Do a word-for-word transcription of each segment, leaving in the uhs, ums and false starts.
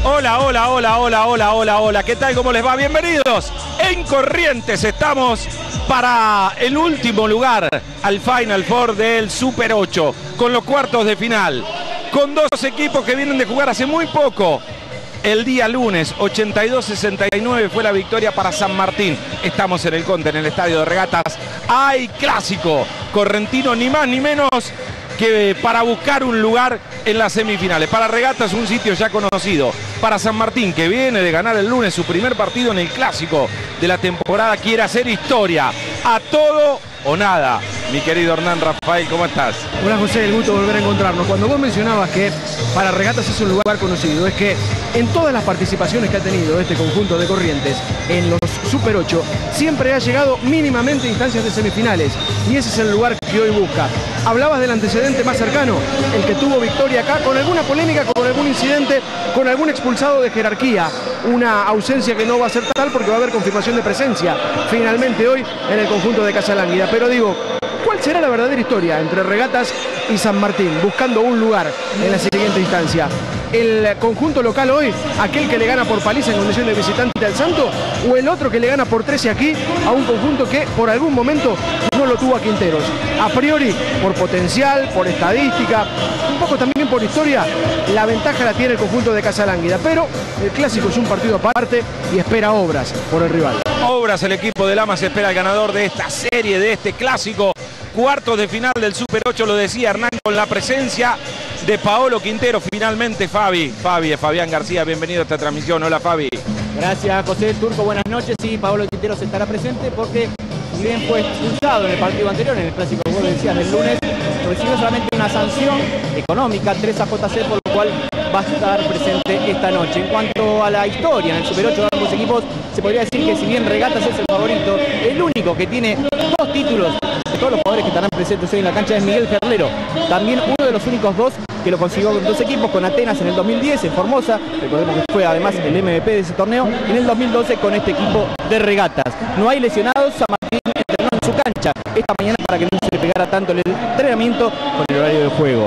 Hola, hola, hola, hola, hola, hola, hola. ¿Qué tal? ¿Cómo les va? Bienvenidos. En Corrientes estamos para el último lugar al Final Four del Super ocho, con los cuartos de final, con dos equipos que vienen de jugar hace muy poco. El día lunes, ochenta y dos sesenta y nueve fue la victoria para San Martín. Estamos en el Conte, en el estadio de Regatas. Hay clásico correntino, ni más ni menos que para buscar un lugar en las semifinales. Para Regatas, un sitio ya conocido. Para San Martín, que viene de ganar el lunes su primer partido en el clásico de la temporada, quiere hacer historia. A todo o nada. Mi querido Hernán Rafael, ¿cómo estás? Hola José, el gusto de volver a encontrarnos. Cuando vos mencionabas que para Regatas es un lugar conocido, es que en todas las participaciones que ha tenido este conjunto de Corrientes en los Super ocho, siempre ha llegado mínimamente a instancias de semifinales, y ese es el lugar que hoy busca. Hablabas del antecedente más cercano, el que tuvo victoria acá, con alguna polémica, con algún incidente, con algún expulsado de jerarquía, una ausencia que no va a ser tal porque va a haber confirmación de presencia finalmente hoy en el conjunto de Casalánguida. Pero digo, ¿cuál será la verdadera historia entre Regatas y San Martín, buscando un lugar en la siguiente instancia? ¿El conjunto local hoy, aquel que le gana por paliza en condición de visitante al Santo, o el otro que le gana por trece aquí a un conjunto que por algún momento no lo tuvo a Quinteros? A priori, por potencial, por estadística, un poco también por historia, la ventaja la tiene el conjunto de Casalánguida, pero el clásico es un partido aparte y espera obras por el rival. Obras, el equipo de Lama se espera el ganador de esta serie, de este clásico. Cuartos de final del Super ocho, lo decía Hernán, con la presencia de Paolo Quintero. Finalmente Fabi, Fabi, Fabián García, bienvenido a esta transmisión. Hola Fabi. Gracias José Turco, buenas noches. Sí, Paolo Quintero se estará presente porque, si bien fue expulsado en el partido anterior, en el clásico que vos decías del lunes, recibió solamente una sanción económica, tres a J C, por lo cual va a estar presente esta noche. En cuanto a la historia en el Super ocho de ambos equipos, se podría decir que si bien Regatas es el favorito, el único que tiene dos títulos de todos los jugadores que estarán presentes hoy en la cancha es Miguel Ferlero. También uno de los únicos dos que lo consiguió con dos equipos, con Atenas en el dos mil diez, en Formosa, recordemos que fue además el M V P de ese torneo, y en el dos mil doce con este equipo de Regatas. No hay lesionados, San Martín entrenó en su cancha esta mañana para que no se le pegara tanto el entrenamiento con el horario de juego.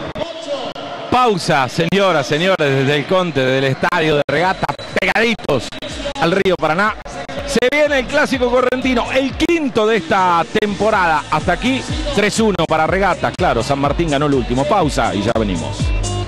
Pausa, señoras, señores, desde el Conte, del estadio de Regatas, pegaditos al río Paraná. Se viene el clásico correntino, el quinto de esta temporada. Hasta aquí, tres uno para Regatas. Claro, San Martín ganó el último. Pausa y ya venimos.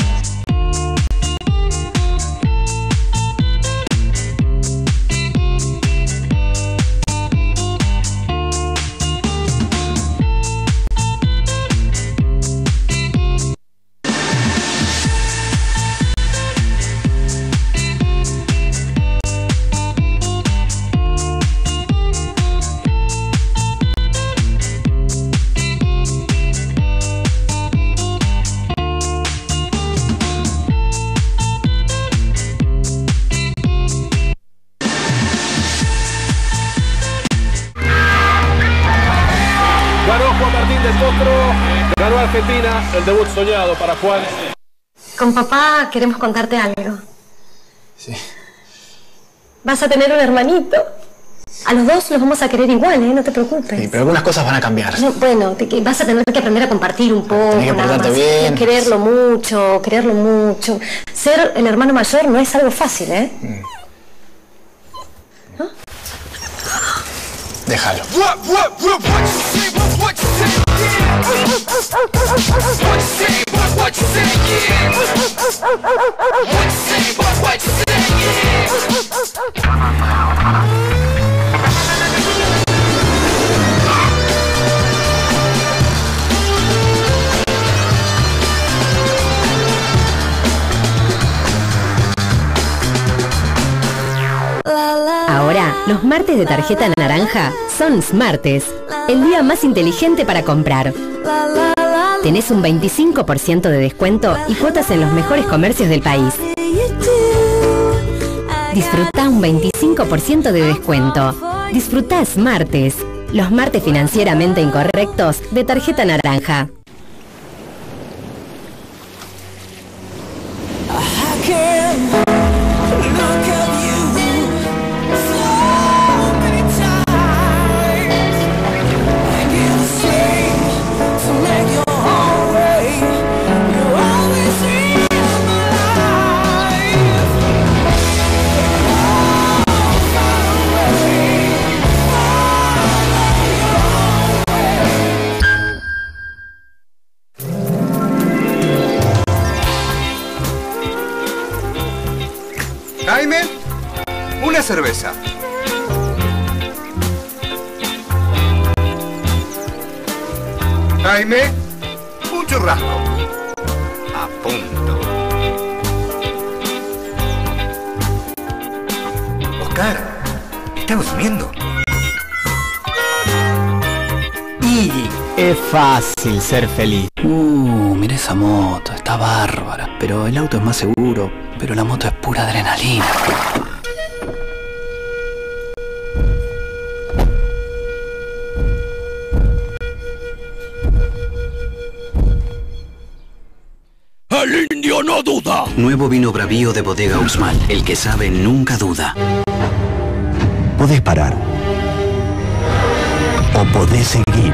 Argentina, el debut soñado para Juan. Con papá queremos contarte algo. Sí. Vas a tener un hermanito. A los dos los vamos a querer igual, ¿eh? No te preocupes. Sí, pero algunas cosas van a cambiar. No, bueno, te, que vas a tener que aprender a compartir un poco. Tienes que portarte bien. Quererlo mucho, quererlo mucho. Ser el hermano mayor no es algo fácil, ¿eh? Mm. ¿No? Déjalo. Ahora, los martes de tarjeta naranja son Smartes, el día más inteligente para comprar. Tenés un veinticinco por ciento de descuento y cuotas en los mejores comercios del país. Disfruta un veinticinco por ciento de descuento. Disfruta Smartes, los martes financieramente incorrectos de tarjeta naranja. una cerveza. Jaime, un churrasco. A punto. Oscar, ¿está durmiendo? Y es fácil ser feliz. Uh, mira esa moto, está bárbara. Pero el auto es más seguro, pero la moto es pura adrenalina. ¡El indio no duda! Nuevo vino Bravío de Bodega Usmal. El que sabe nunca duda. Podés parar. O podés seguir.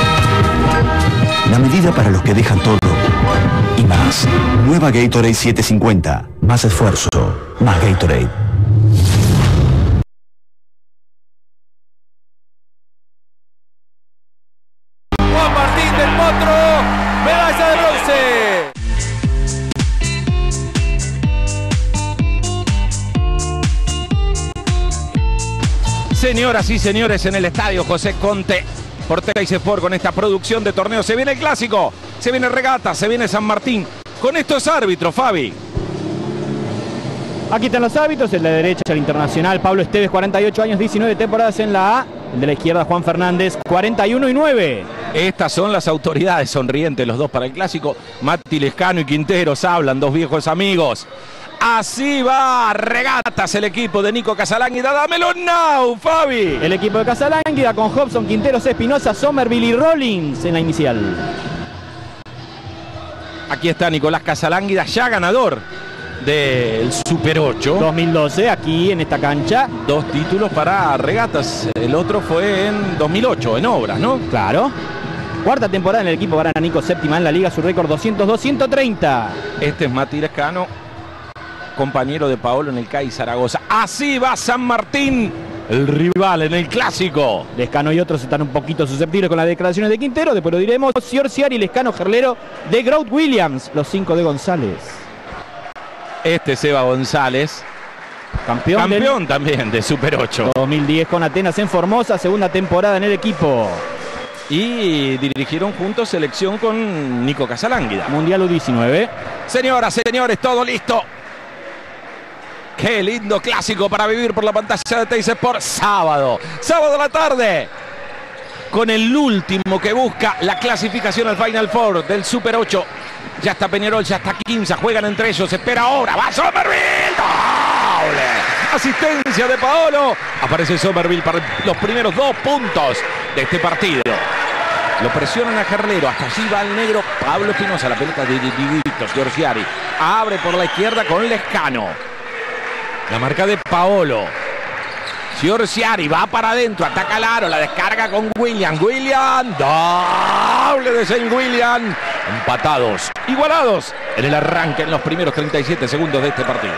La medida para los que dejan todo y más. Nueva Gatorade setecientos cincuenta. Más esfuerzo, más Gatorade. Juan Martín del Potro, medalla de bronce. Señoras y señores, en el estadio José Conte, por Teis Sport, con esta producción de torneo. Se viene el clásico, se viene regata, se viene San Martín. Con estos árbitros, Fabi. Aquí están los árbitros. En la derecha, el internacional Pablo Esteves, cuarenta y ocho años, diecinueve temporadas en la A. El de la izquierda, Juan Fernández, cuarenta y uno y nueve. Estas son las autoridades sonrientes, los dos para el clásico. Mati Lescano y Quinteros hablan, dos viejos amigos. Así va, regatas el equipo de Nico Casalánguida. Dámelo now, Fabi. El equipo de Casalánguida con Hobson, Quinteros, Espinosa, Somerville y Rollins en la inicial. Aquí está Nicolás Casalánguida, ya ganador del Super ocho. dos mil doce, aquí en esta cancha. Dos títulos para regatas. El otro fue en dos mil ocho, en Obras, ¿no? Claro. Cuarta temporada en el equipo, gana Nico, séptima en la liga, su récord doscientos dos ciento treinta. Este es Mati Lescano, compañero de Paolo en el C A I Zaragoza. Así va San Martín, el rival en el clásico. Lescano y otros están un poquito susceptibles con las declaraciones de Quintero, después lo diremos. Ciorciari, Lescano, Gerlero, de Grout Williams, los cinco de González. Este es Eva González, campeón, campeón del... también de Super ocho. dos mil diez con Atenas en Formosa, segunda temporada en el equipo. Y dirigieron juntos selección con Nico Casalánguida. Mundial U diecinueve. Señoras, señores, todo listo. Qué lindo clásico para vivir por la pantalla de Teis Sport. Sábado, sábado a la tarde, con el último que busca la clasificación al Final Four del Super ocho. Ya está Peñarol, ya está Quimsa, juegan entre ellos, espera ahora, va Somerville. ¡Doble! Asistencia de Paolo. Aparece Somerville para los primeros dos puntos de este partido. Lo presionan a Gerlero, hasta allí va el negro Pablo Espinosa, la pelota de Diguitos, Giorgiari. Abre por la izquierda con Lescano. La marca de Paolo. Giorgiari va para adentro, ataca al aro, la descarga con William. William, doble de Saint William. Empatados, igualados en el arranque en los primeros treinta y siete segundos de este partido.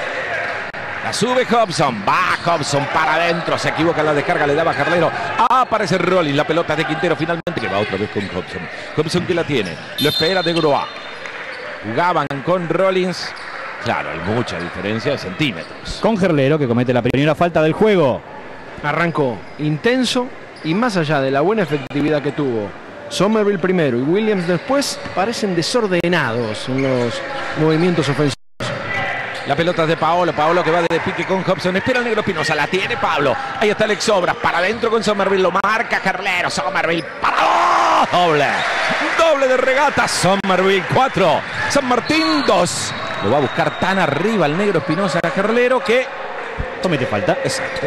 La sube Hobson, va Hobson para adentro, se equivoca en la descarga, le daba Gerlero. Aparece Rollins, la pelota de Quintero finalmente, que va otra vez con Hobson. Hobson que la tiene, lo espera de Groa. Jugaban con Rollins. Claro, hay mucha diferencia de centímetros. Con Gerlero, que comete la primera falta del juego. Arrancó intenso y más allá de la buena efectividad que tuvo Somerville primero y Williams después, parecen desordenados en los movimientos ofensivos. La pelota es de Paolo, Paolo que va de pique con Hobson, espera el negro Espinosa, la tiene Pablo. Ahí está Alex Obras, para adentro con Somerville, lo marca Gerlero, Somerville para doble. Doble de regata, Somerville cuatro, San Martín dos. Lo va a buscar tan arriba el negro Espinosa a Gerlero que comete falta. Exacto.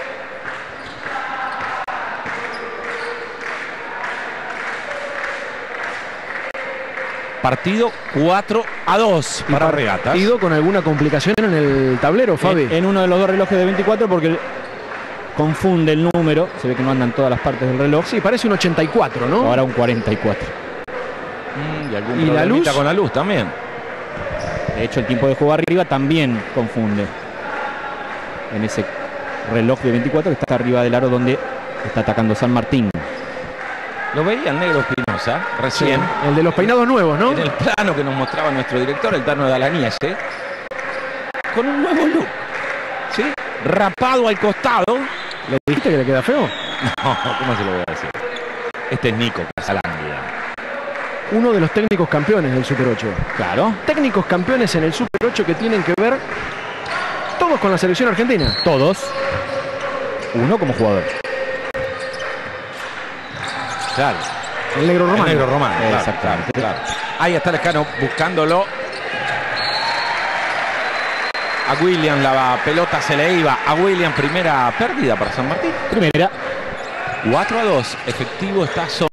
Partido cuatro a dos para regatas. Partido con alguna complicación en el tablero, Fabi. En, en uno de los dos relojes de veinticuatro, porque confunde el número. Se ve que no andan todas las partes del reloj. Sí, parece un ochenta y cuatro, ¿no? Ahora un cuarenta y cuatro. Mm, y algún ¿Y la luz? con la luz también. De hecho, el tiempo de juego arriba también confunde. En ese reloj de veinticuatro que está arriba del aro donde está atacando San Martín. Lo veía el negro Espinosa recién. Sí, el de los peinados nuevos, ¿no? En el plano que nos mostraba nuestro director, el Tano de Alaníes, ¿eh? Con un nuevo look. ¿Sí? rapado al costado. ¿Le dijiste que le queda feo? No, ¿cómo se lo voy a decir? Este es Nico Casalandia. Uno de los técnicos campeones del Super ocho. Claro. Técnicos campeones en el Super ocho que tienen que ver todos con la selección argentina. Todos. Uno como jugador. Claro. El negro romano. El negro romano, claro, Exactamente. claro, claro. Ahí está Lescano buscándolo. A William la pelota se le iba. A William, primera pérdida para San Martín. Primera. cuatro a dos. Efectivo está sobre.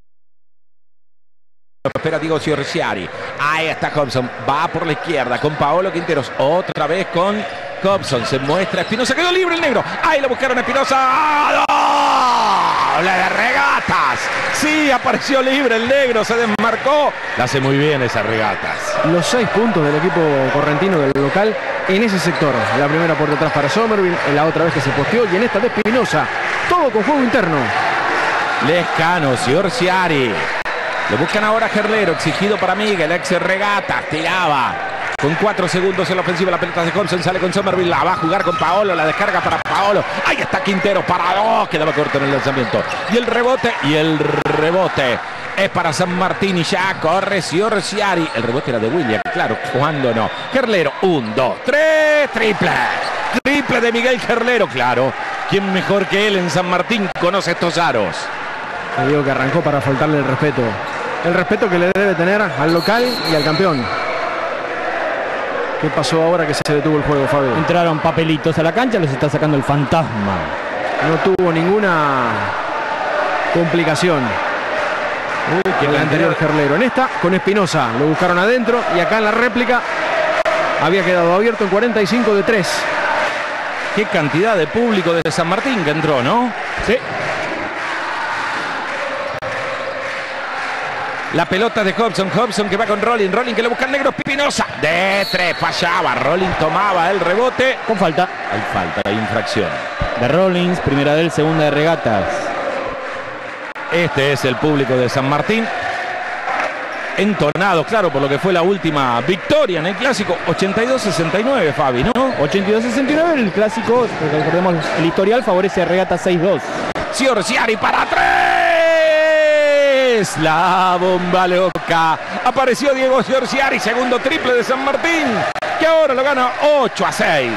Espera Diego Giorgiari. Ahí está Hobson. Va por la izquierda con Paolo Quinteros. Otra vez con Hobson. Se muestra Espinosa. Quedó libre el negro. Ahí lo buscaron a Espinosa. ¡Doble de regatas! Sí, apareció libre el negro. Se desmarcó. La hace muy bien esas regatas. Los seis puntos del equipo correntino del local en ese sector. La primera por detrás para Somerville. En la otra vez que se posteó. Y en esta de Espinosa. Todo con juego interno. Lescano, Giorgiari. Lo buscan ahora Gerlero, exigido para Miguel, ex regata, tiraba. Con cuatro segundos en la ofensiva, la pelota de Hobson sale con Somerville, la va a jugar con Paolo, la descarga para Paolo. Ahí está Quintero, para dos, quedaba corto en el lanzamiento. Y el rebote, y el rebote es para San Martín y ya corre Giorgiari. El rebote era de William, claro, cuando no. Gerlero, un, dos, tres, triple. Triple de Miguel Gerlero, claro. ¿Quién mejor que él en San Martín conoce estos aros? Le digo que arrancó para faltarle el respeto. El respeto que le debe tener al local y al campeón. ¿Qué pasó ahora que se detuvo el juego, Fabio? Entraron papelitos a la cancha, los está sacando el fantasma. No tuvo ninguna complicación. Uy, que el anterior Gerlero. En esta, con Espinosa. Lo buscaron adentro y acá en la réplica había quedado abierto en cuarenta y cinco de tres. Qué cantidad de público de San Martín que entró, ¿no? Sí. La pelota de Hobson, Hobson que va con Rolling, Rolling que le busca el negro, Espinosa. De tres, fallaba, Rolling tomaba el rebote. Con falta. Hay falta, hay infracción. De Rollins, primera de él, segunda de regatas. Este es el público de San Martín. Entonado, claro, por lo que fue la última victoria en el clásico. ochenta y dos sesenta y nueve, Fabi, ¿no? ochenta y dos sesenta y nueve, el clásico, recordemos, el historial favorece a regata seis dos. Giorgiari para tres. La bomba loca. Apareció Diego Giorgiari, segundo triple de San Martín, que ahora lo gana ocho a seis.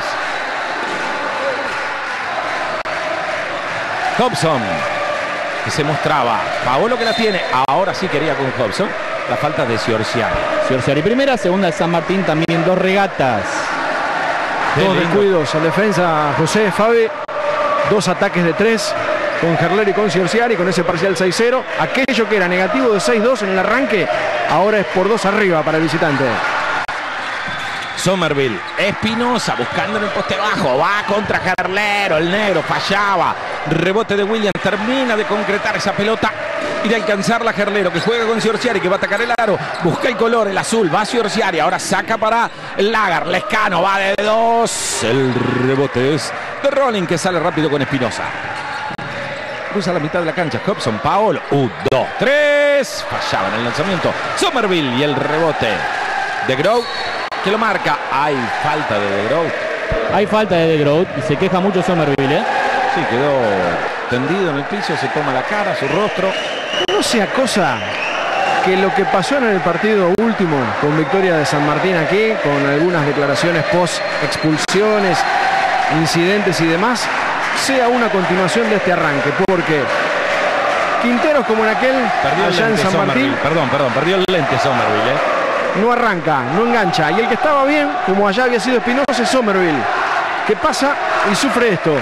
Hobson, que se mostraba. Paolo que la tiene. Ahora sí quería con Hobson. La falta de Giorgiari. Giorgiari primera, segunda de San Martín, también dos regatas. Dos descuidos en defensa, José, Fabi. Dos ataques de tres con Gerlero y con Giorgiari, con ese parcial seis cero. Aquello que era negativo de seis dos en el arranque, ahora es por dos arriba para el visitante. Somerville, Espinosa buscando en el poste bajo, va contra Gerlero, el negro fallaba. Rebote de William, termina de concretar esa pelota y de alcanzarla Gerlero, que juega con Giorgiari, que va a atacar el aro, busca el color, el azul, va Giorgiari, ahora saca para el Lagar, Lescano va de dos, el rebote es de Rolling, que sale rápido con Espinosa. Cruza la mitad de la cancha, Hobson, Paolo, un, dos, tres, fallaba en el lanzamiento, Somerville y el rebote de Grout, que lo marca. Hay falta de De Groot. Hay falta de De Groot y se queja mucho Somerville, ¿eh? Sí, quedó tendido en el piso, se toma la cara, su rostro. No sea cosa que lo que pasó en el partido último con victoria de San Martín aquí, con algunas declaraciones post expulsiones, incidentes y demás, sea una continuación de este arranque, porque Quinteros, como en aquel perdió allá en San Martín, perdón, perdón, perdió el lente Somerville, ¿eh? No arranca, no engancha. Y el que estaba bien, como allá había sido Espinosa, es Somerville, que pasa y sufre esto.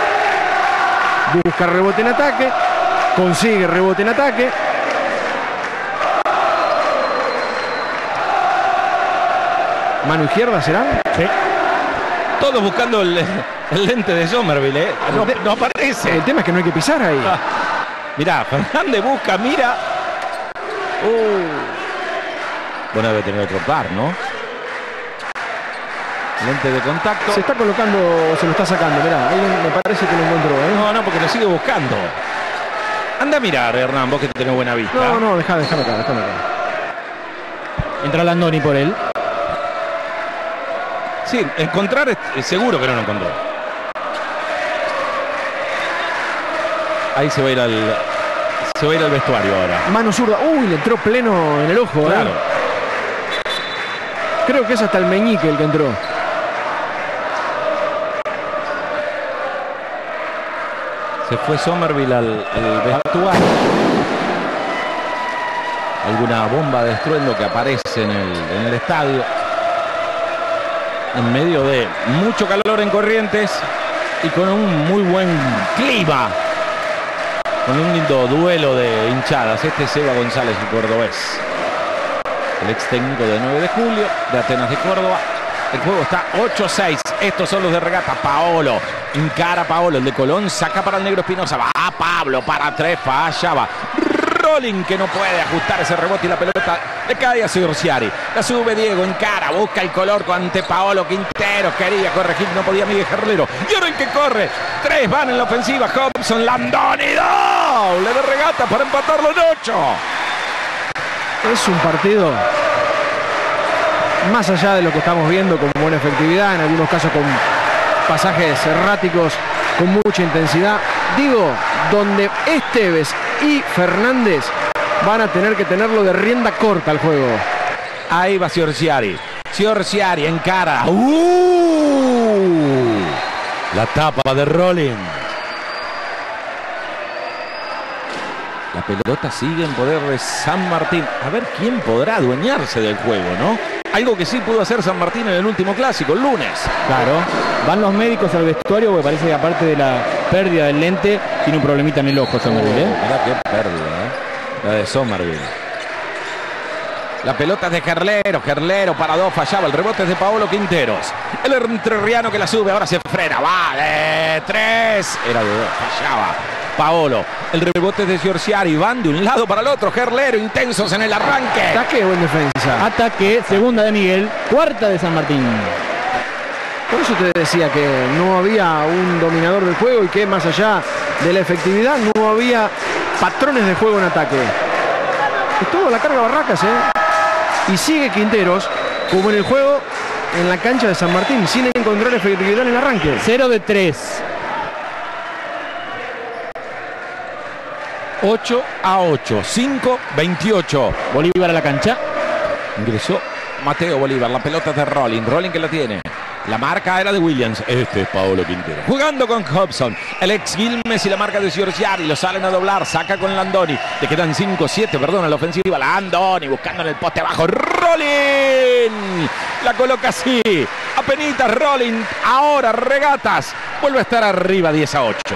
Busca rebote en ataque, consigue rebote en ataque. Mano izquierda, ¿será? Sí. Todos buscando el, el lente de Somerville, ¿eh? No, no aparece. El tema es que no hay que pisar ahí. Ah. Mirá, Fernández busca, mira. Uh. Bueno, debe tener otro par, ¿no? Lente de contacto. Se está colocando, se lo está sacando, mirá. Ahí me parece que lo encontró, ¿eh? No, no, porque lo sigue buscando. Anda a mirar, Hernán, vos que tenés buena vista. No, no, dejá, dejame acá, dejame acá. Entra Landoni por él. Sí, encontrar es seguro que no lo encontró. Ahí se va a ir al, se va a ir al vestuario ahora. Mano zurda. Uy, le entró pleno en el ojo. Claro. ¿eh? Creo que es hasta el meñique el que entró. Se fue Somerville al, al vestuario. Alguna bomba de estruendo que aparece en el, en el estadio. En medio de mucho calor en Corrientes y con un muy buen clima. Con un lindo duelo de hinchadas. Este es Seba González, el cordobés. El ex técnico de nueve de julio, de Atenas de Córdoba. El juego está ocho a seis. Estos son los de regata. Paolo. Encara Paolo. El de Colón saca para el negro Espinosa. Va a Pablo para tres. Fallaba. Rolling que no puede ajustar ese rebote y la pelota le cae a Siorciari. La sube Diego, encara, busca el color ante Paolo Quintero. Quería corregir, no podía Miguel Gerlero. Y ahora el que corre. Tres van en la ofensiva. Hobson, Landoni. Doble de regata para empatarlo en ocho. Es un partido más allá de lo que estamos viendo con buena efectividad, en algunos casos con pasajes erráticos, con mucha intensidad. Digo, donde Esteves y Fernández van a tener que tenerlo de rienda corta al juego. Ahí va Siorciari. Siorciari encara. ¡Uh! La tapa de Rolling. La pelota sigue en poder de San Martín. A ver quién podrá adueñarse del juego, ¿no? Algo que sí pudo hacer San Martín en el último clásico, el lunes. Claro. Van los médicos al vestuario porque parece que aparte de la pérdida del lente, tiene un problemita en el ojo Somerville, ¿eh? Mirá qué pérdida, ¿eh? La de Somerville. La pelota es de Gerlero. Gerlero para dos, fallaba. El rebote es de Paolo Quinteros. El entrerriano que la sube, ahora se frena. Va de tres. Era de dos, fallaba. Paolo. El rebote es de Siorciari. Van de un lado para el otro. Gerlero, intensos en el arranque. Ataque o en defensa. Ataque, segunda de Miguel, cuarta de San Martín. Por eso te decía que no había un dominador del juego y que más allá de la efectividad no había patrones de juego en ataque. Es todo la carga Barracas, ¿eh? Y sigue Quinteros como en el juego en la cancha de San Martín, sin encontrar efectividad en el arranque. cero de tres. ocho a ocho. cinco veintiocho. Bolívar a la cancha. Ingresó Mateo Bolívar. La pelota es de Rolling. Rolling que la tiene. La marca era de Williams. Este es Paolo Quintero. Jugando con Hobson. El ex Quilmes y la marca de Siorciari. Lo salen a doblar. Saca con Landoni. Le quedan cinco siete. Perdón, a la ofensiva. Landoni buscando en el poste abajo. Rolling. La coloca así. Apenitas Rolling. Ahora Regatas. Vuelve a estar arriba diez a ocho.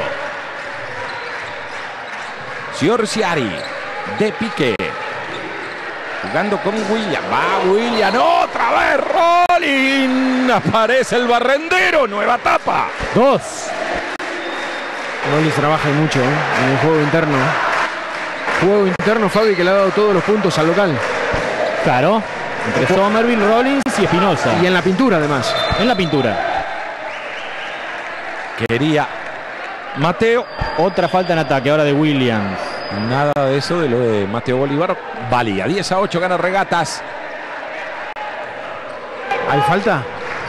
Siorciari. De pique. Jugando con William. Va William. Otra vez Rolling. Aparece el barrendero. Nueva etapa. Dos. Rolling trabaja mucho, ¿eh? En el juego interno. Juego interno, Fabi, que le ha dado todos los puntos al local. Claro. Entre Somerville, Rollins y Espinosa. Y en la pintura, además. En la pintura. Quería Mateo. Otra falta en ataque ahora de Williams. Nada de eso de lo de Mateo Bolívar. Valía. diez a ocho gana Regatas. ¿Hay falta?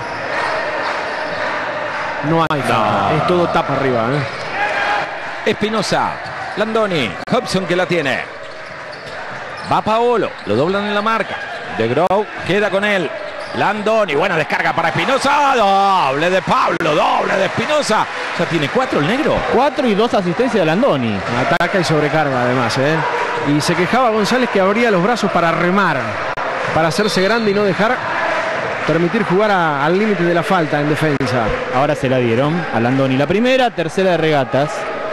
No hay falta. No. Es todo tapa arriba, ¿eh? Espinosa. Landoni. Hobson que la tiene. Va Paolo. Lo doblan en la marca. De Grau queda con él. Landoni. Buena descarga para Espinosa. Doble de Pablo. Doble de Espinosa. Ya tiene cuatro el negro. Cuatro y dos asistencias de Landoni. Ataca y sobrecarga además, ¿eh? Y se quejaba González que abría los brazos para remar. Para hacerse grande y no dejar permitir jugar a, al límite de la falta en defensa. Ahora se la dieron a Landoni. La primera, tercera de Regatas.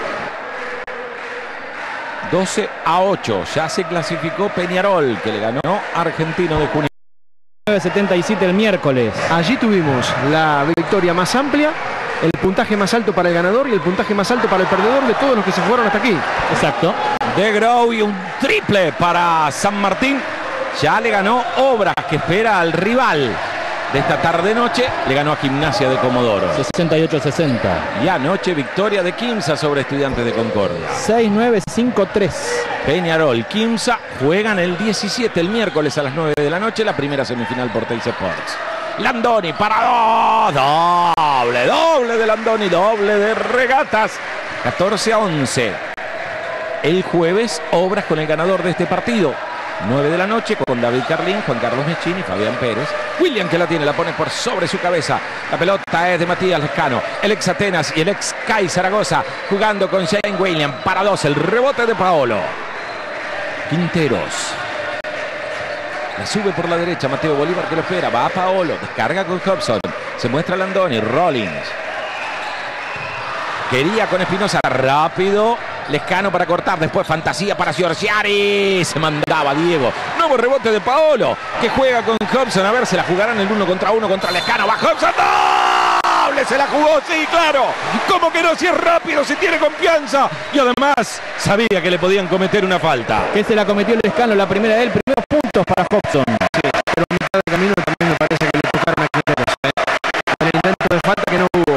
doce a ocho. Ya se clasificó Peñarol, que le ganó Argentino de Junín. nueve setenta y siete el miércoles. Allí tuvimos la victoria más amplia, el puntaje más alto para el ganador y el puntaje más alto para el perdedor de todos los que se jugaron hasta aquí. Exacto. De Grau y un triple para San Martín. Ya le ganó Obras, que espera al rival de esta tarde-noche. Le ganó a Gimnasia de Comodoro. sesenta y ocho a sesenta. Y anoche victoria de Quimsa sobre Estudiantes de Concordia. seis nueve cinco tres. Peñarol, Quimsa juegan el diecisiete, el miércoles a las nueve de la noche, la primera semifinal por Teis Sports. Landoni para dos. Doble, doble de Landoni, doble de Regatas. catorce a once. el jueves obras con el ganador de este partido. nueve de la noche con David Carlín, Juan Carlos Meschini, Fabián Pérez. William que la tiene, la pone por sobre su cabeza. La pelota es de Matías Lescano, el ex Atenas y el ex C A I Zaragoza, jugando con Shane William para dos. El rebote de Paolo. Quinteros. La sube por la derecha Mateo Bolívar que lo espera. Va a Paolo, descarga con Hobson. Se muestra Landoni, Rollins. Quería con Espinosa, rápido. Lescano para cortar, después fantasía para Giorgiari. Se mandaba Diego. Nuevo rebote de Paolo, que juega con Hobson. A ver, se la jugarán el uno contra uno contra Lescano. Va Hobson. ¡Doble! Se la jugó, sí, claro. ¿Cómo que no? Si es rápido, si tiene confianza. Y además sabía que le podían cometer una falta. Que se la cometió Lescano, la primera de él. Primeros puntos para Hobson. Sí, pero a mitad de camino también me parece que le tocaron a Quinteros, ¿eh? En el intento de falta que no hubo.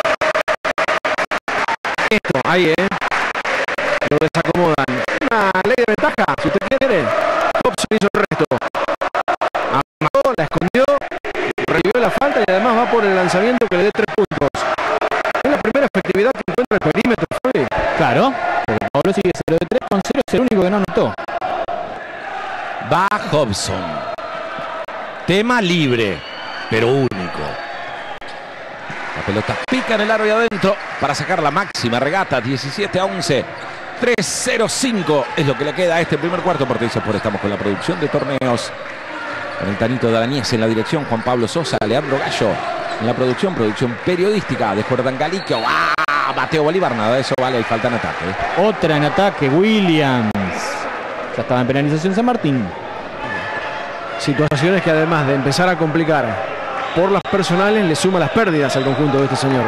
Esto, ahí, ¿eh? Lo desacomodan. Una ley de ventaja, si usted quiere. Hobson hizo el resto. Amagó, la escondió, revivió la falta y además va por el lanzamiento que le dé tres puntos. Es la primera efectividad que encuentra el perímetro, Fabi. Claro, pero Pablo sigue cero de tres con cero, es el único que no anotó. Va Hobson. Tema libre, pero único. La pelota pica en el aro y adentro para sacar la máxima regata. diecisiete a once. tres cero cinco es lo que le queda a este primer cuarto. Porque dice, por estamos con la producción de torneos. Con el Tanito de Daniés en la dirección. Juan Pablo Sosa, Leandro Gallo en la producción. Producción periodística de Jordan Galiquio. ¡Ah! Mateo Bolívar, nada de eso vale. Y falta en ataque. Otra en ataque, Williams. Ya estaba en penalización San Martín. Situaciones que además de empezar a complicar por las personales, le suma las pérdidas al conjunto de este señor.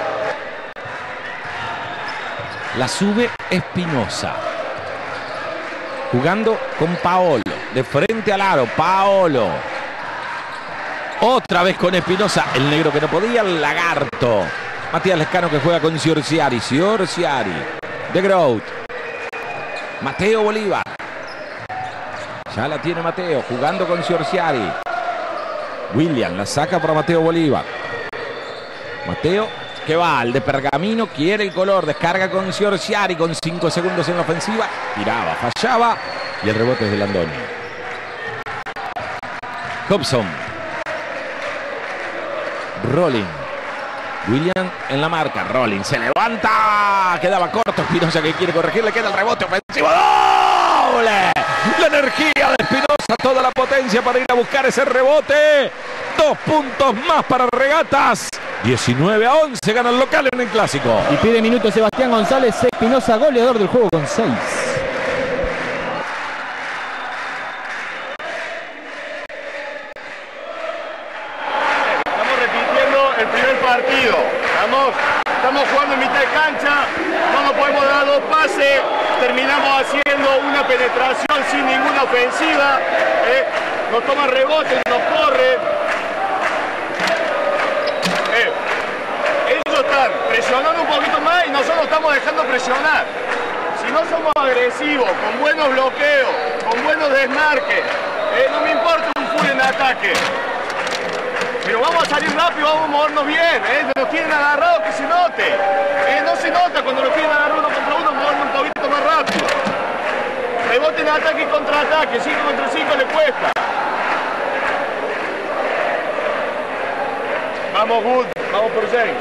La sube Espinosa. Jugando con Paolo. De frente al aro. Paolo. Otra vez con Espinosa. El negro que no podía. El lagarto. Matías Lescano que juega con Giorgiari. Giorgiari. De Groot. Mateo Bolívar. Ya la tiene Mateo. Jugando con Giorgiari. William la saca para Mateo Bolívar. Mateo que va al de Pergamino. Quiere el color. Descarga con Giorgiari con cinco segundos en la ofensiva. Tiraba, fallaba. Y el rebote es de Landoni. Hobson. Rolling. William en la marca. Rolling se levanta. Quedaba corto. Espinosa que quiere corregir. Le queda el rebote ofensivo. ¡Doble! La energía de Espinosa. Toda la potencia para ir a buscar ese rebote. Dos puntos más para Regatas. diecinueve a once gana el local en el clásico. Y pide minutos Sebastián González. Espinosa, goleador del juego con seis. Estamos repitiendo el primer partido. Estamos, estamos jugando en mitad de cancha. No nos podemos dar dos pases. Terminamos haciendo una penetración sin ninguna ofensiva. ¿eh? Nos toman rebotes, nos corren. Eh, ellos están presionando un poquito más y nosotros estamos dejando presionar. Si no somos agresivos, con buenos bloqueos, con buenos desmarques, eh, no me importa un full en ataque. Pero vamos a salir rápido, vamos a movernos bien. ¿eh? Nos tienen agarrados, que se note. Eh, no se nota cuando nos tienen agarrado uno contra uno, movernos un poquito más rápido. Rebote en ataque y contraataque, cinco contra cinco le cuesta. Vamos, Wood, vamos por seis.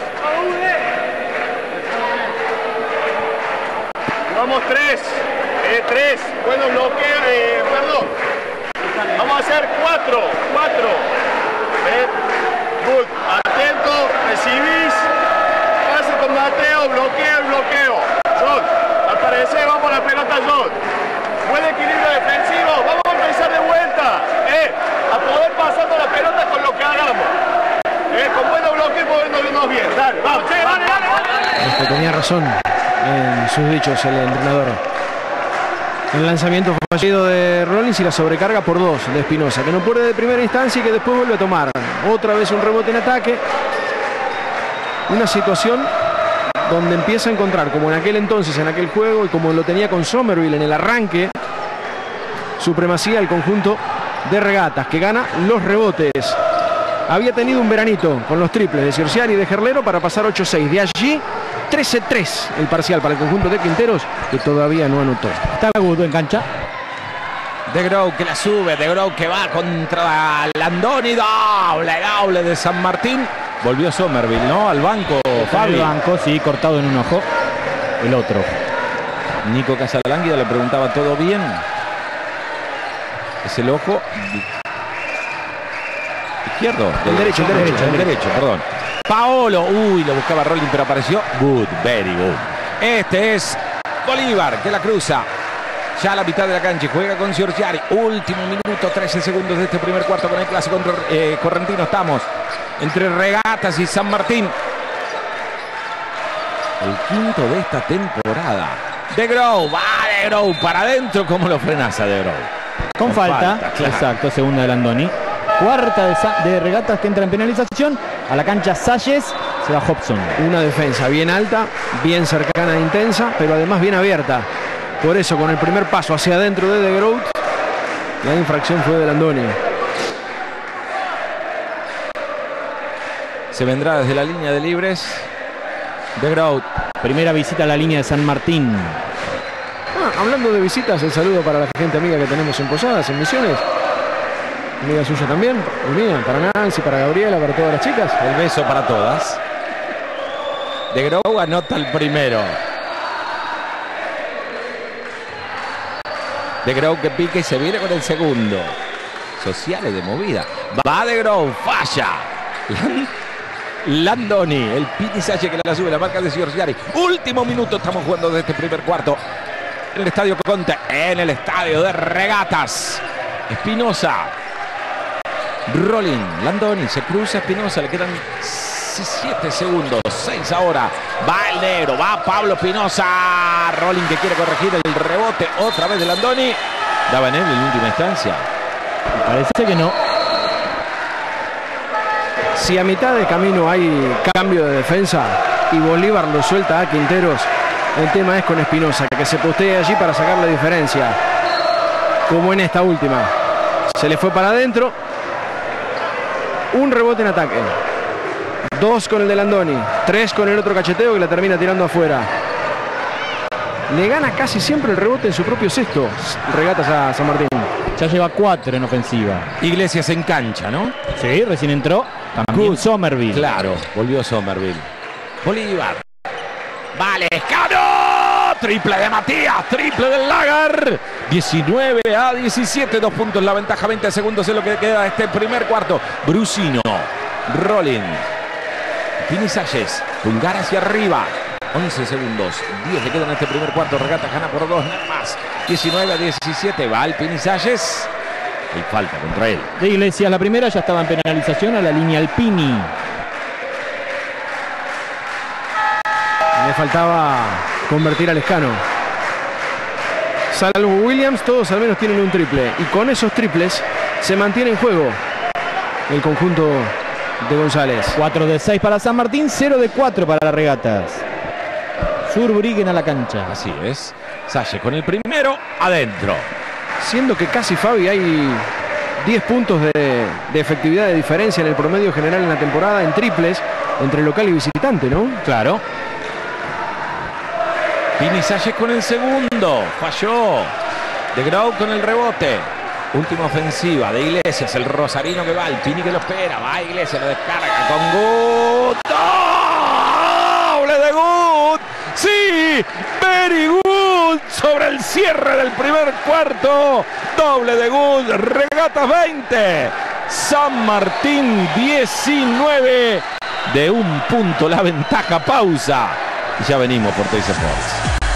Vamos tres, eh, tres, buenos bloqueos, eh, perdón. Vamos a hacer cuatro, cuatro. Eh, Wood, atento, recibís, pase con Mateo, bloqueo, bloqueo. John, al parecer vamos a la pelota John. Buen equilibrio defensivo, vamos a empezar de vuelta. Eh, a poder pasando la pelota con lo que hagamos. Eh, con buenos bloqueos moviéndonos bien. Dale, vamos, che, dale, dale, dale. Este, tenía razón en sus dichos el entrenador. El lanzamiento fallido de Rollins y la sobrecarga por dos de Espinosa, que no puede de primera instancia y que después vuelve a tomar. Otra vez un rebote en ataque. Una situación donde empieza a encontrar, como en aquel entonces, en aquel juego, y como lo tenía con Somerville en el arranque, supremacía el conjunto de Regatas, que gana los rebotes. Había tenido un veranito con los triples de Giorgiari y de Gerlero para pasar ocho seis. De allí trece tres el parcial para el conjunto de Quinteros, que todavía no anotó. Está Agudo en cancha. De Grau que la sube, De Grau que va contra Landoni, doble, doble de San Martín. Volvió Somerville, ¿no? Al banco, Fabi. Al banco, sí, cortado en un ojo. El otro. Nico Casalánguida le preguntaba, ¿todo bien? Es el ojo izquierdo. El derecho, el derecho. El derecho, perdón. Paolo, uy, lo buscaba Rolling, pero apareció. Good, very good. Este es Bolívar, que la cruza. Ya a la mitad de la cancha, juega con Giorgiari. Último minuto, trece segundos de este primer cuarto con el clásico eh, correntino. Estamos entre Regatas y San Martín. El quinto de esta temporada. De Grau, va De Grau para adentro. ¿Cómo lo frenas a De Grau? Con, con falta, falta claro. Exacto, segunda de Landoni. Cuarta de, de Regatas que entra en penalización. A la cancha Salles, se va Hobson. Una defensa bien alta, bien cercana e intensa, pero además bien abierta. Por eso, con el primer paso hacia adentro de De Groot, la infracción fue de Landoni. Se vendrá desde la línea de libres. De Groot. Primera visita a la línea de San Martín. Ah, hablando de visitas, el saludo para la gente amiga que tenemos en Posadas, en Misiones. Amiga suya también, y mía, para Nancy, para Gabriela, para todas las chicas. El beso para todas. De Groot anota el primero. De Groot que pique y se viene con el segundo. Sociales de movida. Va De Groot, falla. Landoni, el pitizaje que la sube, la marca de Giorgiari. Último minuto, estamos jugando de este primer cuarto. En el estadio Conte, en el estadio de Regatas. Espinosa. Rolling, Landoni, se cruza Espinosa, le quedan siete segundos, seis ahora. Va el negro, va Pablo Espinosa. Rolling que quiere corregir el rebote otra vez de Landoni. Daba en él en última instancia. Parece que no. Si a mitad de camino hay cambio de defensa y Bolívar lo suelta a Quinteros, el tema es con Espinosa, que se postee allí para sacar la diferencia. Como en esta última. Se le fue para adentro. Un rebote en ataque. Dos con el de Landoni. Tres con el otro cacheteo que la termina tirando afuera. Le gana casi siempre el rebote en su propio cesto. Regatas a San Martín. Ya lleva cuatro en ofensiva. Iglesias en cancha, ¿no? Sí, recién entró. También Somerville. Claro, volvió Somerville. Bolívar. Vale, Escano. Triple de Matías, triple del Lagar. diecinueve a diecisiete, dos puntos la ventaja, veinte segundos es lo que queda de este primer cuarto. Brusino, Rolling, Pini Salles, pulgar hacia arriba. once segundos, diez le quedan en este primer cuarto. Regatas gana por dos, nada más. diecinueve a diecisiete, va el Pini Salles. Hay falta contra él. De Iglesias, la primera ya estaba en penalización a la línea Alpini. Le faltaba convertir al Escano. Salvo Williams, todos al menos tienen un triple. Y con esos triples se mantiene en juego el conjunto de González. cuatro de seis para San Martín, cero de cuatro para las Regatas. Surbriguen a la cancha. Así es. Salle con el primero adentro. Siendo que casi, Fabi, hay diez puntos de, de efectividad de diferencia en el promedio general en la temporada en triples entre local y visitante, ¿no? Claro. Pini Salles con el segundo. Falló. De Grau con el rebote. Última ofensiva de Iglesias. El rosarino que va. El Pini que lo espera. Va Iglesias, lo descarga con Good. ¡Doble de Good! ¡Sí! ¡Very good! Sobre el cierre del primer cuarto. Doble de Good. Regatas veinte. San Martín diecinueve. De un punto la ventaja. Pausa. Y ya venimos por Teis Sports.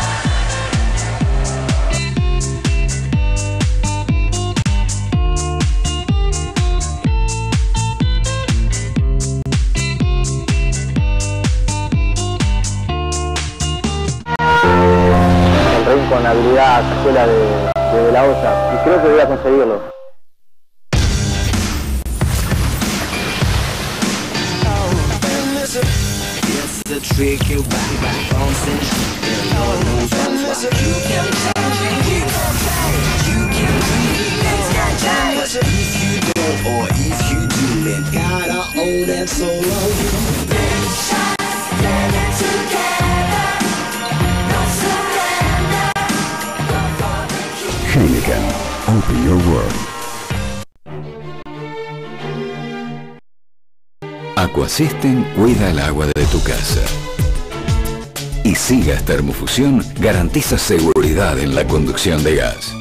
Con habilidad escuela de, de, de la O S A y creo que voy a conseguirlo. Together Superior World. Aquasystem cuida el agua de tu casa. Y Sigas Termofusión garantiza seguridad en la conducción de gas.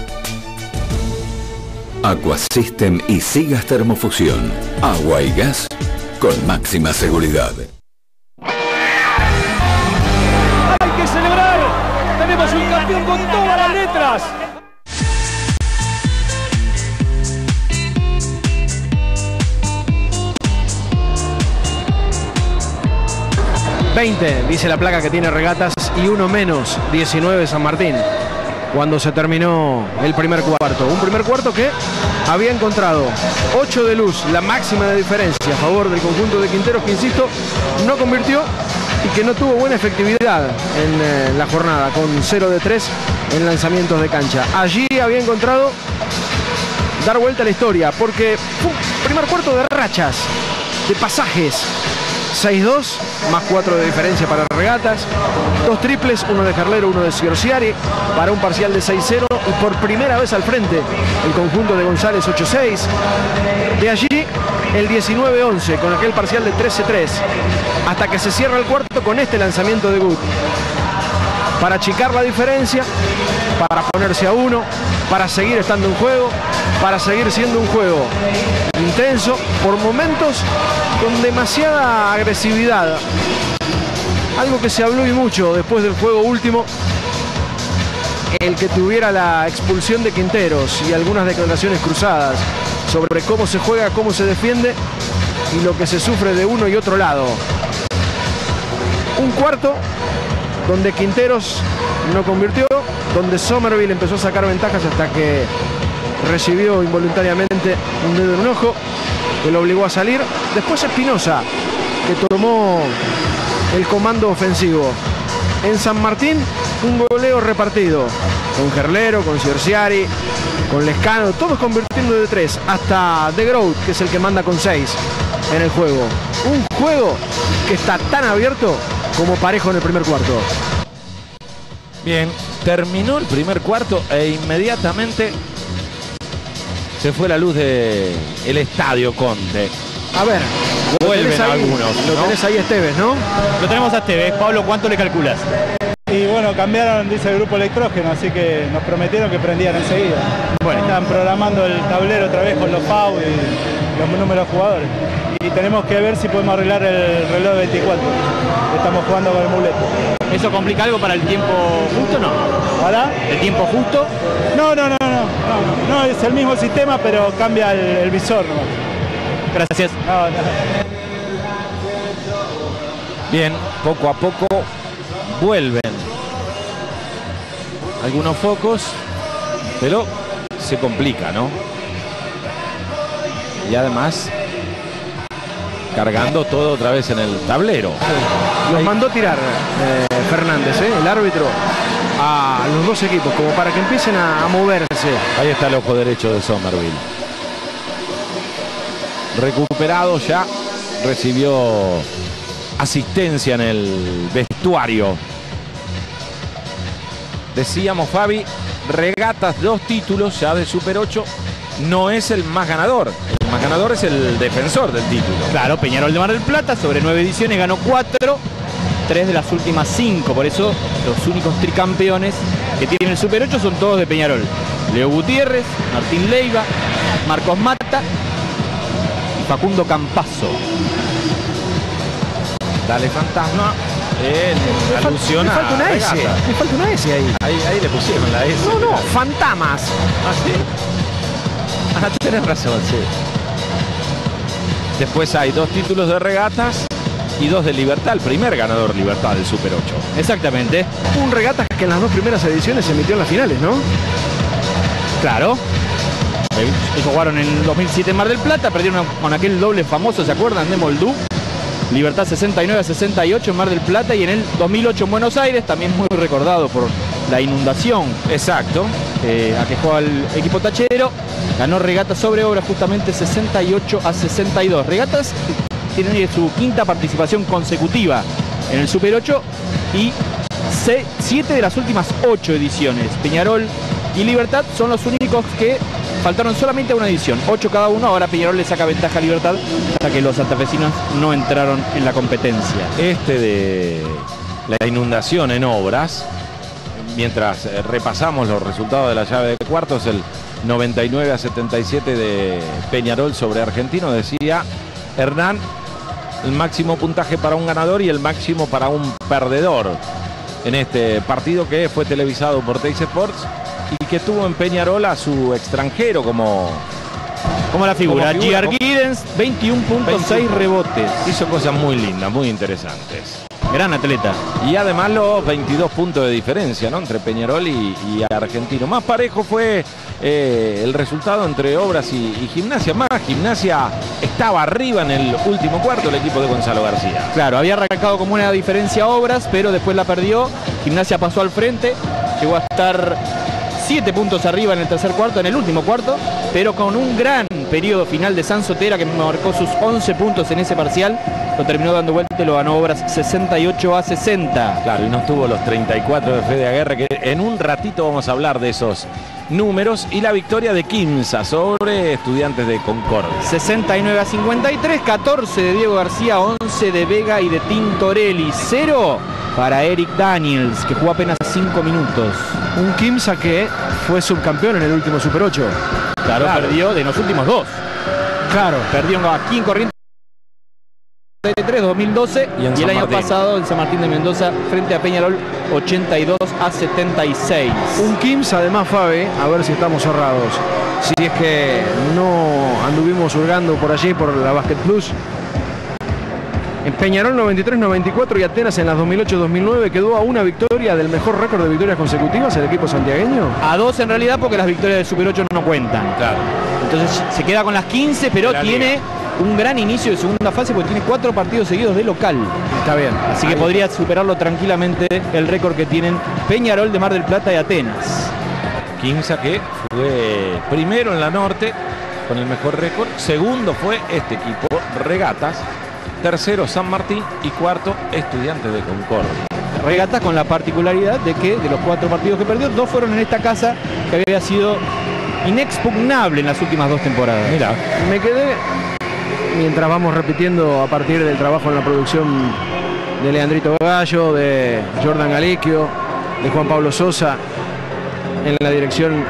Aquasystem y Sigas Termofusión. Agua y gas con máxima seguridad. ¡Hay que celebrar! ¡Tenemos un campeón con todas las letras! veinte, dice la placa que tiene Regatas, y uno menos, diecinueve San Martín, cuando se terminó el primer cuarto. Un primer cuarto que había encontrado ocho de luz, la máxima de diferencia a favor del conjunto de Quinteros, que insisto, no convirtió y que no tuvo buena efectividad en eh, la jornada, con cero de tres en lanzamientos de cancha. Allí había encontrado dar vuelta a la historia, porque fue un primer cuarto de rachas, de pasajes. seis dos, más cuatro de diferencia para Regatas, dos triples, uno de Carlero, uno de Sciorciari, para un parcial de seis cero, y por primera vez al frente el conjunto de González ocho seis. De allí el diecinueve once con aquel parcial de trece tres, hasta que se cierra el cuarto con este lanzamiento de Gut, para achicar la diferencia, para ponerse a uno, para seguir estando en juego, para seguir siendo un juego intenso, por momentos con demasiada agresividad. Algo que se habló y mucho después del juego último, el que tuviera la expulsión de Quinteros y algunas declaraciones cruzadas sobre cómo se juega, cómo se defiende y lo que se sufre de uno y otro lado. Un cuarto donde Quinteros no convirtió, donde Somerville empezó a sacar ventajas hasta que recibió involuntariamente un dedo en un ojo que lo obligó a salir. Después Espinosa, que tomó el comando ofensivo. En San Martín, un goleo repartido, con Gerlero, con Sciorciari, con Lescano, todos convirtiendo de tres, hasta De Groot, que es el que manda con seis en el juego. Un juego que está tan abierto como parejo en el primer cuarto. Bien, terminó el primer cuarto e inmediatamente se fue la luz del estadio Conte. A ver, vuelven ahí, algunos. Lo ¿no? tenés ahí a Esteves, ¿no? Lo tenemos a Esteves. Pablo, ¿cuánto le calculas? Y bueno, cambiaron, dice el grupo electrógeno, así que nos prometieron que prendían enseguida. Bueno, están programando el tablero otra vez con los F A U y los números de jugadores. Y tenemos que ver si podemos arreglar el reloj de veinticuatro. Estamos jugando con el muleto. ¿Eso complica algo para el tiempo justo o no? ¿Para? ¿El tiempo justo? No, no, no, no, no, no, es el mismo sistema, pero cambia el, el visor nomás. Gracias. No, no. Bien, poco a poco vuelven algunos focos, pero se complica, ¿no? Y además cargando todo otra vez en el tablero. Sí. Los mandó tirar eh, Fernández, ¿eh? El árbitro, a los dos equipos, como para que empiecen a, a moverse. Ahí está el ojo derecho de Somerville. Recuperado ya, recibió asistencia en el vestuario. Decíamos, Fabi, Regatas, dos títulos ya de Super ocho, no es el más ganador. El más ganador es el defensor del título. Claro, Peñarol de Mar del Plata, sobre nueve ediciones, ganó cuatro, tres de las últimas cinco. Por eso los únicos tricampeones que tienen el Super ocho son todos de Peñarol. Leo Gutiérrez, Martín Leiva, Marcos Mata y Facundo Campazo. Dale Fantasma. Eh, me, alusión me falta a una S. Regata. Me falta una S ahí. Ahí, ahí le pusieron la S. No, no, mirá. Fantamas. Ah, sí. Ah, tenés razón, sí. Después hay dos títulos de Regatas y dos de Libertad, el primer ganador Libertad del Super ocho. Exactamente. Un Regatas que en las dos primeras ediciones se emitió en las finales, ¿no? Claro. Ellos jugaron en el dos mil siete en Mar del Plata, perdieron con aquel doble famoso, ¿se acuerdan? De Moldú. Libertad sesenta y nueve a sesenta y ocho en Mar del Plata, y en el dos mil ocho en Buenos Aires, también muy recordado por la inundación. Exacto. Eh, a que juega el equipo tachero. Ganó Regatas sobre obra justamente sesenta y ocho a sesenta y dos. Regatas tiene su quinta participación consecutiva en el Super ocho y siete de las últimas ocho ediciones. Peñarol y Libertad son los únicos que faltaron solamente a una edición, ocho cada uno. Ahora Peñarol le saca ventaja a Libertad, hasta que los santafesinos no entraron en la competencia. Este de la inundación en Obras, mientras eh, repasamos los resultados de la llave de cuartos, el noventa y nueve a setenta y siete de Peñarol sobre Argentino, decía Hernán, el máximo puntaje para un ganador y el máximo para un perdedor en este partido que fue televisado por Teis Sports y que tuvo en Peñarol a su extranjero como, como la figura, como J R. Giddens, veintiuno punto seis rebotes. Hizo cosas muy lindas, muy interesantes. Gran atleta. Y además los veintidós puntos de diferencia, ¿no?, entre Peñarol y, y Argentino. Más parejo fue eh, el resultado entre Obras y, y Gimnasia. Más Gimnasia estaba arriba en el último cuarto el equipo de Gonzalo García. Claro, había arrancado como una diferencia Obras, pero después la perdió. Gimnasia pasó al frente, llegó a estar siete puntos arriba en el tercer cuarto, en el último cuarto, pero con un gran periodo final de San Sotera, que marcó sus once puntos en ese parcial. Lo terminó dando vuelta y lo ganó Obras sesenta y ocho a sesenta. Claro, y no tuvo los treinta y cuatro de Fede Aguerre, que en un ratito vamos a hablar de esos números. Y la victoria de Quimsa sobre Estudiantes de Concordia. sesenta y nueve a cincuenta y tres, catorce de Diego García, once de Vega y de Tintorelli. Cero para Eric Daniels, que jugó apenas cinco minutos. Un Quimsa que fue subcampeón en el último Super ocho. Claro, claro, perdió de los últimos dos. Claro. Perdió aquí en Corrientes dos mil doce y, y el año Martín. pasado en San Martín de Mendoza frente a Peñarol ochenta y dos a setenta y seis. Un Quimsa además, Fabe, a ver si estamos cerrados. Si es que no anduvimos hurgando por allí por la Basket Plus. En Peñarol noventa y tres noventa y cuatro y Atenas en las dos mil ocho dos mil nueve quedó a una victoria del mejor récord de victorias consecutivas el equipo santiagueño. A dos en realidad, porque las victorias del Super ocho no cuentan. Claro. Entonces se queda con las quince, pero tiene liga. un gran inicio de segunda fase porque tiene cuatro partidos seguidos de local. Está bien. Así que Ahí. podría superarlo tranquilamente el récord que tienen Peñarol de Mar del Plata y Atenas. Quimsa, que fue primero en la norte con el mejor récord. Segundo fue este equipo, Regatas. Tercero, San Martín. Y cuarto, Estudiantes de Concordia. Regatas con la particularidad de que de los cuatro partidos que perdió, dos fueron en esta casa que había sido inexpugnable en las últimas dos temporadas. Mira, me quedé, mientras vamos repitiendo a partir del trabajo en la producción de Leandrito Gallo, de Jordan Galiquio, de Juan Pablo Sosa, en la dirección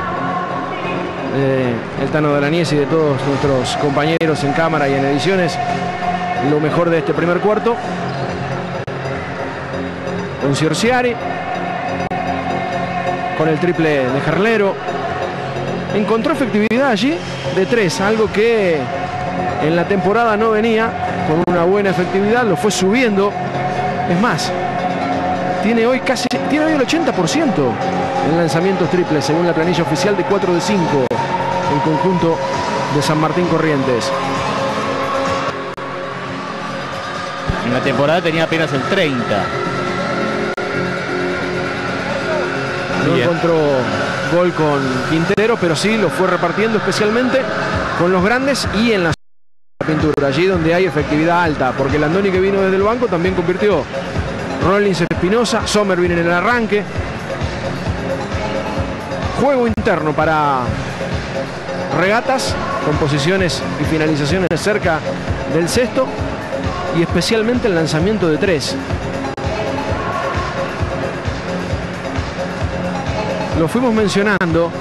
de El Tano Dalanies y de todos nuestros compañeros en cámara y en ediciones, lo mejor de este primer cuarto. Con Ciorciari, con el triple de Jarlero, encontró efectividad allí de tres, algo que en la temporada no venía con una buena efectividad, lo fue subiendo. Es más, tiene hoy casi tiene hoy el ochenta por ciento en lanzamientos triples, según la planilla oficial de cuatro de cinco, el conjunto de San Martín Corrientes. En la temporada tenía apenas el treinta. No Bien. encontró gol con Quintero, pero sí lo fue repartiendo especialmente con los grandes y en la pintura, allí donde hay efectividad alta, porque el Andoni, que vino desde el banco, también convirtió. Rollins Espinosa, Somerville en el arranque. Juego interno para Regatas, con posiciones y finalizaciones cerca del sexto y especialmente el lanzamiento de tres. Lo fuimos mencionando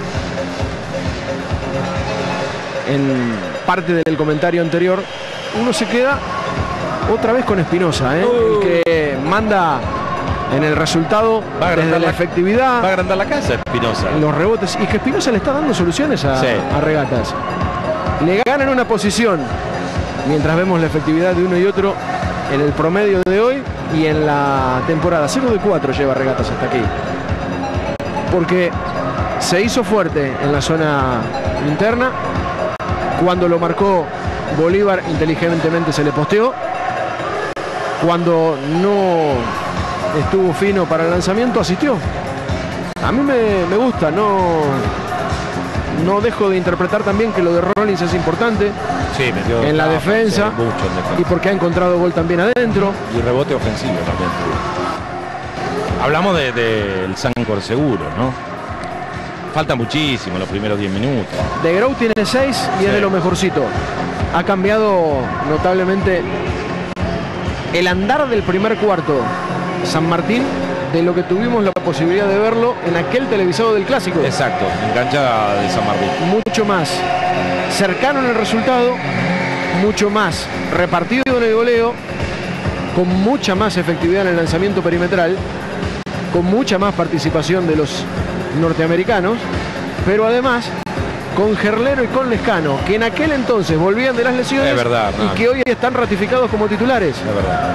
en parte del comentario anterior. Uno se queda otra vez con Espinosa, ¿eh? uh. el que manda en el resultado desde la, la efectividad. Va a agrandar la casa Espinosa. Los rebotes. Y que Espinosa le está dando soluciones a, sí. a Regatas. Le ganan una posición mientras vemos la efectividad de uno y otro en el promedio de hoy y en la temporada. cero de cuatro lleva Regatas hasta aquí. Porque se hizo fuerte en la zona interna. Cuando lo marcó Bolívar, inteligentemente se le posteó. Cuando no estuvo fino para el lanzamiento, asistió. A mí me, me gusta, no, no dejo de interpretar también que lo de Rollins es importante. Sí, metió en la no, defensa, sí, mucho en defensa. Y porque ha encontrado gol también adentro. Y rebote ofensivo también. Hablamos del de, de Sancor seguro, ¿no? falta muchísimo los primeros diez minutos. De Grau tiene seis y sí. es de lo mejorcito. Ha cambiado notablemente el andar del primer cuarto San Martín de lo que tuvimos la posibilidad de verlo en aquel televisado del Clásico. Exacto, en cancha de San Martín. Mucho más cercano en el resultado, mucho más repartido en el goleo, con mucha más efectividad en el lanzamiento perimetral, con mucha más participación de los norteamericanos, pero además con Gerlero y con Lescano, que en aquel entonces volvían de las lesiones, es verdad, y no. que hoy están ratificados como titulares. Es verdad.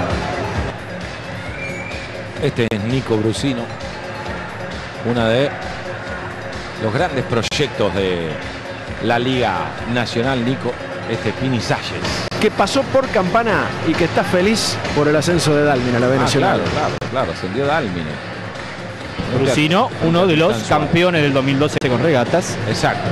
Este es Nico Brusino, uno de los grandes proyectos de la Liga Nacional, Nico, este Pini Salles. Que pasó por Campana y que está feliz por el ascenso de Dalmine a la B ah, Nacional. Claro, claro, claro, ascendió Dalmine. Brusino, uno de los campeones del dos mil doce con regatas. Exacto.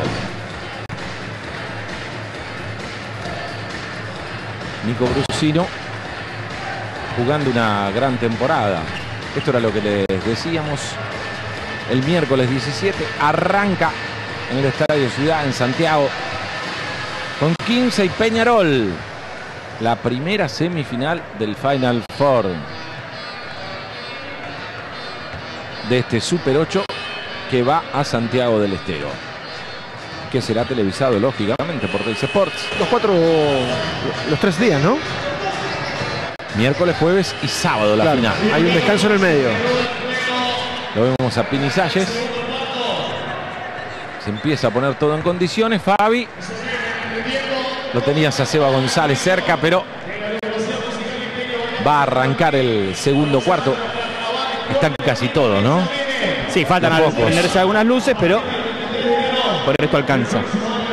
Nico Brusino jugando una gran temporada. Esto era lo que les decíamos. El miércoles diecisiete arranca en el Estadio Ciudad en Santiago con quince y Peñarol. La primera semifinal del Final Four de este Super ocho que va a Santiago del Estero, que será televisado lógicamente por Teis Sports. Los cuatro, los tres días, ¿no? Miércoles, jueves y sábado la claro, final. Hay un descanso en el medio. Lo vemos a Pini Salles. Se empieza a poner todo en condiciones. Fabi. Lo tenías a Seba González cerca, pero va a arrancar el segundo cuarto. Están casi todos, ¿no? Sí, faltan al prenderse algunas luces, pero por esto alcanza.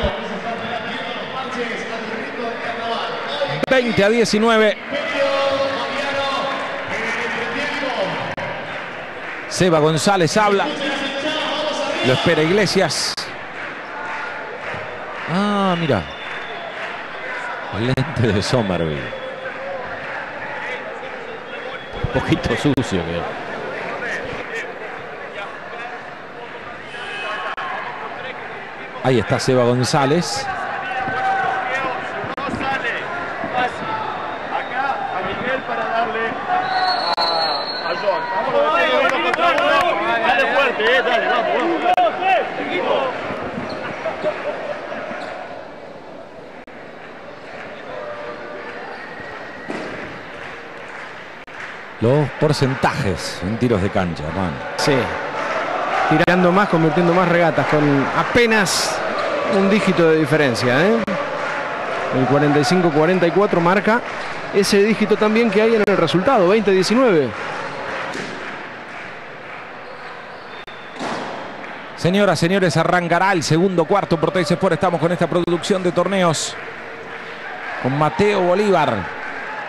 veinte a diecinueve. Seba González habla. Lo espera Iglesias. Ah, mira. El lente de Somerville. Un poquito sucio que. Ahí está Seba González. Los porcentajes en tiros de cancha, man. Sí. Tirando más, convirtiendo más regatas con apenas un dígito de diferencia, ¿eh? El cuarenta y cinco cuarenta y cuatro marca ese dígito también que hay en el resultado, veinte a diecinueve. Señoras, señores, arrancará el segundo cuarto por Teis Sport. Estamos con esta producción de torneos con Mateo Bolívar,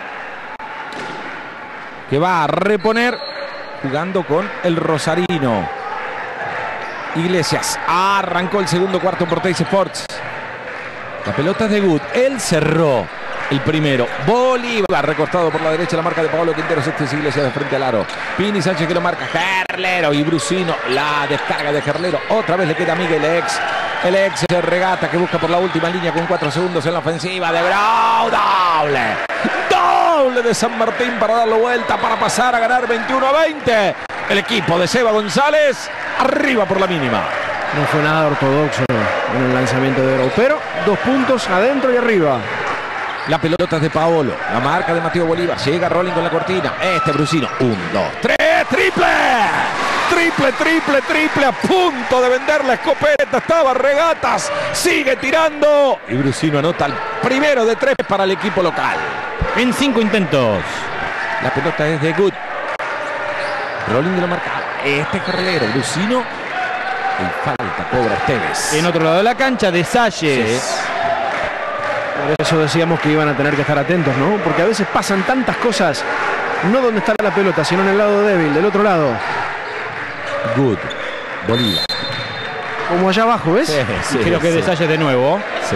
que va a reponer jugando con el Rosarino. Iglesias arrancó el segundo cuarto por Teis Sports. La pelota es de Good. Él cerró el primero. Bolívar recortado por la derecha, la marca de Pablo Quinteros. Este es Iglesias de frente al aro. Pini Sánchez que lo marca. Gerlero y Brusino. La descarga de Gerlero. Otra vez le queda a Miguel ex. El ex de regata que busca por la última línea con cuatro segundos en la ofensiva. De Brau. Doble. Doble de San Martín para darlo vuelta, para pasar a ganar veintiuno a veinte. El equipo de Seba González arriba por la mínima. No fue nada ortodoxo en el lanzamiento de Grau, pero dos puntos adentro y arriba. La pelota es de Paolo. La marca de Mateo Bolívar. Llega Rolling con la cortina. Este Brusino. Un, dos, tres. ¡Triple! Triple, triple, triple. A punto de vender la escopeta. Estaba regatas. Sigue tirando. Y Brusino anota el primero de tres para el equipo local. En cinco intentos. La pelota es de Good. Rolling de la marca. Este carrilero. Brusino. Y falta. Cobra Esteves. En otro lado de la cancha, de Salles. Sí. Por eso decíamos que iban a tener que estar atentos, ¿no? Porque a veces pasan tantas cosas, no donde está la pelota, sino en el lado débil, del otro lado. Good. Bolívar. Como allá abajo, ¿ves? Sí, sí, creo que sí. De Salles de nuevo. Sí.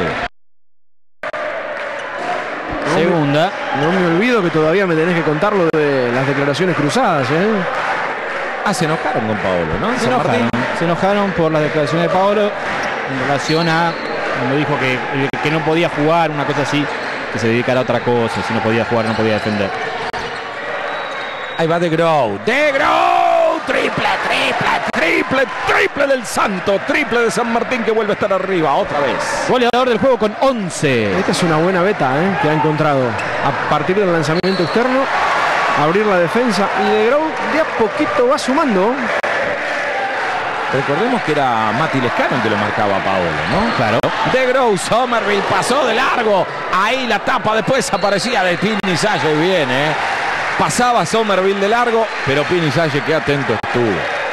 No Segunda. Me, no me olvido que todavía me tenés que contar lo de las declaraciones cruzadas, ¿eh? Ah, se enojaron con Paolo, ¿no? Se San enojaron, Martín. se enojaron por las declaraciones de Paolo en relación a cuando dijo que, que no podía jugar, una cosa así, que se dedicara a otra cosa, si no podía jugar no podía defender. Ahí va De Grow. De Grow. Triple, triple, triple, triple del Santo. Triple de San Martín que vuelve a estar arriba otra vez. Goleador del juego con once. Esta es una buena beta ¿eh? que ha encontrado. A partir del lanzamiento externo, abrir la defensa. Y De Grow de a poquito va sumando. Recordemos que era Mati Lescano el que lo marcaba a Paolo, ¿no? Claro. De Grow, Somerville pasó de largo. Ahí la tapa, después aparecía de Pini Salle. Bien, ¿eh? Pasaba Somerville de largo, pero Pini Salle, qué atento estuvo.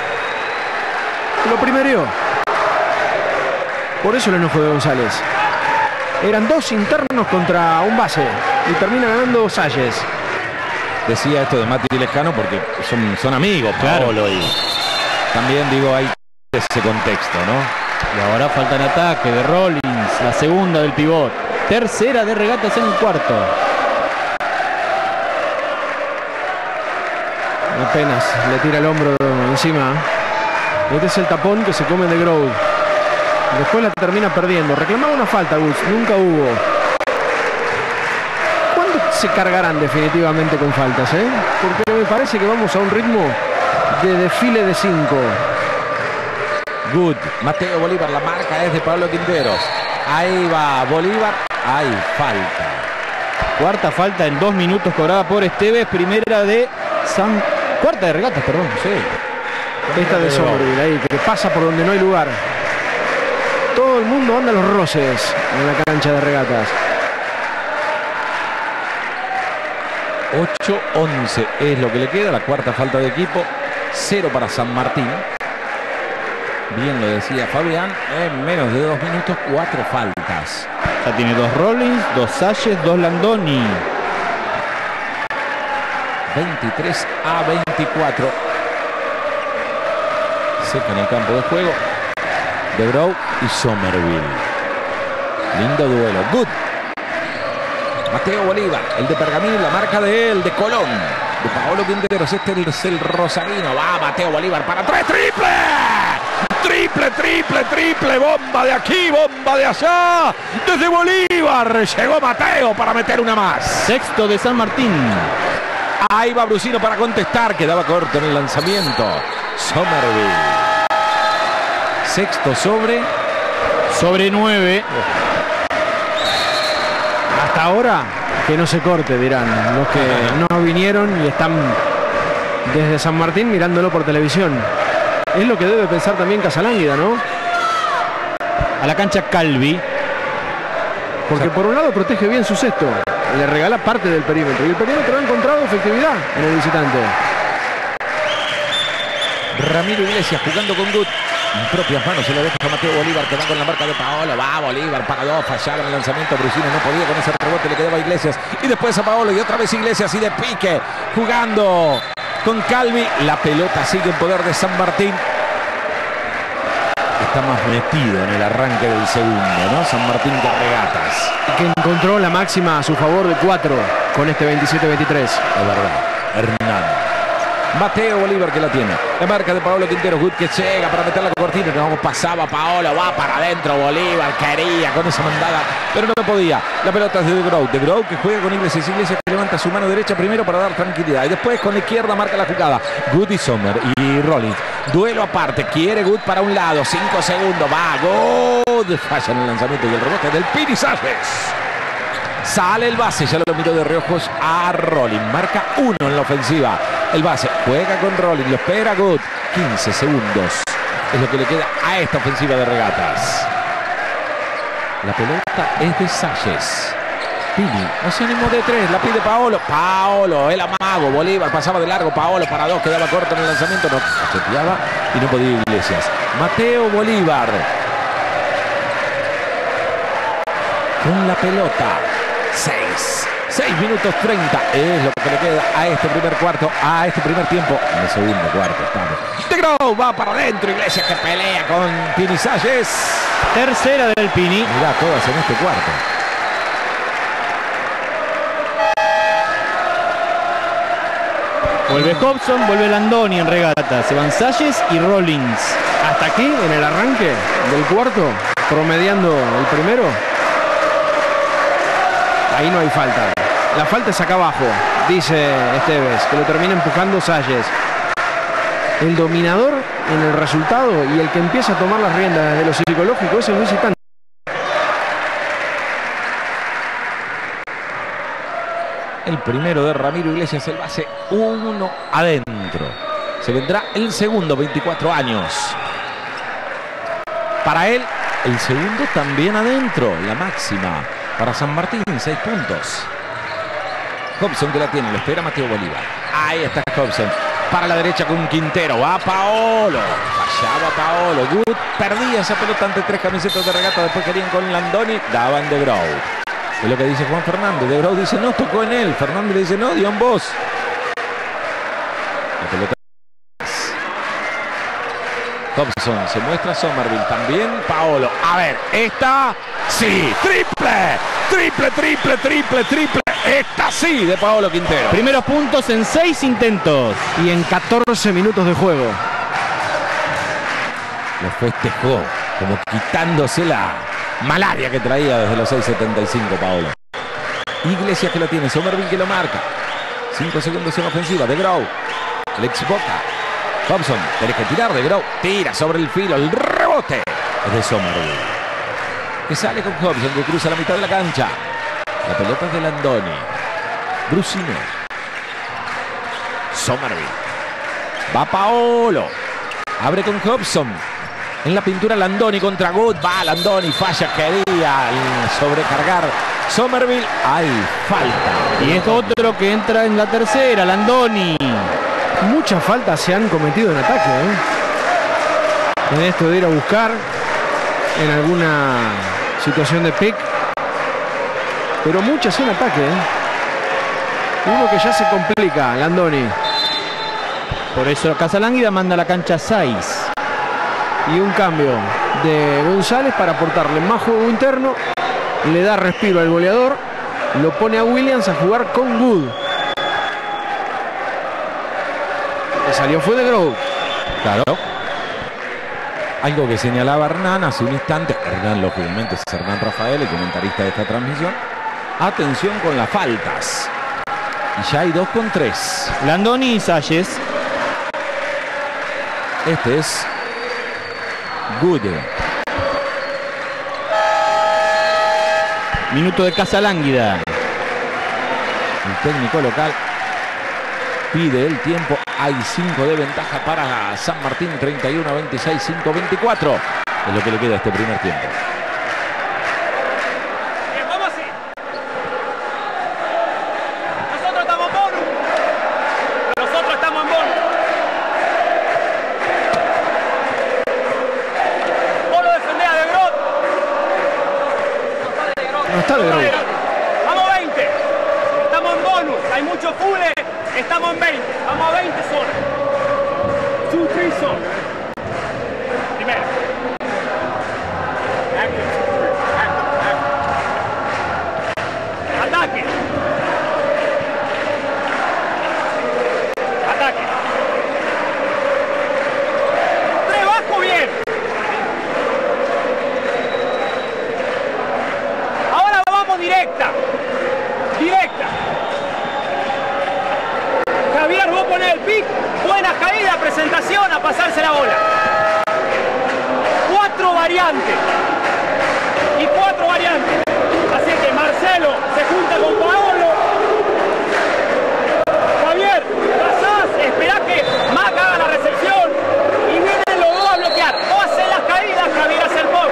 Lo primereó. Por eso el enojo de González. Eran dos internos contra un base. Y termina ganando Salles. Decía esto de Mati Lescano porque son, son amigos, Claro. Paolo. Y también digo, hay ese contexto, ¿no? Y ahora falta en ataque de Rollins, la segunda del pivot. Tercera de Regatas en el cuarto. Apenas le tira el hombro encima. Este es el tapón que se come De Grow. Después la termina perdiendo. Reclamaba una falta, Gus. Nunca hubo. ¿Cuándo se cargarán definitivamente con faltas, eh? Porque me parece que vamos a un ritmo de desfile de cinco. Good. Mateo Bolívar, la marca es de Pablo Quinteros. Ahí va Bolívar. Hay falta. Cuarta falta en dos minutos cobrada por Esteves. Primera de San... Cuarta de Regatas, perdón. Sí. Esta de Somerville, ahí, que pasa por donde no hay lugar. Todo el mundo anda a los roces en la cancha de Regatas. ocho once es lo que le queda. La cuarta falta de equipo. Cero para San Martín. Bien lo decía Fabián. En menos de dos minutos, cuatro faltas. Ya tiene dos Rollins, dos Salles, dos Landoni. veintitrés a veinticuatro. Seca en el campo de juego. De Grow y Somerville. Lindo duelo. Good. Mateo Bolívar, el de Pergamino, la marca de él, de Colón. De Paolo Quinteros, este es el rosarino. Va Mateo Bolívar para tres. ¡Triple! Triple, triple, triple. Bomba de aquí, bomba de allá. Desde Bolívar llegó Mateo para meter una más. Sexto de San Martín. Ahí va Brusino para contestar. Quedaba corto en el lanzamiento. Somerville. Sexto sobre. Sobre nueve. Hasta ahora que no se corte, dirán los que no vinieron y están desde San Martín mirándolo por televisión. Es lo que debe pensar también Casalánguida, ¿no? A la cancha Calvi. Porque por un lado protege bien su cesto. Le regala parte del perímetro. Y el perímetro ha encontrado efectividad en el visitante. Ramiro Iglesias jugando con Good. En propias manos se lo deja a Mateo Bolívar, que va con la marca de Paolo. Va Bolívar para dos, fallaron el lanzamiento. Brusino no podía con ese rebote, le quedaba a Iglesias. Y después a Paolo y otra vez Iglesias y de pique. Jugando con Calvi. La pelota sigue en poder de San Martín. Está más metido en el arranque del segundo, ¿no? San Martín de Regatas. Que encontró la máxima a su favor de cuatro con este veintisiete veintitrés. Es verdad. Hernán. Mateo Bolívar que la tiene. La marca de Paolo Quinteros. Good que llega para meter la cortina. No pasaba Paolo. Va para adentro. Bolívar quería con esa mandada, pero no podía. La pelota es de De Grow. De Grow que juega con Iglesias. Iglesias que levanta su mano derecha primero para dar tranquilidad. Y después con la izquierda marca la jugada. Good y Sommer y Rollins. Duelo aparte. Quiere Good para un lado. Cinco segundos. Va. Good. Falla en el lanzamiento y el rebote del Pini Salles. Sale el base, ya lo miró de reojos a Rollins. Marca uno en la ofensiva. El base juega con Rollins, lo espera Good. quince segundos es lo que le queda a esta ofensiva de Regatas. La pelota es de Salles. Pini no se animó de tres, la pide Paolo. Paolo, el amago. Bolívar pasaba de largo. Paolo para dos, quedaba corto en el lanzamiento. No cacheteaba y no podía Iglesias. Mateo Bolívar con la pelota. seis. seis minutos treinta es lo que le queda a este primer cuarto, a este primer tiempo. En el segundo cuarto estamos. De Grow va para adentro. Iglesias que pelea con Pini Salles. Tercera del Pini. Mirá todas en este cuarto. Vuelve Hobson, vuelve Landoni en regata. Se van Salles y Rollins. Hasta aquí, en el arranque del cuarto, promediando el primero. Ahí no hay falta. La falta es acá abajo, dice Esteves, que lo termina empujando Salles. El dominador en el resultado y el que empieza a tomar las riendas de lo psicológico es el visitante. El primero de Ramiro Iglesias, el base, uno adentro. Se vendrá el segundo, veinticuatro años. Para él, el segundo también adentro, la máxima. Para San Martín, seis puntos. Hobson que la tiene, lo espera Mateo Bolívar. Ahí está Hobson. Para la derecha con Quintero. Va Paolo. Fallaba Paolo. Good perdía esa pelota ante tres camisetas de regata. Después querían con Landoni. Daban de Grau. Es lo que dice Juan Fernández. De Grau dice no, tocó en él. Fernández le dice no, dio en vos. La pelota. Hobson se muestra Somerville. También Paolo. A ver, esta sí. Triple. Triple, triple, triple, triple. Esta sí de Paolo Quintero. Primeros puntos en seis intentos. Y en catorce minutos de juego. Lo festejó como quitándose la malaria que traía desde los seis setenta y cinco Paolo. Iglesias que lo tiene. Somerville que lo marca. cinco segundos en ofensiva. De Grau. Alex Boca. Hobson. Tenés que tirar. De Grau. Tira sobre el filo. El rebote es de Somerville. Que sale con Hobson, que cruza la mitad de la cancha. La pelota es de Landoni. Brusino. Somerville. Va Paolo. Abre con Hobson. En la pintura Landoni contra Good. Va Landoni. Falla. Quería sobrecargar Somerville. Hay falta. Y es otro que entra en la tercera. Landoni. Muchas faltas se han cometido en ataque, ¿eh? En esto de ir a buscar en alguna situación de pick. Pero muchas en ataque, ¿eh? Uno que ya se complica, Landoni. Por eso Casalánguida manda a la cancha seis. Y un cambio de González para aportarle más juego interno. Le da respiro al goleador. Lo pone a Williams a jugar con Good. Le salió fue de Grove. Claro. Algo que señalaba Hernán hace un instante. Hernán, lógicamente, es Hernán Rafael, el comentarista de esta transmisión. Atención con las faltas. Y ya hay dos con tres. Landoni y Salles. Este es Good. Minuto de Casalánguida. El técnico local pide el tiempo. Hay cinco de ventaja para San Martín. treinta y uno a veintiséis, cinco veinticuatro. Es lo que le queda a este primer tiempo. Vamos veinte. Estamos en bonus. Hay muchos fulles. Estamos en veinte. Vamos a veinte solos. Two, three solos. Primero. Ataque. Ataque. Tres bajo bien. Ahora vamos directa. Directa. Javier, vos ponés el pick. Buena caída, presentación, a pasarse la bola. Cuatro variantes. Y cuatro variantes. Así que Marcelo se junta con Paolo. Javier, pasás, esperá que Mac haga la recepción. Y vienen los dos a bloquear. Vos hacés las caídas, Javier hace el pop.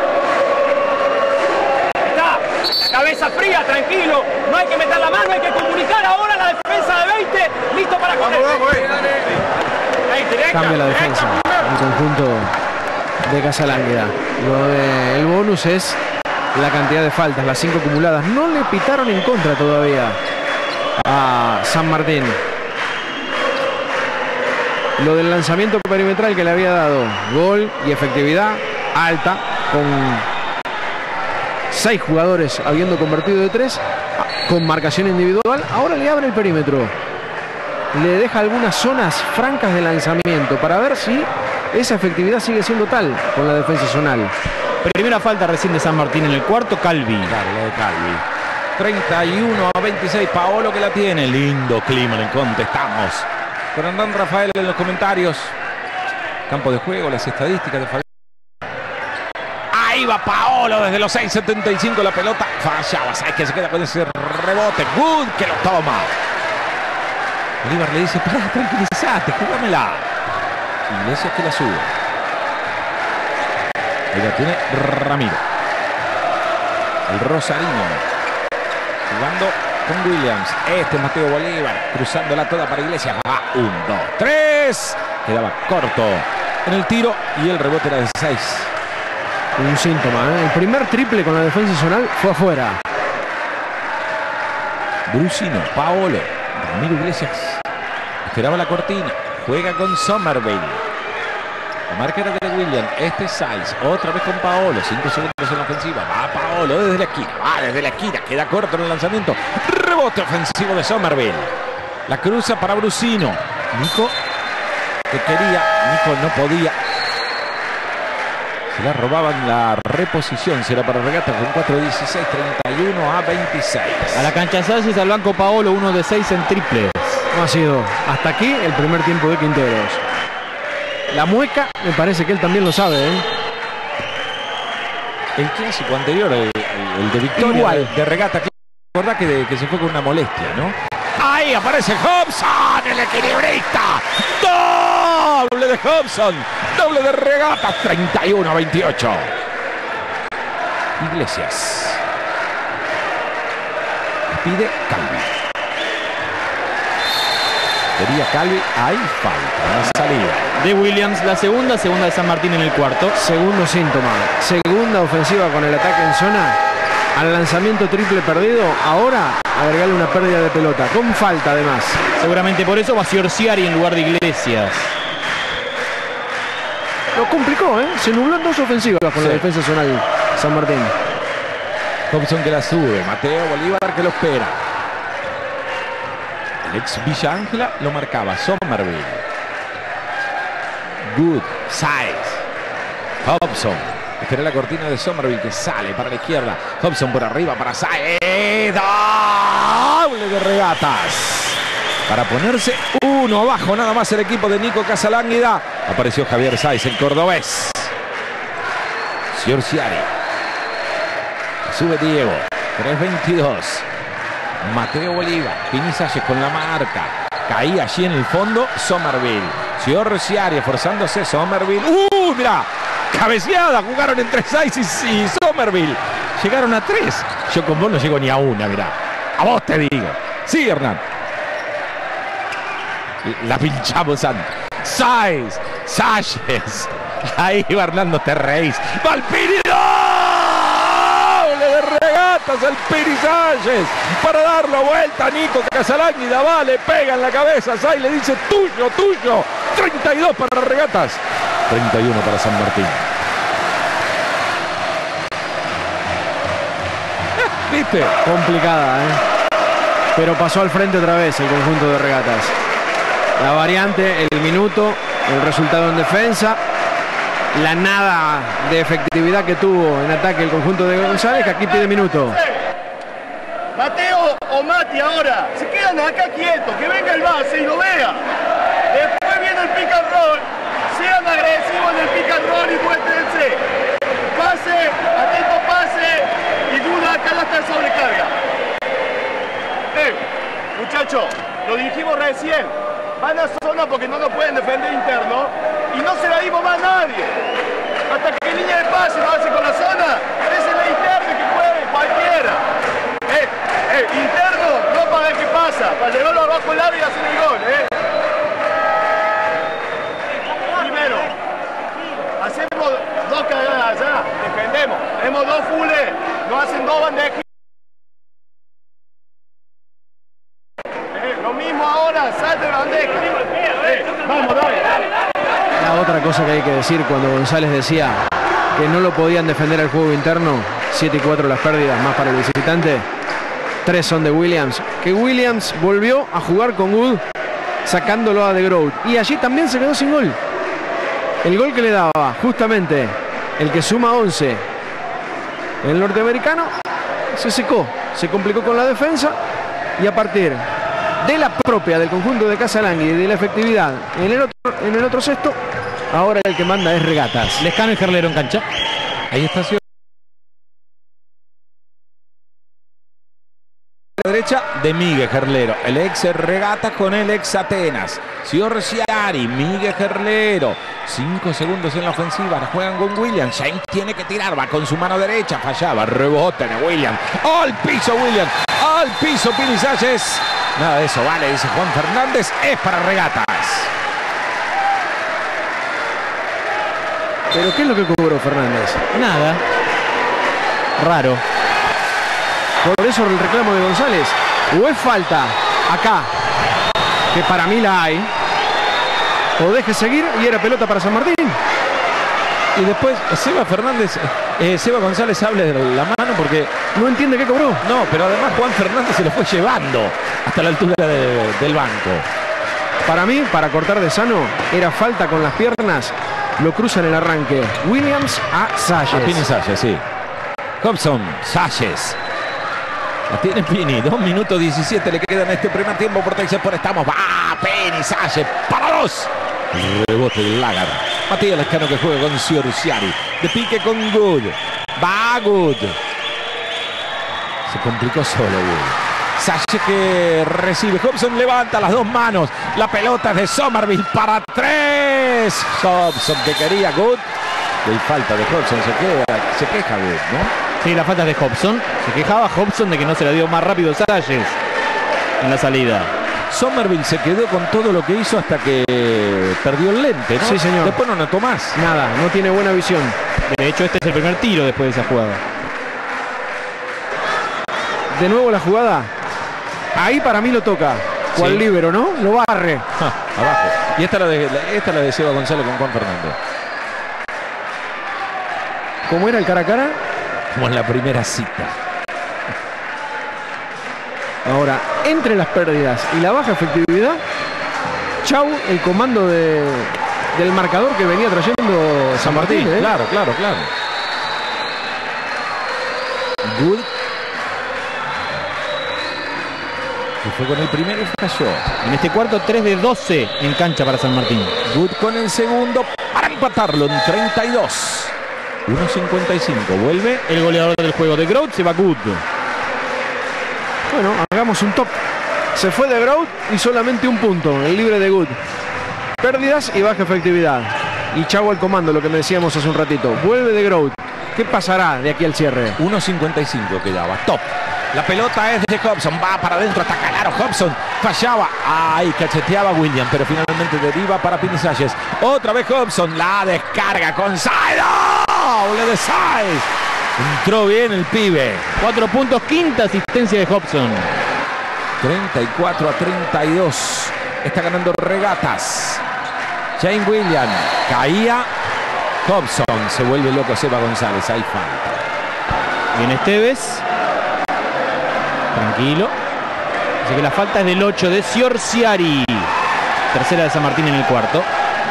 Está, la cabeza fría, tranquilo. No hay que meter la mano, hay que comunicar ahora la defensa de veinte. Listo para correr. Cambia la defensa. El conjunto de Casalánguida. Lo del bonus es la cantidad de faltas, las cinco acumuladas. No le pitaron en contra todavía a San Martín. Lo del lanzamiento perimetral que le había dado gol y efectividad alta, con seis jugadores habiendo convertido de tres, con marcación individual. Ahora le abre el perímetro. le deja algunas zonas francas de lanzamiento para ver si esa efectividad sigue siendo tal con la defensa zonal. Primera falta recién de San Martín en el cuarto, Calvi. Claro, la de Calvi. treinta y uno a veintiséis, Paolo que la tiene. Lindo clima, le contestamos. Con Hernán Rafael en los comentarios. Campo de juego, las estadísticas de Fabián. Ahí va Paolo desde los seis setenta y cinco, la pelota fallaba. Sabes que se queda con ese rebote. Good que lo toma. Bolívar le dice, pará, tranquilízate, jugámela. Iglesias que la sube. Ahí la tiene Ramiro. El rosarino. Jugando con Williams. Este es Mateo Bolívar. Cruzándola toda para Iglesias. Va, un, dos, tres. Quedaba corto en el tiro y el rebote era de seis. Un síntoma, ¿eh? El primer triple con la defensa zonal fue afuera. Brusino, Paolo, Ramiro Iglesias. Esperaba la cortina. Juega con Somerville. La marca era de William. Este es Saiz. Otra vez con Paolo. Cinco segundos en la ofensiva. Va Paolo desde la esquina. Va desde la esquina. Queda corto en el lanzamiento. Rebote ofensivo de Somerville. La cruza para Brusino. Nico que quería. Nico no podía. Se la robaban la reposición. Será para Regata con cuatro dieciséis, treinta y uno a veintiséis. A la cancha Salles, al banco Paolo, uno de seis en triples. No ha sido hasta aquí el primer tiempo de Quinteros. La mueca, me parece que él también lo sabe, ¿eh? El clásico anterior, el, el, el de Victoria, igual de, de Regata, ¿verdad? Que, de, que se fue con una molestia, ¿no? Ahí aparece Hobson, el equilibrista. Doble de Hobson, doble de Regata, treinta y uno a veintiocho. Iglesias. Pide Calvi. Quería Calvi, hay falta, la salida. De Williams, la segunda, segunda de San Martín en el cuarto. Segundo síntoma, segunda ofensiva con el ataque en zona. Al lanzamiento triple perdido, ahora agregarle una pérdida de pelota, con falta además. Seguramente por eso va Ciorciari en lugar de Iglesias. Lo complicó, ¿eh? Se nubló en dos ofensivas con sí. La defensa zonal San Martín. Thompson que la sube, Mateo Bolívar que lo espera. El ex Villa Ángela lo marcaba, Somerville. Good, Saiz. Hobson. Espera la cortina de Somerville que sale para la izquierda. Hobson por arriba para Saiz. Doble de Regatas. Para ponerse uno abajo nada más el equipo de Nico Casalánguida. Apareció Javier Saiz, el cordobés. Ciorciari. Sube Diego. tres veintidós. Mateo Bolívar. Pini Salles con la marca. Caía allí en el fondo Somerville. Ciorciari esforzándose. Somerville. ¡Uh! Mirá. Cabeceada. Jugaron entre Saiz y Somerville. Llegaron a tres. Yo con vos no llego ni a una, mirá. A vos te digo. Sí, Hernán. La pinchamos antes. Saiz. Salles. Ahí va Hernando, te reís. ¡Va el Pini! ¡Doble de Regatas el Pini Salles! Para darlo vuelta a Nico Casalánguida. Va, le pega en la cabeza. Saiz le dice tuyo, tuyo. treinta y dos para Regatas. treinta y uno para San Martín. ¿Viste? Complicada, ¿eh? Pero pasó al frente otra vez el conjunto de Regatas. La variante, el minuto, el resultado en defensa, la nada de efectividad que tuvo en ataque el conjunto de González, que aquí pide minuto. Mateo o Mati ahora, se quedan acá quietos, que venga el base y lo vea. Después viene el pick and roll, sean agresivos en el pick and roll y muéstrense. Pase, atento pase y duda acá la está sobrecarga. Eh, muchachos, lo dijimos recién. Van a zona porque no nos pueden defender interno y no se la dimos más a nadie. Hasta que línea de pase lo hace con la zona, esa es la interna que puede cualquiera. Eh, eh, interno, no para ver qué pasa, para llevarlo abajo el aro y hacer el gol, eh. Primero, hacemos dos cagadas allá, defendemos. Tenemos dos fulles, no hacen dos bandejas. Lo mismo ahora, salte de bandeja. Eh, vamos, dale. La otra cosa que hay que decir cuando González decía que no lo podían defender al juego interno, siete y cuatro las pérdidas, más para el visitante, tres son de Williams. Que Williams volvió a jugar con Wood sacándolo a De Groot. Y allí también se quedó sin gol. El gol que le daba justamente el que suma once, el norteamericano, se secó, se complicó con la defensa y a partir de la propia del conjunto de Casalangui y de la efectividad en el otro, en el otro sexto, ahora el que manda es Regatas. Lescano y Gerlero en cancha. Ahí está derecha de Miguel Gerlero, el ex Regatas con el ex Atenas. Siorciari, Miguel Gerlero, cinco segundos en la ofensiva, juegan con Williams. James tiene que tirar, va con su mano derecha, fallaba, rebote de Williams, al piso Williams, al piso Pini Salles. Nada de eso vale, dice Juan Fernández, es para Regatas. ¿Pero qué es lo que cobró Fernández? Nada. Raro. Por eso el reclamo de González. O es falta acá, que para mí la hay, o deje seguir y era pelota para San Martín. Y después Seba Fernández, eh, Seba González habla de la mano porque no entiende qué cobró. No, pero además Juan Fernández se lo fue llevando hasta la altura de, del banco. Para mí, para cortar de sano, era falta con las piernas. Lo cruza en el arranque Williams a Salles. A Pini Salles, sí. Hobson, Salles. La tiene Pini, dos minutos diecisiete le quedan en este primer tiempo. Protección por estamos. Va Pini Salles para dos. Rebote del Lagar. Matías Lescano que juega con Siorciari. De pique con Good. Va Good. Se complicó solo Good. Salles que recibe. Hobson levanta las dos manos. La pelota es de Somerville para tres. Hobson que quería Good. Y hay falta de Hobson. Se, queda, se queja Good, ¿no? Sí, la falta es de Hobson. Se quejaba Hobson de que no se la dio más rápido Salles en la salida. Somerville se quedó con todo lo que hizo hasta que perdió el lente, ¿no? Sí, señor. Después no notó más. Nada, no tiene buena visión. De hecho, este es el primer tiro después de esa jugada. De nuevo la jugada. Ahí para mí lo toca. Cual Sí. líbero, ¿no? Lo barre. Ah, abajo. Y esta es la de, esta es la de Seba González con Juan Fernández. ¿Cómo era el cara a cara? Como en la primera cita. Ahora, entre las pérdidas y la baja efectividad, chau el comando de, del marcador que venía trayendo San Martín. ¿eh? Claro, claro, claro. Good. Que fue con el primero y falló. En este cuarto, tres de doce en cancha para San Martín. Good con el segundo para empatarlo en treinta y dos. uno cincuenta y cinco. Vuelve el goleador del juego de Grout, se va Good. Bueno, hagamos un top. Se fue de Grout y solamente un punto, el libre de Good. Pérdidas y baja efectividad. Y chau al comando, lo que me decíamos hace un ratito. Vuelve de Grout. ¿Qué pasará de aquí al cierre? uno cincuenta y cinco quedaba. Top. La pelota es de Hobson. Va para adentro hasta Calaro. Hobson fallaba. Ay, cacheteaba William, pero finalmente deriva para Pini Salles. Otra vez Hobson. La descarga con Said. ¡Oh! de Said. Entró bien el pibe. Cuatro puntos, quinta asistencia de Hobson. treinta y cuatro a treinta y dos. Está ganando Regatas. Jane William. Caía. Hobson. Se vuelve loco Seba González. Hay falta. Bien Esteves. Tranquilo. Así que la falta es del ocho de Siorciari. Tercera de San Martín en el cuarto.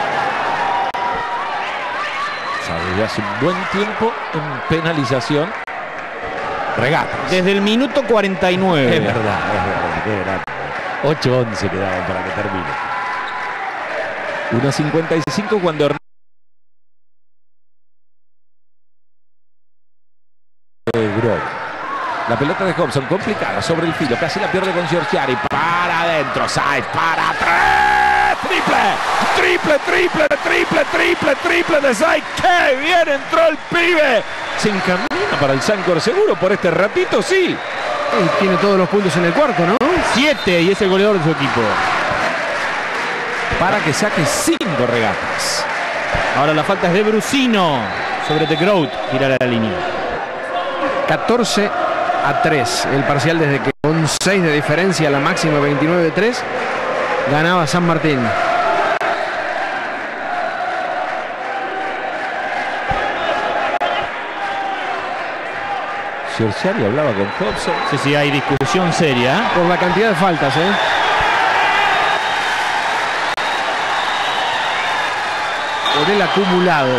Desde hace un buen tiempo en penalización. Regatas. Desde el minuto cuarenta y nueve. Es verdad, es verdad, es verdad. ocho once quedaban para que termine. uno cincuenta y cinco cuando Hernán La pelota de Hobson complicada sobre el filo. Casi la pierde con Siorciari. Para adentro. Said para tres. Triple. Triple, triple, triple, triple, triple de Said. ¡Qué bien entró el pibe! Se encamina para el Sancor seguro por este ratito, sí. Y tiene todos los puntos en el cuarto, ¿no? Siete y es el goleador de su equipo. Para que saque cinco Regatas. Ahora la falta es de Brusino sobre The Grout. Tirar a la línea. catorce a tres. El parcial desde que con seis de diferencia, la máxima veintinueve a tres, ganaba San Martín. Siorciari hablaba con Hobson. Sí, sí, hay discusión seria. Por la cantidad de faltas, ¿eh? por el acumulado.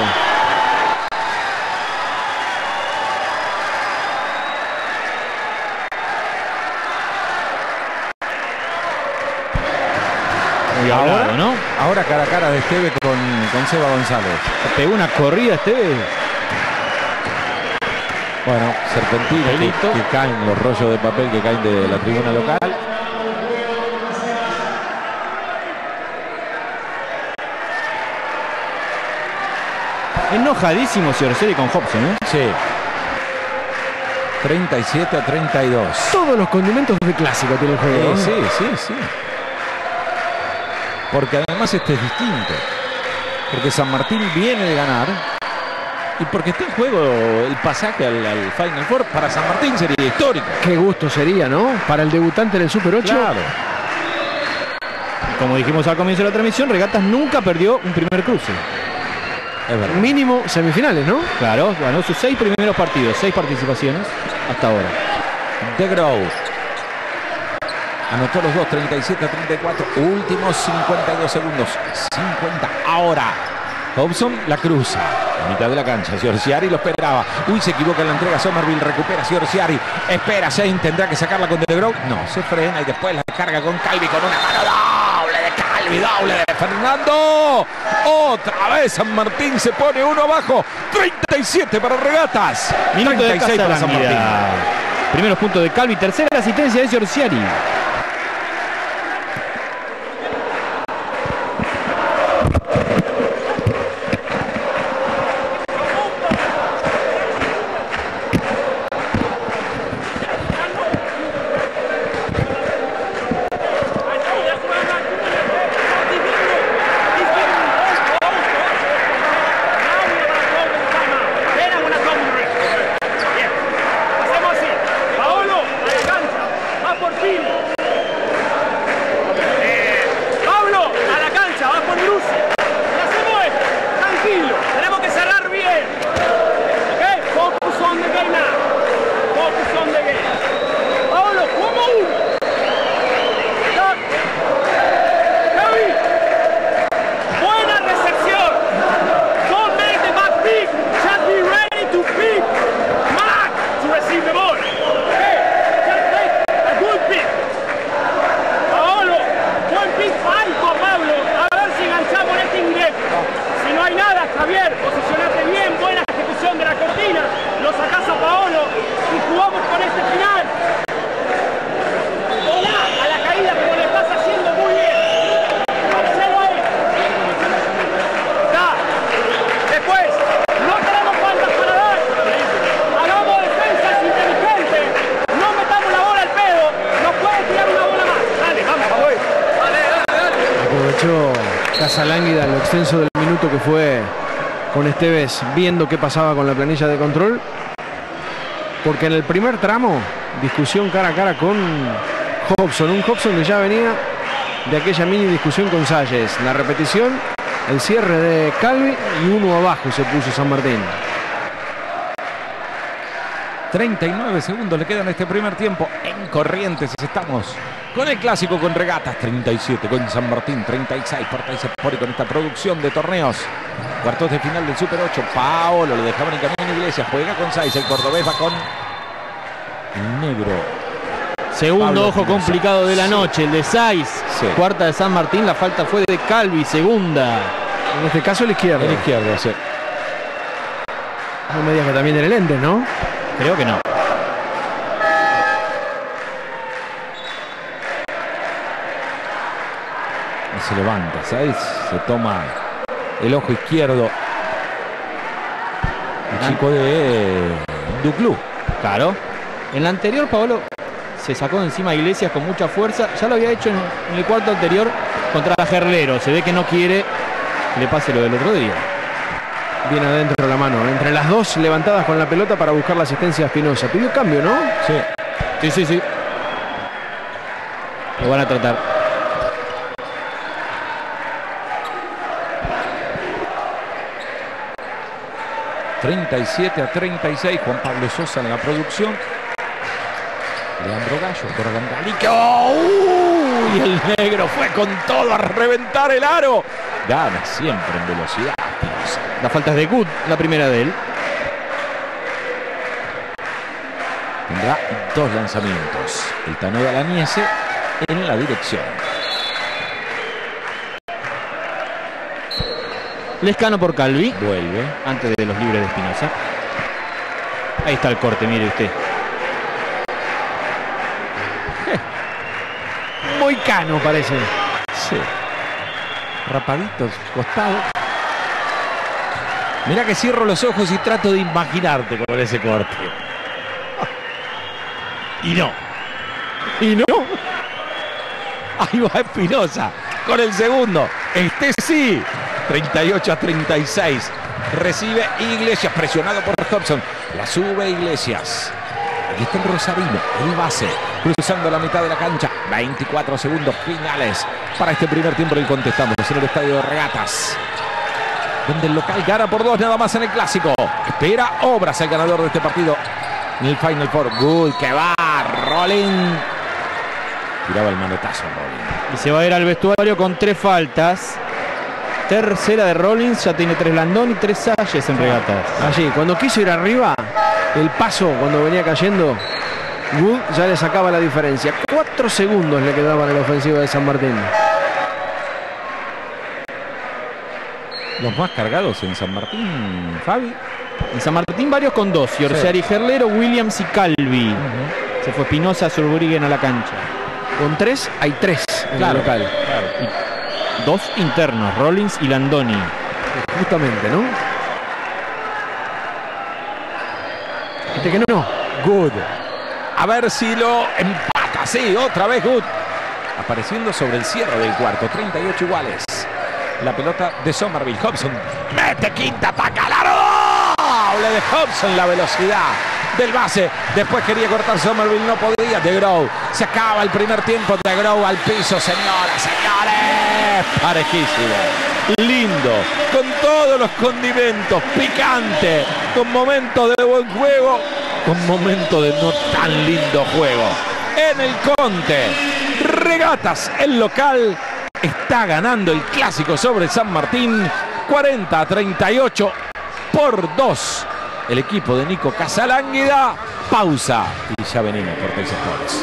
Muy ahora, ¿no? Ahora cara a cara de Esteve con, con Seba González. Pegó una corrida Esteve. Bueno, serpentina que, que caen, los rollos de papel que caen de la tribuna local. Enojadísimo Sciorciari con Hobson, ¿eh? Sí. treinta y siete a treinta y dos. Todos los condimentos de clásico tiene el juego. Sí, sí, sí, sí. Porque además este es distinto. Porque San Martín viene de ganar. Y porque está en juego el pasaje al, al Final Four, para San Martín sería histórico. Qué gusto sería, ¿no? Para el debutante en el Super ocho. Claro. Como dijimos al comienzo de la transmisión, Regatas nunca perdió un primer cruce. Es verdad. Mínimo semifinales, ¿no? Claro, ganó sus seis primeros partidos, seis participaciones hasta ahora. De Grow anotó los dos, treinta y siete a treinta y cuatro. Últimos cincuenta y dos segundos. cincuenta ahora. Hobson la cruza. A mitad de la cancha. Sciorciari lo esperaba. Uy, se equivoca en la entrega. Somerville recupera. Sciorciari espera. Shane tendrá que sacarla con De Grow. No, se frena y después la descarga con Calvi con una mano doble de Calvi. Doble de Fernando. Otra vez San Martín se pone uno abajo. treinta y siete para Regatas. Minuto treinta y seis de para San Martín. Primeros puntos de Calvi. Tercera asistencia de Sciorciari. Casalánguida lo extenso del minuto que fue con Esteves viendo qué pasaba con la planilla de control, porque en el primer tramo discusión cara a cara con Hobson, un Hobson que ya venía de aquella mini discusión con Salles. La repetición, el cierre de Calvi y uno abajo se puso San Martín. treinta y nueve segundos le quedan este primer tiempo en Corrientes. Estamos con el clásico con Regatas. treinta y siete con San Martín, treinta y seis por Taisepori con esta producción de torneos. Cuartos de final del Super ocho. Paolo lo dejaban en camino. Iglesias juega con Saiz. El cordobés va con el negro. Segundo Pablo ojo Espinosa. complicado de la Sí. noche, el de Saiz. Sí. Cuarta de San Martín, la falta fue de Calvi. Segunda. En este caso el izquierdo. El izquierdo, sí. No me digas que también era el ente, ¿no? Creo que no. Y se levanta, Saiz se toma el ojo izquierdo. El chico de Duclú. Claro. En la anterior, Paolo se sacó de encima a Iglesias con mucha fuerza. Ya lo había hecho en, en el cuarto anterior contra Gerlero. Se ve que no quiere que le pase lo del otro día. Bien adentro la mano, entre las dos levantadas con la pelota para buscar la asistencia a Espinosa. Pidió cambio, ¿no? Sí. Sí, sí, sí. Lo van a tratar. treinta y siete a treinta y seis. Juan Pablo Sosa en la producción. Leandro Gallo por Gandalique. ¡Oh! ¡Uy! El negro fue con todo a reventar el aro. Gana siempre en velocidad. La falta es de Good, la primera de él. Tendrá dos lanzamientos. El Tano de Alaniese en la dirección. Lescano por Calvi. Vuelve. Antes de los libres de Espinosa. Ahí está el corte, mire usted. Muy cano parece. Sí. Rapaditos, costados. Mira que cierro los ojos y trato de imaginarte con ese corte. Y no. Y no. Ahí va Espinosa con el segundo. Este sí. treinta y ocho a treinta y seis. Recibe Iglesias, presionado por Hobson. La sube Iglesias. Aquí está el Rosarino, el base, cruzando la mitad de la cancha. veinticuatro segundos finales para este primer tiempo del Contestamos en el estadio de Regatas, donde el local gana por dos nada más en el clásico. Espera Obras, el ganador de este partido en el Final Four. Good, que va, Rolling. Tiraba el manotazo Rolling. Y se va a ir al vestuario con tres faltas. Tercera de Rollins, ya tiene tres Landón y tres Salles en Regatas. Allí, cuando quiso ir arriba, el paso cuando venía cayendo, Wood ya le sacaba la diferencia. Cuatro segundos le quedaban en la ofensiva de San Martín. Los más cargados en San Martín, Fabi. En San Martín varios con dos. Yorciari, sí. Gerlero, Williams y Calvi. Uh-huh. Se fue Espinosa, Zurbriggen a la cancha. Con tres hay tres en claro, el local. Claro. Y dos internos, Rollins y Landoni. Justamente, ¿no? Este que no, no. Good. A ver si lo empata. Sí, otra vez Good. Apareciendo sobre el cierre del cuarto. treinta y ocho iguales. La pelota de Somerville. Hobson mete quinta, ataca largo. Doble de Hobson, la velocidad del base. Después quería cortar Somerville, no podía. DeGrow. Se acaba el primer tiempo. DeGrow al piso, señoras, señores. Parejísimo. Lindo. Con todos los condimentos. Picante. Con momentos de buen juego. Con momentos de no tan lindo juego. En el Conte. Regatas, el local. Está ganando el clásico sobre San Martín. cuarenta a treinta y ocho por dos. El equipo de Nico Casalánguida. Pausa. Y ya venimos por Teis Sports.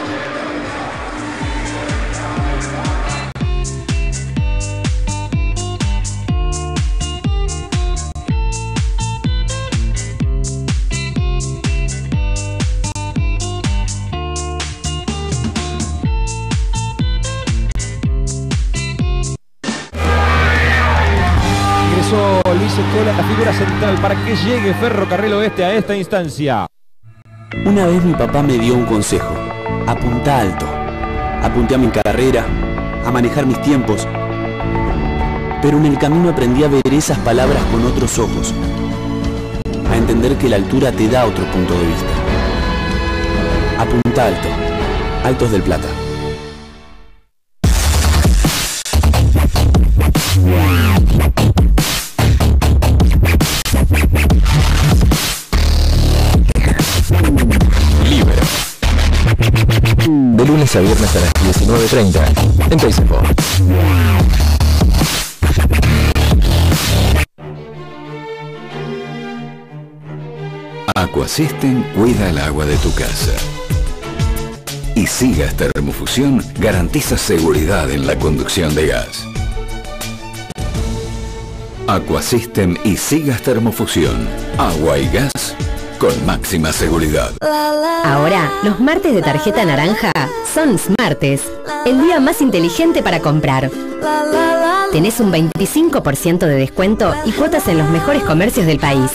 Luis Escola, la figura central para que llegue Ferrocarril Oeste a esta instancia. Una vez mi papá me dio un consejo: apunta alto. Apunté a mi carrera, a manejar mis tiempos, pero en el camino aprendí a ver esas palabras con otros ojos, a entender que la altura te da otro punto de vista. Apunta alto. Altos del Plata. De lunes a viernes a las diecinueve treinta en Teis Sports. Aquasystem cuida el agua de tu casa. Y Sigas Termofusión garantiza seguridad en la conducción de gas. Aquasystem y Sigas Termofusión. Agua y gas con máxima seguridad. Ahora, los martes de tarjeta naranja son Smartes, el día más inteligente para comprar. Tenés un veinticinco por ciento de descuento y cuotas en los mejores comercios del país.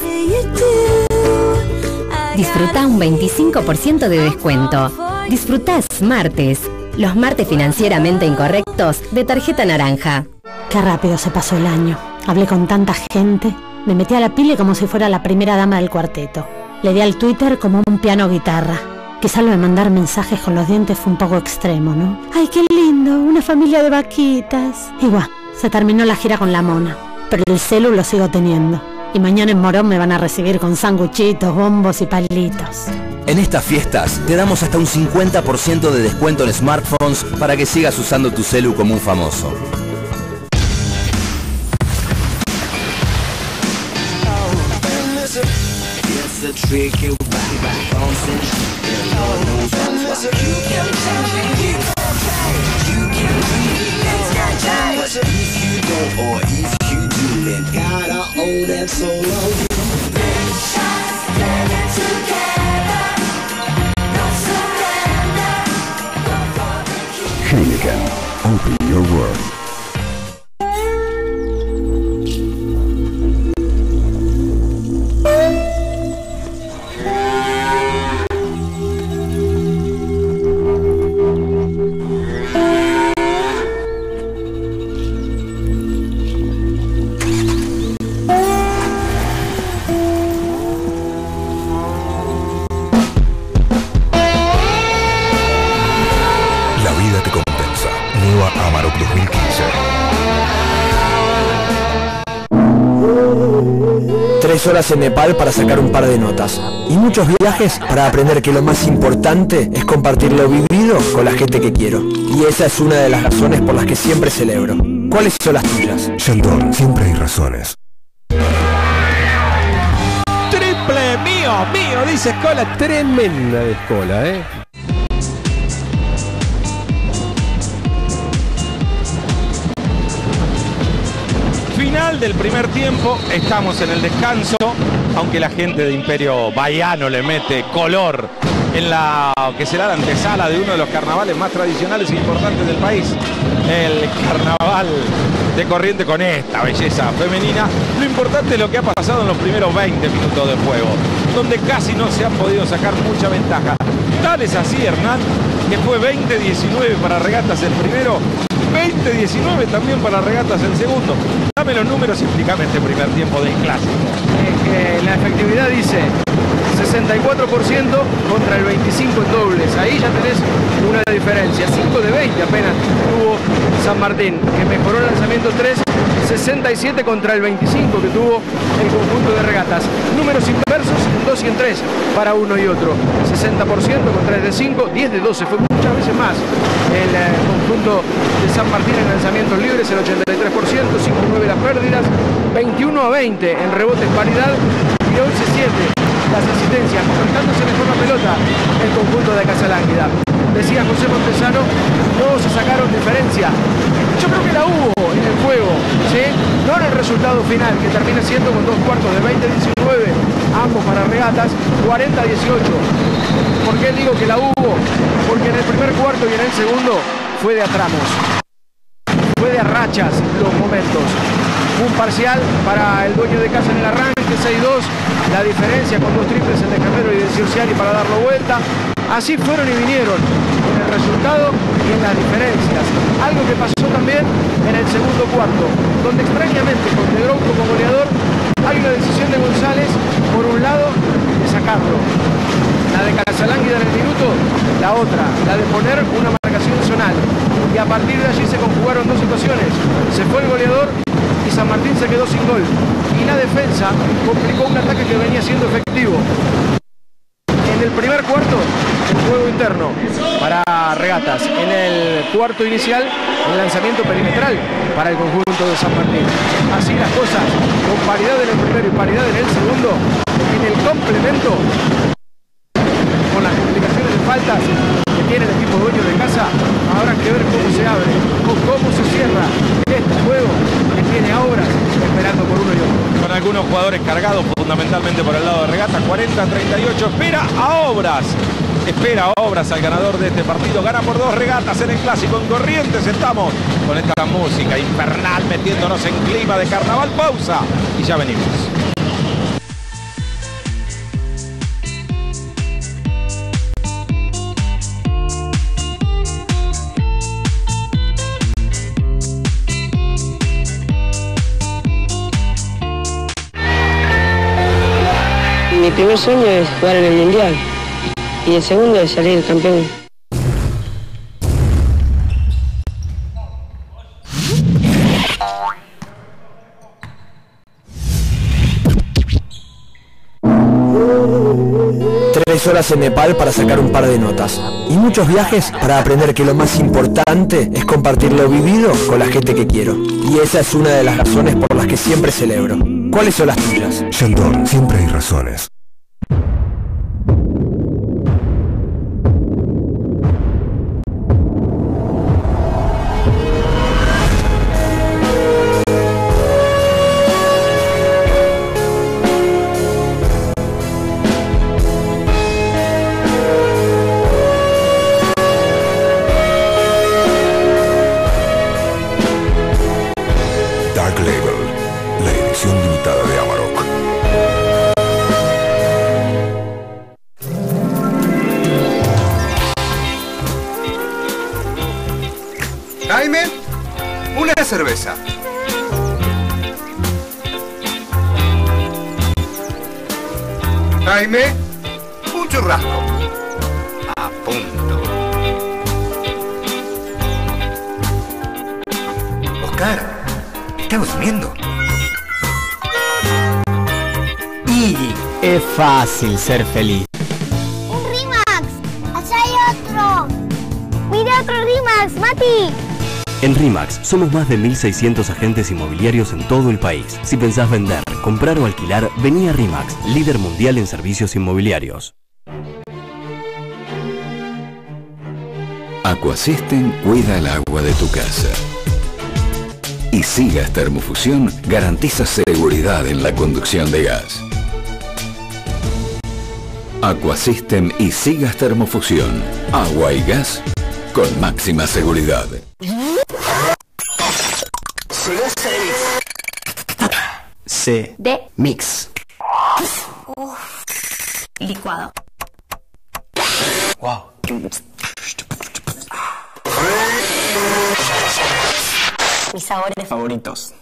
Disfruta un veinticinco por ciento de descuento. Disfruta Smartes, los martes financieramente incorrectos de tarjeta naranja. Qué rápido se pasó el año. Hablé con tanta gente. Me metí a la pile como si fuera la primera dama del cuarteto. Le di al Twitter como un piano guitarra. Quizá lo de mandar mensajes con los dientes fue un poco extremo, ¿no? ¡Ay, qué lindo! Una familia de vaquitas. Y bueno, se terminó la gira con la mona. Pero el celu lo sigo teniendo. Y mañana en Morón me van a recibir con sanguchitos, bombos y palitos. En estas fiestas te damos hasta un cincuenta por ciento de descuento en smartphones para que sigas usando tu celu como un famoso. big, your body body bouncing. And Lord knows that's why. You can change, you can change, things can change. If you don't or if you do, then gotta own that soul on you. Standing together, no surrender. Heineken, open your world. Tres horas en Nepal para sacar un par de notas. Y muchos viajes para aprender que lo más importante es compartir lo vivido con la gente que quiero. Y esa es una de las razones por las que siempre celebro. ¿Cuáles son las tuyas? Sheldon, siempre hay razones. Triple mío, mío, dice Escola. Tremenda de Escola, ¿eh? Final del primer tiempo, estamos en el descanso, aunque la gente de Imperio Bahiano le mete color en la que será la antesala de uno de los carnavales más tradicionales e importantes del país, el carnaval de Corrientes, con esta belleza femenina. Lo importante es lo que ha pasado en los primeros veinte minutos de juego, donde casi no se han podido sacar mucha ventaja. Tal es así, Hernán, que fue veinte diecinueve para Regatas el primero, veinte diecinueve también para Regatas el segundo. Dame los números y explícame este primer tiempo del clásico. Eh, que la efectividad dice sesenta y cuatro por ciento contra el veinticinco por ciento en dobles. Ahí ya tenés una diferencia. cinco de veinte apenas tuvo San Martín, que mejoró el lanzamiento tres. sesenta y siete contra el veinticinco que tuvo el conjunto de Regatas. Números inversos en dos y en tres para uno y otro. sesenta por ciento contra el de cinco, diez de doce. Fue muchas veces más el eh, conjunto de San Martín en lanzamientos libres, el ochenta y tres por ciento, cinco nueve las pérdidas, veintiuno a veinte en rebotes paridad y once siete las asistencias, completándose mejor la pelota el conjunto de Casalánguida. Decía José Montesano, no se sacaron diferencia. Yo creo que la hubo en el juego, ¿sí? No en el resultado final, que termina siendo con dos cuartos de veinte diecinueve, ambos para Regatas, cuarenta dieciocho. ¿Por qué digo que la hubo? Porque en el primer cuarto y en el segundo fue de a tramos, fue de a rachas los momentos. Un parcial para el dueño de casa en el arranque, seis dos, la diferencia con dos triples en de Carrero y de Ciorciari para darlo vuelta. Así fueron y vinieron en el resultado y en las diferencias. Algo que pasó también en el segundo cuarto, donde extrañamente con De Grau como goleador hay una decisión de González, por un lado, de sacarlo. La de Casalánguida en el minuto, la otra, la de poner una marcación zonal. Y a partir de allí se conjugaron dos situaciones. Se fue el goleador y San Martín se quedó sin gol. Y la defensa complicó un ataque que venía siendo efectivo. En el primer cuarto, el juego interno para Regatas. En el cuarto inicial, el lanzamiento perimetral para el conjunto de San Martín. Así las cosas, con paridad en el primero y paridad en el segundo. En el complemento, con las complicaciones de faltas que tiene el equipo dueño de casa, habrá que ver cómo se abre o cómo se cierra este juego que tiene a Obras esperando por uno y otro. Con algunos jugadores cargados fundamentalmente por el lado de Regata, cuarenta a treinta y ocho, espera a Obras. Espera a Obras al ganador de este partido. Gana por dos Regatas en el clásico. En Corrientes estamos con esta música infernal metiéndonos en clima de carnaval. Pausa y ya venimos. Mi primer sueño es jugar en el Mundial y el segundo es salir campeón. Tres horas en Nepal para sacar un par de notas. Y muchos viajes para aprender que lo más importante es compartir lo vivido con la gente que quiero. Y esa es una de las razones por las que siempre celebro. ¿Cuáles son las tuyas? Sheldon, siempre hay razones. Label, la edición limitada de Amarok. Jaime, una cerveza. Jaime, un churrasco. A punto. Oscar, ¿estás durmiendo? Y es fácil ser feliz. ¡Un Rimax! ¡Allá hay otro! ¡Mira otro Rimax, Mati! En RIMAX somos más de mil seiscientos agentes inmobiliarios en todo el país. Si pensás vender, comprar o alquilar, vení a RIMAX, líder mundial en servicios inmobiliarios. Aquasystem cuida el agua de tu casa. Y Sigas Termofusión garantiza seguridad en la conducción de gas. Aquasystem y Sigas Termofusión. Agua y gas con máxima seguridad. C de Mix. Uf, licuado. Wow. Mis sabores favoritos.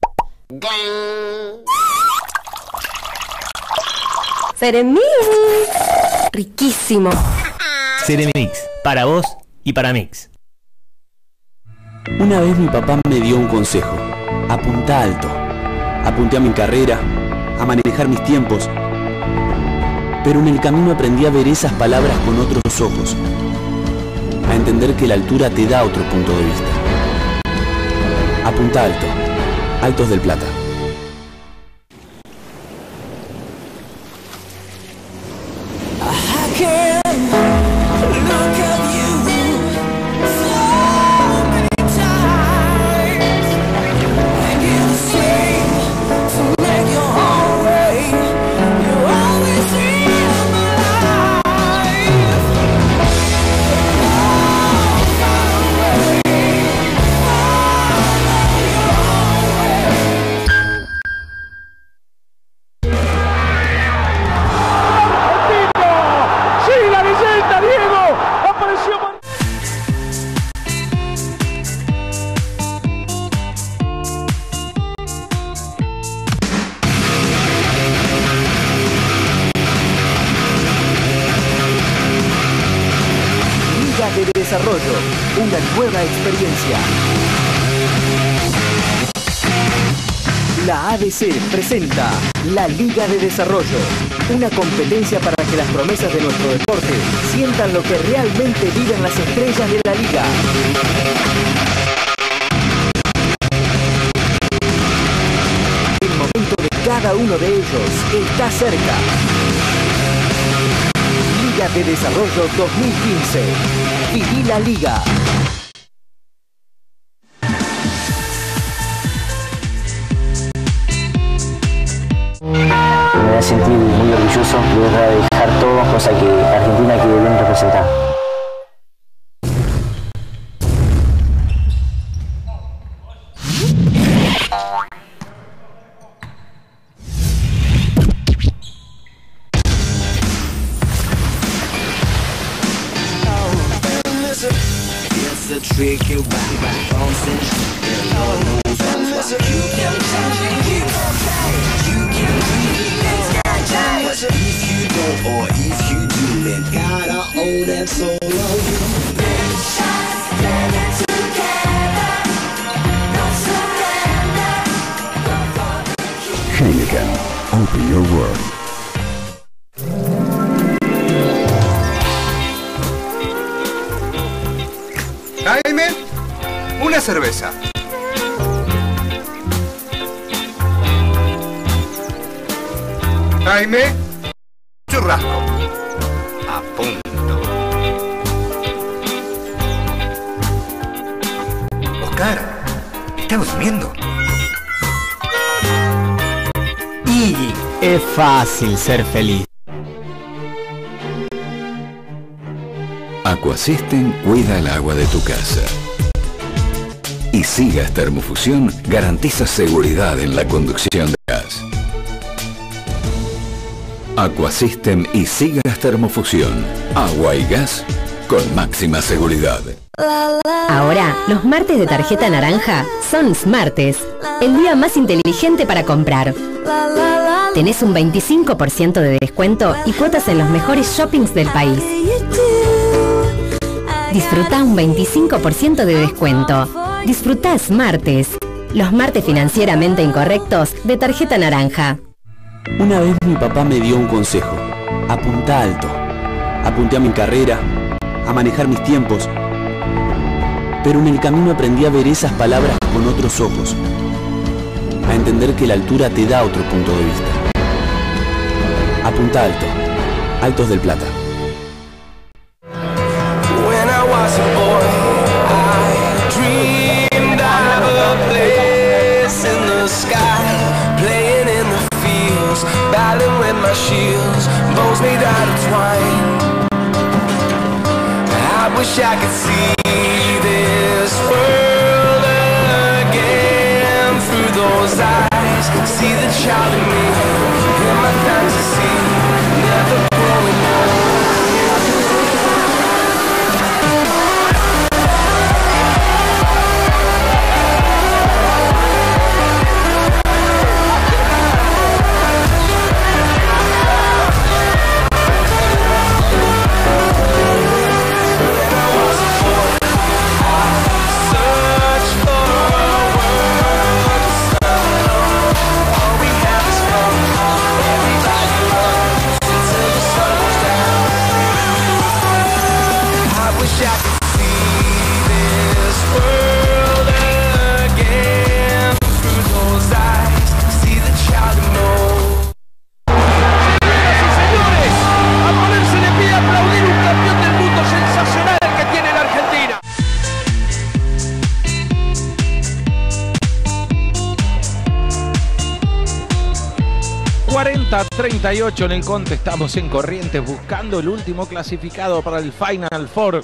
Ceremix. Riquísimo. Ceremix, para vos y para Mix. Una vez mi papá me dio un consejo. Apunta alto. Apunté a mi carrera, a manejar mis tiempos. Pero en el camino aprendí a ver esas palabras con otros ojos. A entender que la altura te da otro punto de vista. Apunta alto. Altos del Plata. Desarrollo, una nueva experiencia. La A D C presenta la Liga de Desarrollo, una competencia para que las promesas de nuestro deporte sientan lo que realmente viven las estrellas de la liga. El momento de cada uno de ellos está cerca. Liga de Desarrollo dos mil quince. Viví la Liga. Me voy a sentir muy orgulloso, voy a dejar todo, cosa que Argentina que bien representar. Heineken, open your world. Jaime, una cerveza. Jaime, churrasco. A punto. Oscar, ¿estás durmiendo? Y es fácil ser feliz. Aquasystem cuida el agua de tu casa. Y si Sigas Termofusión garantiza seguridad en la conducción de gas. Aquasystem y Sigas Termofusión. Agua y gas con máxima seguridad. Ahora, los martes de tarjeta naranja son Smartes, el día más inteligente para comprar. Tenés un veinticinco por ciento de descuento y cuotas en los mejores shoppings del país. Disfruta un veinticinco por ciento de descuento. Disfruta Smartes, los martes financieramente incorrectos de tarjeta naranja. Una vez mi papá me dio un consejo. Apunta alto. Apunté a mi carrera, a manejar mis tiempos. Pero en el camino aprendí a ver esas palabras con otros ojos. A entender que la altura te da otro punto de vista. Apunta alto. Altos del Plata. Wish I could see this world again through those eyes. See the child in me, in my fantasy, never growing old. cuarenta a treinta y ocho en el Conte, estamos en Corrientes buscando el último clasificado para el Final Four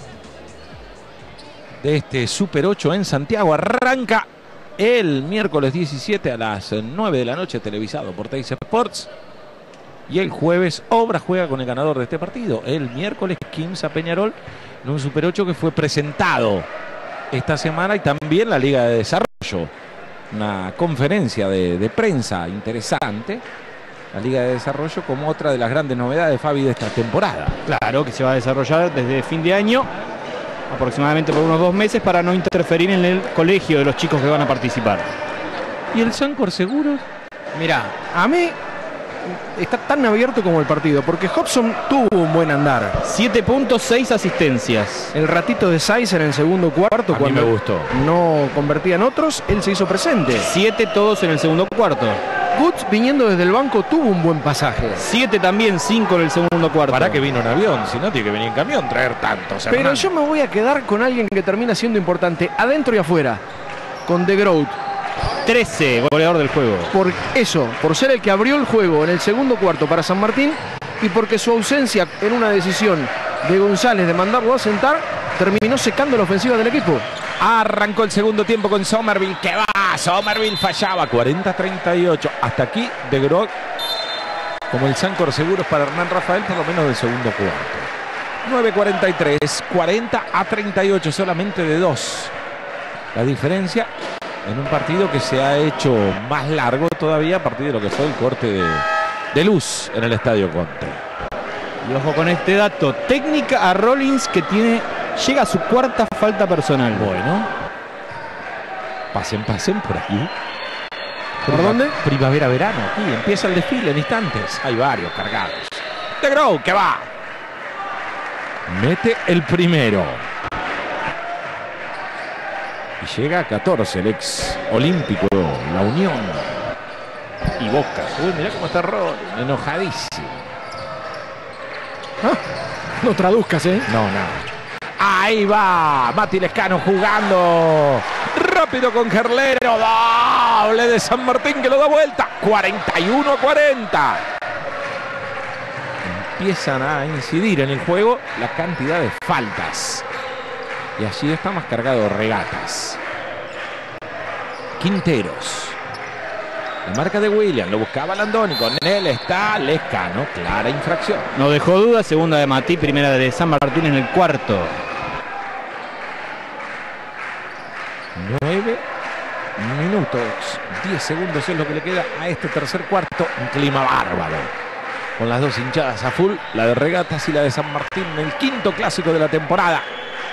de este Super ocho en Santiago. Arranca el miércoles diecisiete a las nueve de la noche, televisado por Teis Sports. Y el jueves Obras juega con el ganador de este partido. El miércoles Quimsa Peñarol en un Super ocho que fue presentado esta semana, y también la Liga de Desarrollo. Una conferencia de, de prensa interesante. La Liga de Desarrollo como otra de las grandes novedades, Fabi, de esta temporada. Claro, que se va a desarrollar desde fin de año, aproximadamente por unos dos meses, para no interferir en el colegio de los chicos que van a participar. ¿Y el Sancor Seguros? Mirá, a mí está tan abierto como el partido, porque Hobson tuvo un buen andar. siete puntos, seis asistencias. El ratito de Saiz en el segundo cuarto, a cuando mí me gustó. No convertían otros, él se hizo presente. siete todos en el segundo cuarto. Goods, viniendo desde el banco, tuvo un buen pasaje. siete también, cinco en el segundo cuarto. Para que vino en avión, si no tiene que venir en camión, traer tantos. Pero Hernán. yo me voy a quedar con alguien que termina siendo importante, adentro y afuera, con De Groot. trece, goleador del juego. Por eso, por ser el que abrió el juego en el segundo cuarto para San Martín, y porque su ausencia en una decisión de González de mandarlo a sentar terminó secando la ofensiva del equipo. Arrancó el segundo tiempo con Somerville, que va, Somerville fallaba, cuarenta a treinta y ocho. Hasta aquí De Groot como el Sancor Seguros para Hernán Rafael, por lo menos del segundo cuarto. nueve cuarenta y tres, cuarenta a treinta y ocho, solamente de dos. La diferencia en un partido que se ha hecho más largo todavía a partir de lo que fue el corte de, de luz en el Estadio Conte. Y ojo con este dato, técnica a Rollins, que tiene, llega a su cuarta falta personal. Bueno, pasen, pasen por aquí. ¿Por Prima, dónde? Primavera, verano, aquí empieza el desfile en instantes. Hay varios cargados. De Groot, que va. Mete el primero. Y llega a catorce el ex olímpico, La Unión. Y Boca. Uy, mirá cómo está Rod, enojadísimo. Ah, no traduzcas, ¿eh? No, no. Ahí va Mati Lescano jugando rápido con Gerlero. Doble de San Martín que lo da vuelta. cuarenta y uno a cuarenta. Empiezan a incidir en el juego la cantidad de faltas. Y allí está más cargado Regatas. Quinteros. La marca de Williams, lo buscaba Landoni, con él está Lescano, clara infracción. No dejó duda, segunda de Matí, primera de San Martín en el cuarto. nueve minutos, diez segundos es lo que le queda a este tercer cuarto. Un clima bárbaro, con las dos hinchadas a full, la de Regatas y la de San Martín, en el quinto clásico de la temporada.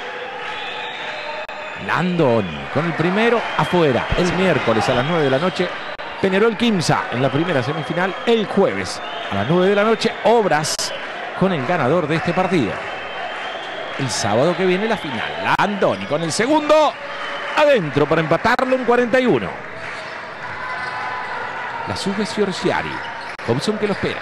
Landoni con el primero afuera, el miércoles a las nueve de la noche. Peñarol Quimsa en la primera semifinal. El jueves a las nueve de la noche, Obras con el ganador de este partido. El sábado que viene la final. Landoni con el segundo adentro para empatarlo en cuarenta y uno. La sube Sciorciari. Hobson que lo espera.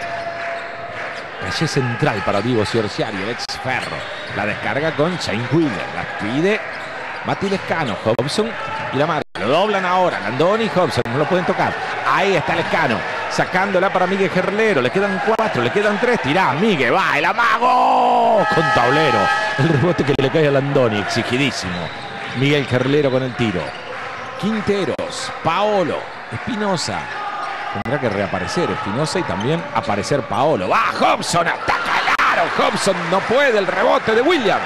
Calle central para Diego Sciorciari, el ex Ferro. La descarga con Shane Wheeler. La pide Mati Lescano. Hobson y la marca. Lo doblan ahora. Landoni y Hobson no lo pueden tocar. Ahí está Lescano. Sacándola para Miguel Gerlero. Le quedan cuatro, le quedan tres. Tirá, Miguel, va, el amago. Con tablero. El rebote que le cae a Landoni, exigidísimo. Miguel Gerlero con el tiro. Quinteros, Paolo, Espinosa. Tendrá que reaparecer Espinosa y también aparecer Paolo. Va Hobson, ataca el aro. Hobson no puede, el rebote de Williams.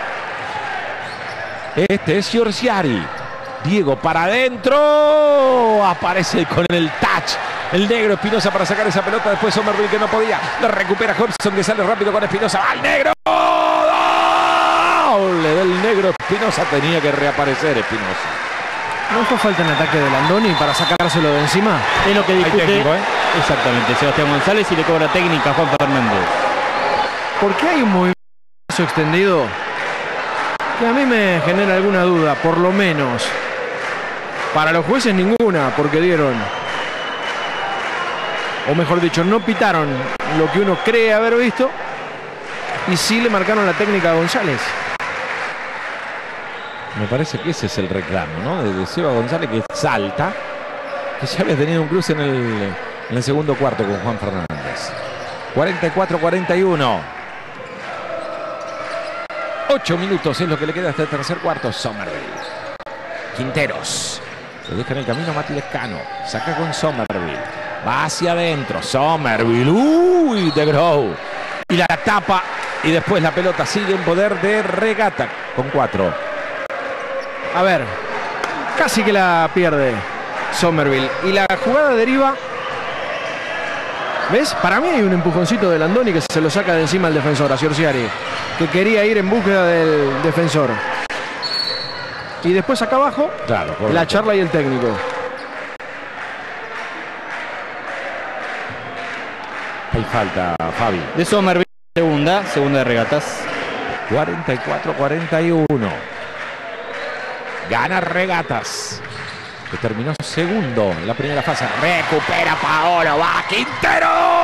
Este es Sciorciari. Diego para adentro. Aparece con el touch el negro Espinosa para sacar esa pelota. Después Somerville que no podía. La recupera Hobson que sale rápido con Espinosa. ¡Va el negro! Doble del negro Espinosa. Tenía que reaparecer Espinosa. ¿No fue falta en ataque de Landoni para sacárselo de encima? Es lo que discute. Técnico, ¿eh? Exactamente. Sebastián González y le cobra técnica a Juan Fernández. ¿Por qué hay un movimiento extendido que a mí me genera alguna duda? Por lo menos. Para los jueces ninguna, porque dieron, o mejor dicho, no pitaron lo que uno cree haber visto y sí le marcaron la técnica a González. Me parece que ese es el reclamo, ¿no? De Seba González, que salta, que ya había tenido un cruce en el, en el segundo cuarto con Juan Fernández. cuarenta y cuatro a cuarenta y uno. ocho minutos es lo que le queda hasta el tercer cuarto. Somerville. Quinteros. Le deja en el camino a Mati Lescano. Saca con Somerville. Va hacia adentro. Somerville. Uy, de Grow. Y la tapa. Y después la pelota sigue en poder de Regata con cuatro. A ver. Casi que la pierde Somerville. Y la jugada deriva. ¿Ves? Para mí hay un empujoncito de Landoni que se lo saca de encima al defensor, a Sciorciari, que quería ir en búsqueda del defensor. Y después acá abajo, claro, la charla y el técnico. Hay falta, Fabi. De Somerville, segunda, segunda de Regatas. cuarenta y cuatro a cuarenta y uno. Gana Regatas, que terminó segundo en la primera fase. Recupera Paolo, va Quintero.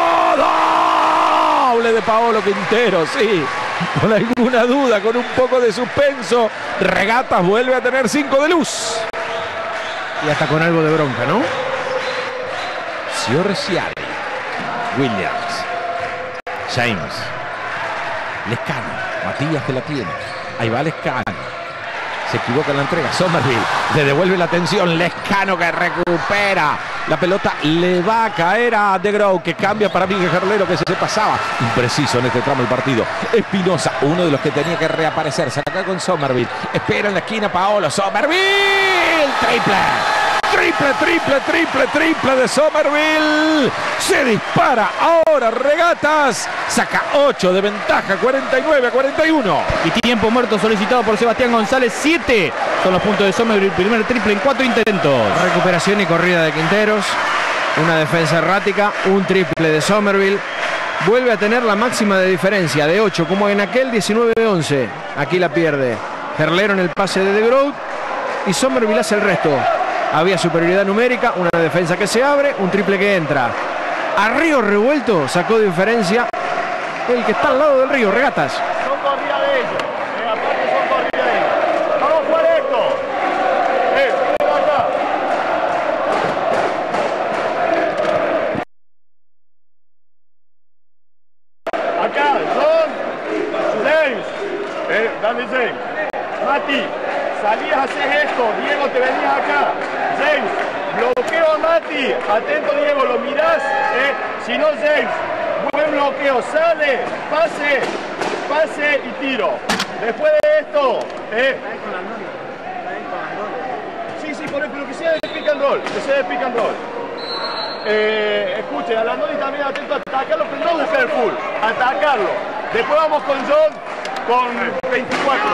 Doble de Paolo Quintero, sí. Con alguna duda, con un poco de suspenso, Regatas vuelve a tener cinco de luz. Y hasta con algo de bronca, ¿no? Sciorciari, Williams, James, Lescano, Matías que la tiene. Ahí va Lescano. Se equivoca en la entrega. Somerville le devuelve la atención. Lescano que recupera. La pelota le va a caer a De Grow, que cambia para Miguel Gerlero, que se pasaba. Impreciso en este tramo del partido. Espinosa, uno de los que tenía que reaparecer. Saca con Somerville. Espera en la esquina Paolo. Somerville. Triple. Triple, triple, triple, triple de Somerville. Se dispara ahora Regatas. Saca ocho de ventaja, cuarenta y nueve a cuarenta y uno. Y tiempo muerto solicitado por Sebastián González. siete son los puntos de Somerville. Primer triple en cuatro intentos. Recuperación y corrida de Quinteros. Una defensa errática. Un triple de Somerville. Vuelve a tener la máxima de diferencia de ocho, como en aquel diecinueve once. Aquí la pierde Gerlero en el pase de De Groot. Y Somerville hace el resto. Había superioridad numérica, una defensa que se abre, un triple que entra. A Río Revuelto sacó de diferencia el que está al lado del Río, Regatas. Son corridas de ellos, eh, aparte son corridas de ellos. Vamos a jugar esto. Eh, ven acá. Acá, son James. Eh, dame James. Mati, salías, haces esto. Diego, te venías acá. James, bloqueo a Mati. Atento, Diego, lo mirás. Eh. Si no, James, buen bloqueo. Sale, pase, pase y tiro. Después de esto, eh. Sí, sí, por ejemplo, que sea de pick and roll. Que sea de pick and roll. Eh, escuchen, a Landoni también atento a atacarlo, pero no buscar el full. Atacarlo. Después vamos con John con veinticuatro.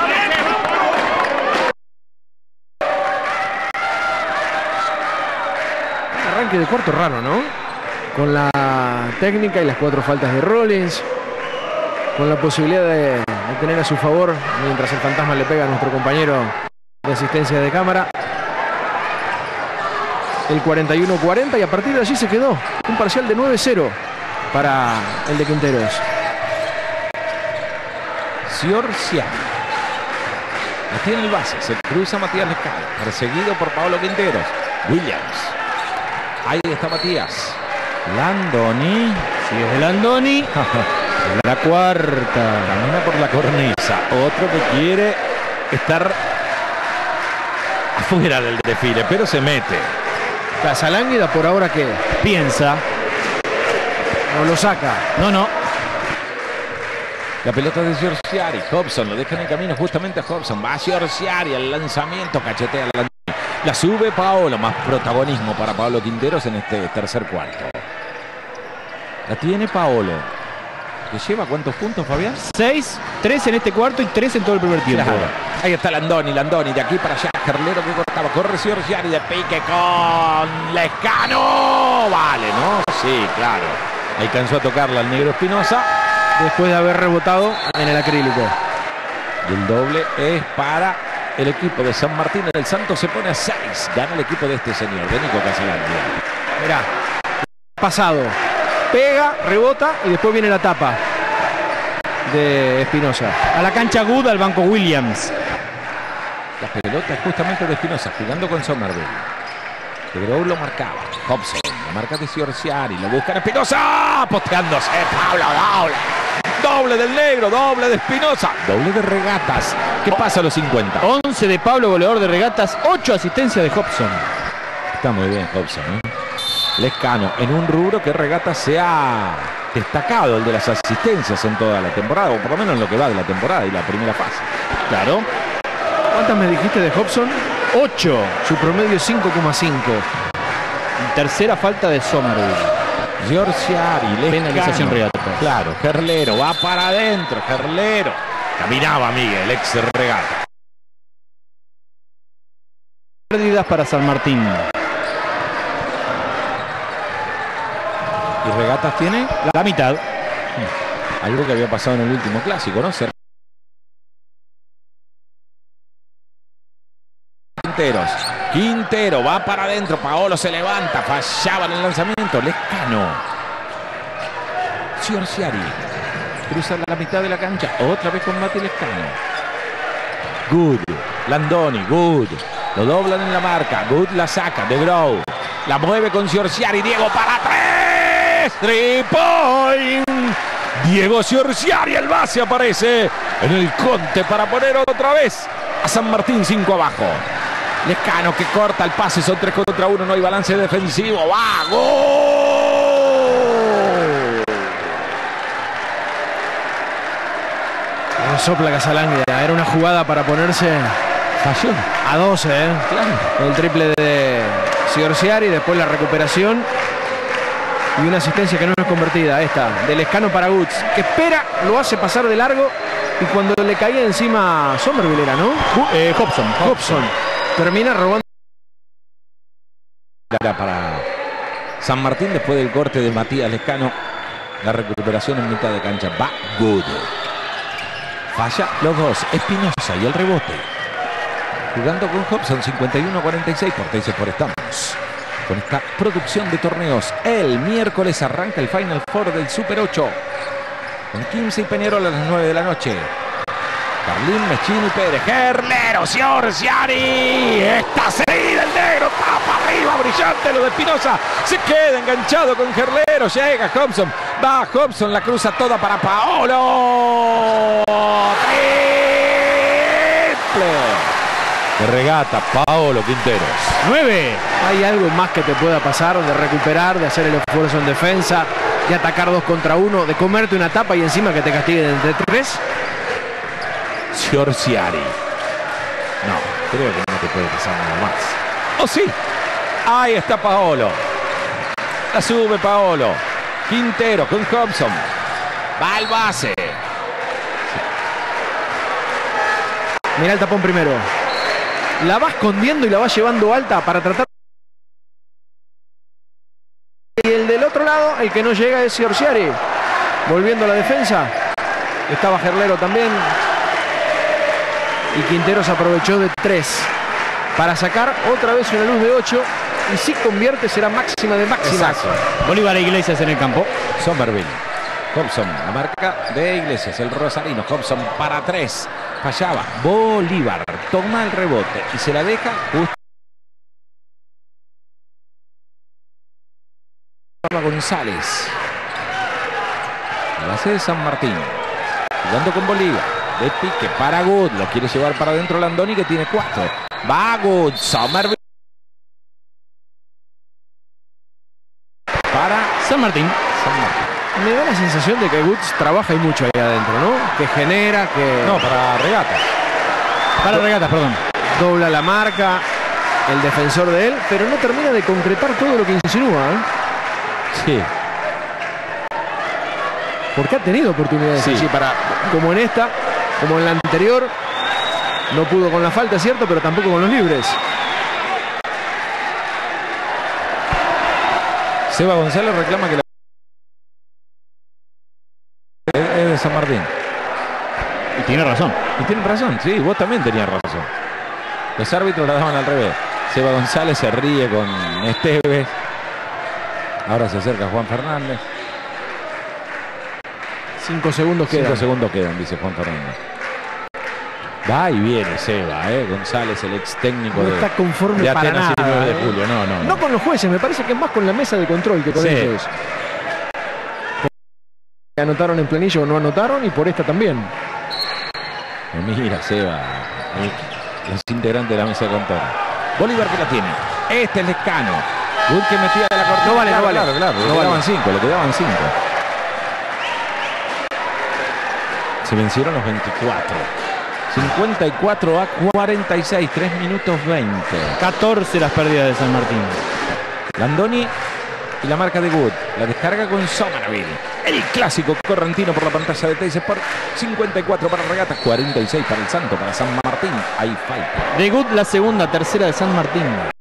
Arranque de cuarto raro, ¿no? Con la técnica y las cuatro faltas de Rollins. Con la posibilidad de, de tener a su favor, mientras el fantasma le pega a nuestro compañero de asistencia de cámara, el cuarenta y uno cuarenta, y a partir de allí se quedó un parcial de nueve cero para el de Quinteros. Ciorciari. La tiene el base, se cruza Matías Lescano, perseguido por Paolo Quinteros. Williams. Ahí está Matías. Landoni. Sigue de Landoni. La cuarta. Camina por la cornisa. Otro que quiere estar afuera del desfile, pero se mete. Casalánguida por ahora que piensa. No lo saca. No, no. La pelota de Ciorciari. Hobson lo deja en el camino justamente a Hobson. Va a Ciorciari al lanzamiento. Cachetea a Landoni. La sube Paolo. Más protagonismo para Paolo Quinteros en este tercer cuarto. La tiene Paolo. ¿Que lleva cuántos puntos, Fabián? seis, tres en este cuarto y tres en todo el primer tiempo. Claro. Ahí está Landoni, Landoni, de aquí para allá. Gerlero que cortaba. Corre Ciorciari de pique con Lescano. Vale, ¿no? Sí, claro. Alcanzó a tocarla al negro Espinosa. Después de haber rebotado en el acrílico. Y el doble es para el equipo de San Martín. El Santos se pone a seis. Gana el equipo de este señor, de Nico Casalandia. Mirá, pasado. Pega, rebota y después viene la tapa de Espinosa. A la cancha Good, al banco Williams. La pelota es justamente de Espinosa, jugando con Somerville. Que Grau lo marcaba. Hobson, la marca de Ciorciari. Lo buscan Espinosa. Posteándose. Pablo, doble. Doble del negro, doble de Espinosa. Doble de Regatas. ¿Qué pasa a los cincuenta? once de Pablo, goleador de Regatas. ocho asistencias de Hobson. Está muy bien Hobson, ¿eh? Lescano, en un rubro que Regatas se ha destacado, el de las asistencias en toda la temporada, o por lo menos en lo que va de la temporada y la primera fase. Claro. ¿Cuántas me dijiste de Hobson? ocho. Su promedio es cinco coma cinco. Tercera falta de Somerville. Ciorciari, Lescano. Penalización Regatas. Claro, Gerlero, va para adentro, Gerlero. Caminaba Miguel, ex Regata. Pérdidas para San Martín. Y Regatas tiene la mitad. Algo que había pasado en el último clásico, ¿no? Quinteros. Quintero va para adentro. Paolo se levanta. Fallaba en el lanzamiento. Lescano. Ciorciari. Cruza la mitad de la cancha. Otra vez con Mati Lescano. Good. Landoni. Good. Lo doblan en la marca. Good la saca. De Grau. La mueve con Ciorciari. Diego para tres. Three point. Diego Ciorciari, el base, aparece en el conte para poner otra vez a San Martín cinco abajo. Lescano que corta el pase, son tres contra uno, no hay balance defensivo. ¡Va! ¡Gol! No sopla Casalánguida, era una jugada para ponerse falló a doce, ¿eh? Claro. El triple de Ciorciari, después la recuperación. Y una asistencia que no es convertida, esta, de Lescano para Goods, que espera, lo hace pasar de largo, y cuando le caía encima Somerville era, ¿no? Uh, eh, Hobson, Hobson. Termina robando. Para San Martín después del corte de Matías Lescano. La recuperación en mitad de cancha. Va Good. Falla los dos. Espinosa y el rebote. Jugando con Hobson cincuenta y uno a cuarenta y seis por T C por Estamos. Con esta producción de torneos, el miércoles arranca el Final Four del Super ocho. Con Quimsa y Peñarol a las nueve de la noche. Carlín, Mechini, Pérez, Gerlero, Ciorciari. Está seguida el negro, tapa arriba, brillante lo de Espinosa. Se queda enganchado con Gerlero, llega Hobson. Va Hobson, la cruza toda para Paolo. Triple. De regata, Paolo Quinteros. nueve. Hay algo más que te pueda pasar, de recuperar, de hacer el esfuerzo en defensa, de atacar dos contra uno, de comerte una tapa y encima que te castiguen entre tres. Giorgiari. No, creo que no te puede pasar nada más. ¡Oh, sí! Ahí está Paolo. La sube Paolo. Quintero con Hobson. Va al base. Mirá el tapón primero. La va escondiendo y la va llevando alta para tratar. Y el del otro lado, el que no llega es Giorgiari. Volviendo a la defensa. Estaba Gerlero también. Y Quinteros aprovechó de tres para sacar otra vez una luz de ocho. Y si convierte será máxima de máximas. Exacto. Bolívar e Iglesias en el campo. Somerville. Hobson, la marca de Iglesias, el rosarino. Hobson para tres. Fallaba. Bolívar toma el rebote y se la deja justo a González. La base de San Martín. Jugando con Bolívar. De pique para Good. Lo quiere llevar para adentro Landoni, que tiene cuatro. Va Good. Somerville. Para San Martín. San Martín. Me da la sensación de que Woods trabaja y mucho ahí adentro, ¿no? Que genera, que... No, para regatas. Para regatas, perdón. Dobla la marca, el defensor de él, pero no termina de concretar todo lo que insinúa, ¿eh? Sí. Porque ha tenido oportunidades Sí. allí para, como en esta, como en la anterior. No pudo con la falta, es cierto, pero tampoco con los libres. Seba González reclama que la... es de San Martín. Y tiene razón. Y tiene razón, sí, vos también tenías razón. Los árbitros la daban al revés. Seba González se ríe con Esteves. Ahora se acerca Juan Fernández. Cinco segundos quedan. Cinco segundos quedan, dice Juan Fernández. Va y viene Seba, ¿eh? González, el ex técnico No de, está conforme de para Atenas y nada, nueve ¿eh? de julio. No, no, no. No con los jueces, me parece que es más con la mesa de control que con Sí. ellos. Anotaron en planilla o no anotaron, y por esta también. Mira, Seba, el- los integrantes de la mesa de control. Bolívar que la tiene. Este es Lescano. Wood que metía de la cortina. No vale, claro, no vale. Claro, claro. Le No quedaban vale. cinco, le quedaban cinco. Se vencieron los veinticuatro. cincuenta y cuatro a cuarenta y seis, tres minutos veinte. catorce las pérdidas de San Martín. Landoni y la marca de Good. La descarga con Somerville. El clásico correntino por la pantalla de Teis Sport. cincuenta y cuatro para Regatas, cuarenta y seis para el Santo, para San Martín. Hay falta. De Good la segunda, tercera de San Martín.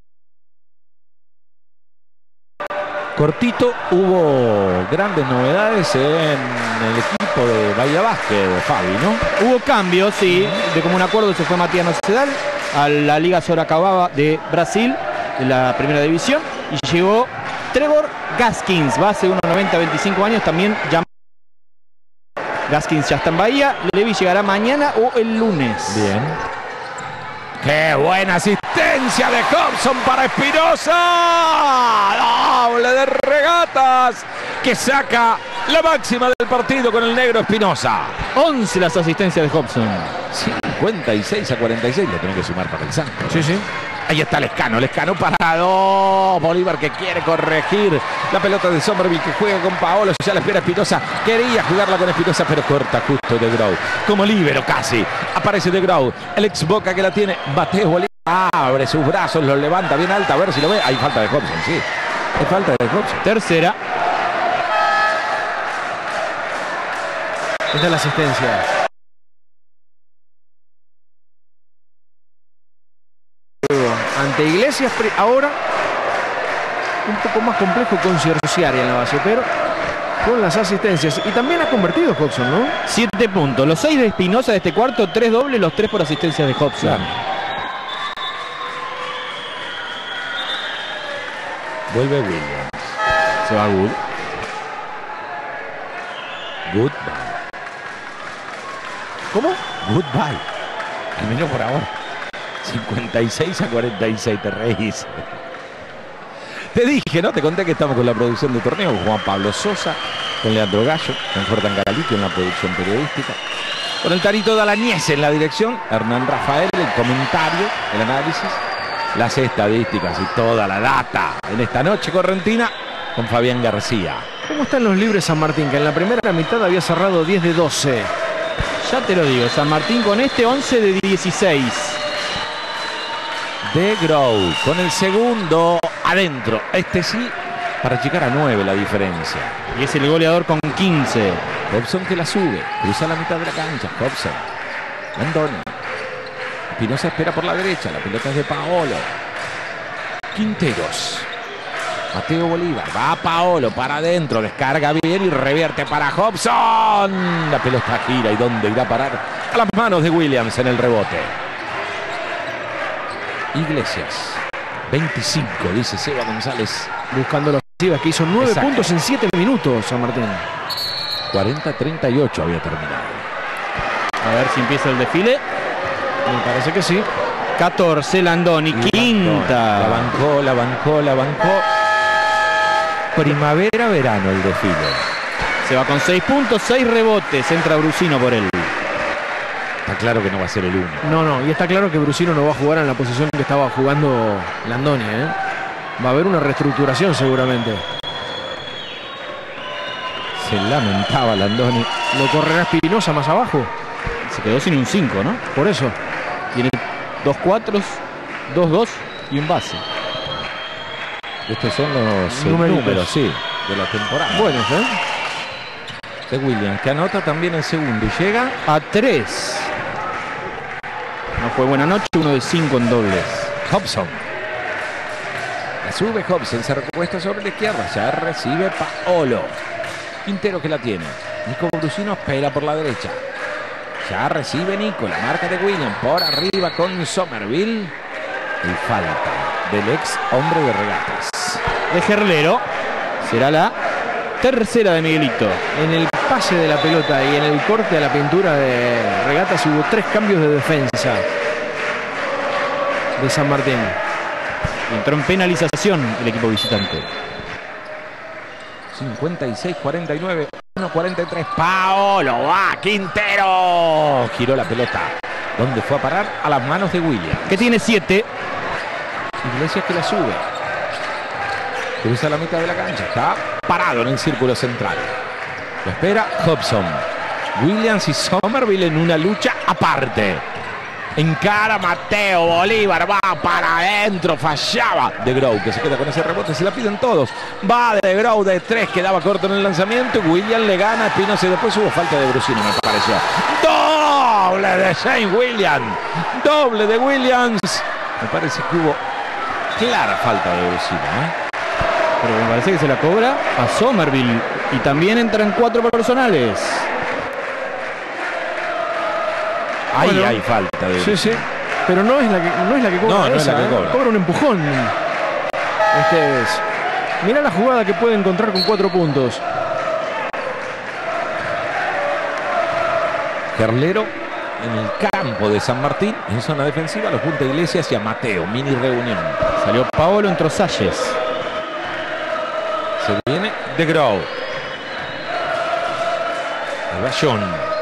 Cortito, hubo grandes novedades en el equipo de Bahía Básquet, Fabi, ¿no? Hubo cambios, sí. De común acuerdo se fue Matías Nocedal a la Liga Sorocabana de Brasil, de la primera división. Y llegó Trevor Gaskins, base uno noventa, veinticinco años, también llamado. Gaskins ya está en Bahía. Levi llegará mañana o el lunes. Bien. ¡Qué buena asistencia de Hobson para Espinosa! ¡Doble de Regatas! Que saca la máxima del partido con el negro Espinosa. once las asistencias de Hobson. cincuenta y seis a cuarenta y seis, le tiene que sumar para el Santo. Sí, sí. Ahí está Lescano, Lescano para dos. Bolívar que quiere corregir la pelota de Somerville, que juega con Paolo. Ya la espera Espinosa. Quería jugarla con Espinosa, pero corta justo de Grau. Como líbero casi. Aparece de Grau. El ex Boca que la tiene. Bateo Bolívar. Abre sus brazos, los levanta bien alta. A ver si lo ve. Hay falta de Hobson, sí. Hay falta de Hobson. Tercera. Esta es la asistencia. Ante Iglesias, ahora un poco más complejo con Giorgiari en la base, pero con las asistencias. Y también ha convertido Hobson, ¿no? Siete puntos. Los seis de Espinosa de este cuarto, tres dobles, los tres por asistencias de Hobson. Claro. Vuelve Williams. Se va Good. Goodbye. ¿Cómo? Goodbye. Terminó por ahora. cincuenta y seis a cuarenta y seis, te reís. Te dije, ¿no? Te conté que estamos con la producción de torneo, con Juan Pablo Sosa, con Leandro Gallo, con Jordan Garalito en la producción periodística. Con el Tarito Dalañez en la dirección, Hernán Rafael, el comentario, el análisis, las estadísticas y toda la data en esta noche correntina con Fabián García. ¿Cómo están los libres San Martín? Que en la primera mitad había cerrado diez de doce. Ya te lo digo, San Martín con este once de dieciséis. De Grau con el segundo adentro. Este sí, para checar a nueve la diferencia. Y es el goleador con quince. Hobson que la sube, cruza la mitad de la cancha. Hobson, Landoni. Espinosa espera por la derecha, la pelota es de Paolo. Quinteros. Mateo Bolívar, va a Paolo para adentro, descarga bien y revierte para Hobson. La pelota gira y ¿dónde irá a parar? A las manos de Williams en el rebote. Iglesias, veinticinco, dice Seba González. Buscando la ofensiva, que hizo nueve Exacto. puntos en siete minutos, San Martín. cuarenta a treinta y ocho había terminado. A ver si empieza el desfile. Me parece que sí. catorce, Landoni, quinta. La bancó, la bancó, la bancó. Primavera, verano el desfile. Se va con seis puntos, seis rebotes. Entra Brusino por él. Está claro que no va a ser el único. No, no, y está claro que Brusino no va a jugar en la posición que estaba jugando Landoni, ¿eh? Va a haber una reestructuración seguramente. Se lamentaba Landoni. ¿Lo correrá Espinosa más abajo? Se quedó sin un cinco, ¿no? Por eso. Tiene dos cuatros, dos dos y un base. Estos son los eh, Numeritos. números, sí, de la temporada. Buenos, ¿eh? De Williams, que anota también el segundo y llega a tres. No fue buena noche, uno de cinco en dobles. Hobson. La sube Hobson, se recuesta sobre la izquierda, ya recibe Paolo. Quintero que la tiene. Nico Brusino espera por la derecha. Ya recibe Nico, la marca de Williams por arriba con Somerville. Y falta del ex hombre de regatas. De Gerlero. Será la tercera de Miguelito. En el pase de la pelota y en el corte a la pintura de regatas hubo tres cambios de defensa de San Martín. Entró en penalización el equipo visitante. cincuenta y seis cuarenta y nueve, uno cuarenta y tres. Paolo va, Quintero. Giró la pelota. ¿Dónde fue a parar? A las manos de Williams. Que tiene siete. Iglesias que la sube. Cruza la mitad de la cancha. Está parado en el círculo central. Lo espera Hobson. Williams y Somerville en una lucha aparte. Encara Mateo Bolívar, va para adentro, fallaba De Grau, que se queda con ese rebote, se la piden todos. Va De Grau de tres, quedaba corto en el lanzamiento. Williams le gana a Espinosa y después hubo falta de Brusino, me pareció. Doble de Shane Williams, doble de Williams. Me parece que hubo clara falta de Brusino, ¿eh? Pero me parece que se la cobra a Somerville. Y también entran cuatro personales. Ahí Bueno, hay falta de Sí, sí. Pero no es la que, no es la que cobra. No, no es esa, la que ¿eh? cobra. Cobra un empujón. Este es. Mirá la jugada que puede encontrar con cuatro puntos. Gerlero en el campo de San Martín, en zona defensiva, lo junta Iglesias y a Mateo, mini reunión. Salió Paolo, entró Salles. Se viene De Grau. El Bayón.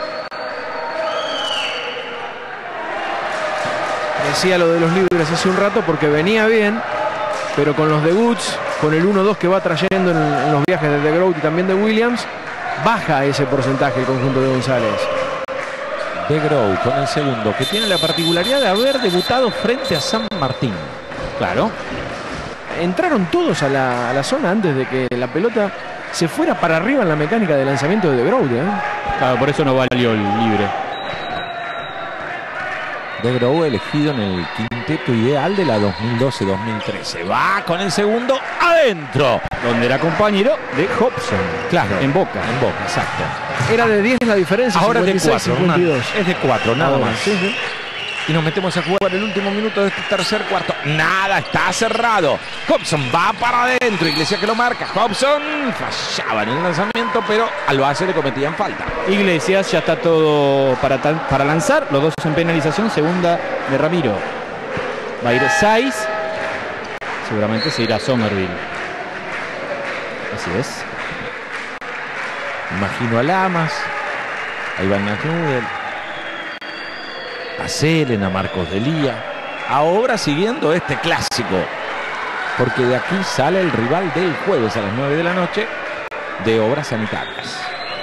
Decía lo de los libres hace un rato porque venía bien, pero con los debuts, con el uno dos que va trayendo en, en los viajes de De Groot y también de Williams, baja ese porcentaje el conjunto de González. De Grau con el segundo, que tiene la particularidad de haber debutado frente a San Martín. Claro. Entraron todos a la, a la zona antes de que la pelota se fuera para arriba en la mecánica de lanzamiento de De Groot, ¿eh? Claro, por eso no valió el libre. De Grau elegido en el quinteto ideal de la dos mil doce dos mil trece. Va con el segundo adentro. Donde era compañero de Hobson. Claro. En Boca. En Boca, exacto. Era de diez la diferencia. Ahora es de cincuenta y seis, cuatro. cincuenta y dos. Es de cuatro, nada Ahora, más. sí, sí. Y nos metemos a jugar el último minuto de este tercer cuarto. Nada, está cerrado. Hobson va para adentro. Iglesias que lo marca. Hobson fallaba en el lanzamiento, pero al base le cometían falta. Iglesias ya está todo para, para lanzar. Los dos en penalización. Segunda de Ramiro. Va a ir seis. Seguramente se irá Somerville. Así es. Imagino a Lamas. Ahí va Nasnudel. a Selena, a Marcos Delía, a Obra siguiendo este clásico. Porque de aquí sale el rival del jueves a las nueve de la noche de Obras Sanitarias.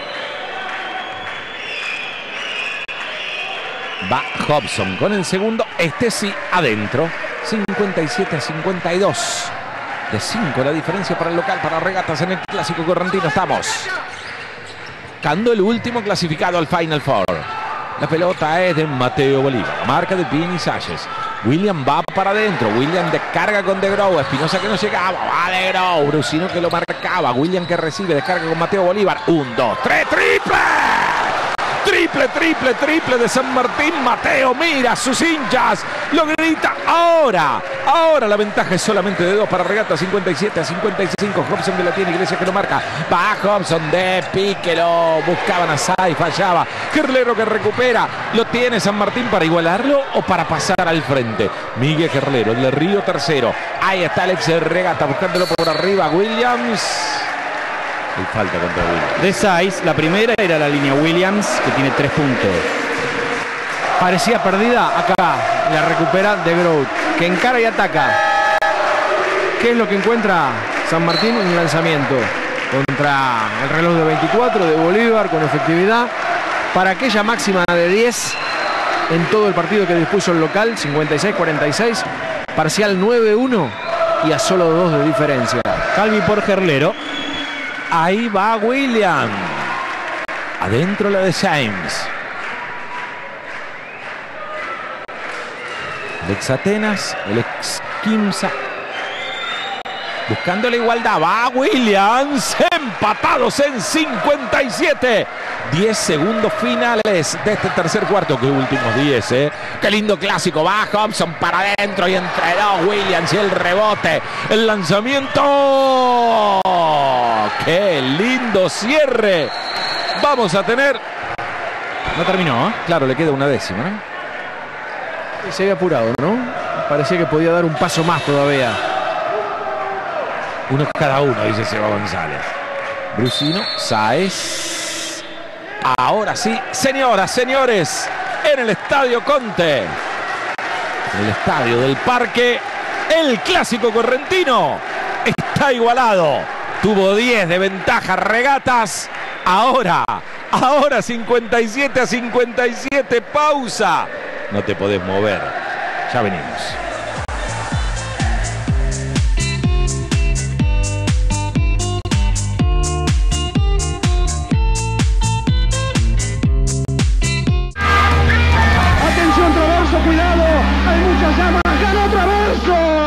Va Hobson con el segundo, este sí, adentro. cincuenta y siete a cincuenta y dos. De cinco la diferencia para el local, para Regatas en el clásico correntino. Estamos buscando el último clasificado al Final Four. La pelota es de Mateo Bolívar. Marca de Pini Salles. William va para adentro. William descarga con De Grau. Espinosa que no llegaba. Va De Grau. Brusino que lo marcaba. William que recibe. Descarga con Mateo Bolívar. Un, dos, tres. ¡Triple! Triple, triple, triple de San Martín. Mateo mira a sus hinchas. Lo grita ahora. Ahora la ventaja es solamente de dos para Regatas. cincuenta y siete a cincuenta y cinco. Hobson que la tiene. Iglesias que lo marca. Va Hobson de pique. Lo buscaban a Sai. Fallaba. Gerlero que recupera. Lo tiene San Martín para igualarlo o para pasar al frente. Miguel Gerlero. El de Río tercero. Ahí está Alex Regata buscándolo por arriba. Williams. Y falta contra Williams. De seis, la primera era la línea Williams, que tiene tres puntos. Parecía perdida, acá la recupera De Groot, que encara y ataca. ¿Qué es lo que encuentra San Martín? Un lanzamiento contra el reloj de veinticuatro de Bolívar con efectividad para aquella máxima de diez en todo el partido que dispuso el local, cincuenta y seis a cuarenta y seis, parcial nueve uno y a solo dos de diferencia. Calvi por Gerlero. Ahí va William. Adentro la de James. El ex Atenas, el ex Quimsa. Buscando la igualdad. Va Williams. Empatados en cincuenta y siete. diez segundos finales de este tercer cuarto. Qué últimos diez, ¿eh? Qué lindo clásico. Va Hobson para adentro y entre dos Williams y el rebote. El lanzamiento. Qué lindo cierre. Vamos a tener. No terminó, ¿eh? Claro, le queda una décima, ¿no? Y se había apurado, ¿no? Parecía que podía dar un paso más todavía. Uno cada uno, dice Seba González. Brusino, Sáez. Ahora sí, señoras, señores, en el Estadio Conte, en el Estadio del Parque, el clásico correntino está igualado. Tuvo diez de ventaja Regatas. Ahora, ahora cincuenta y siete a cincuenta y siete. Pausa. No te podés mover. Ya venimos. Atención, Traverso, cuidado. Hay muchas llamas. ¡Ganó Traverso!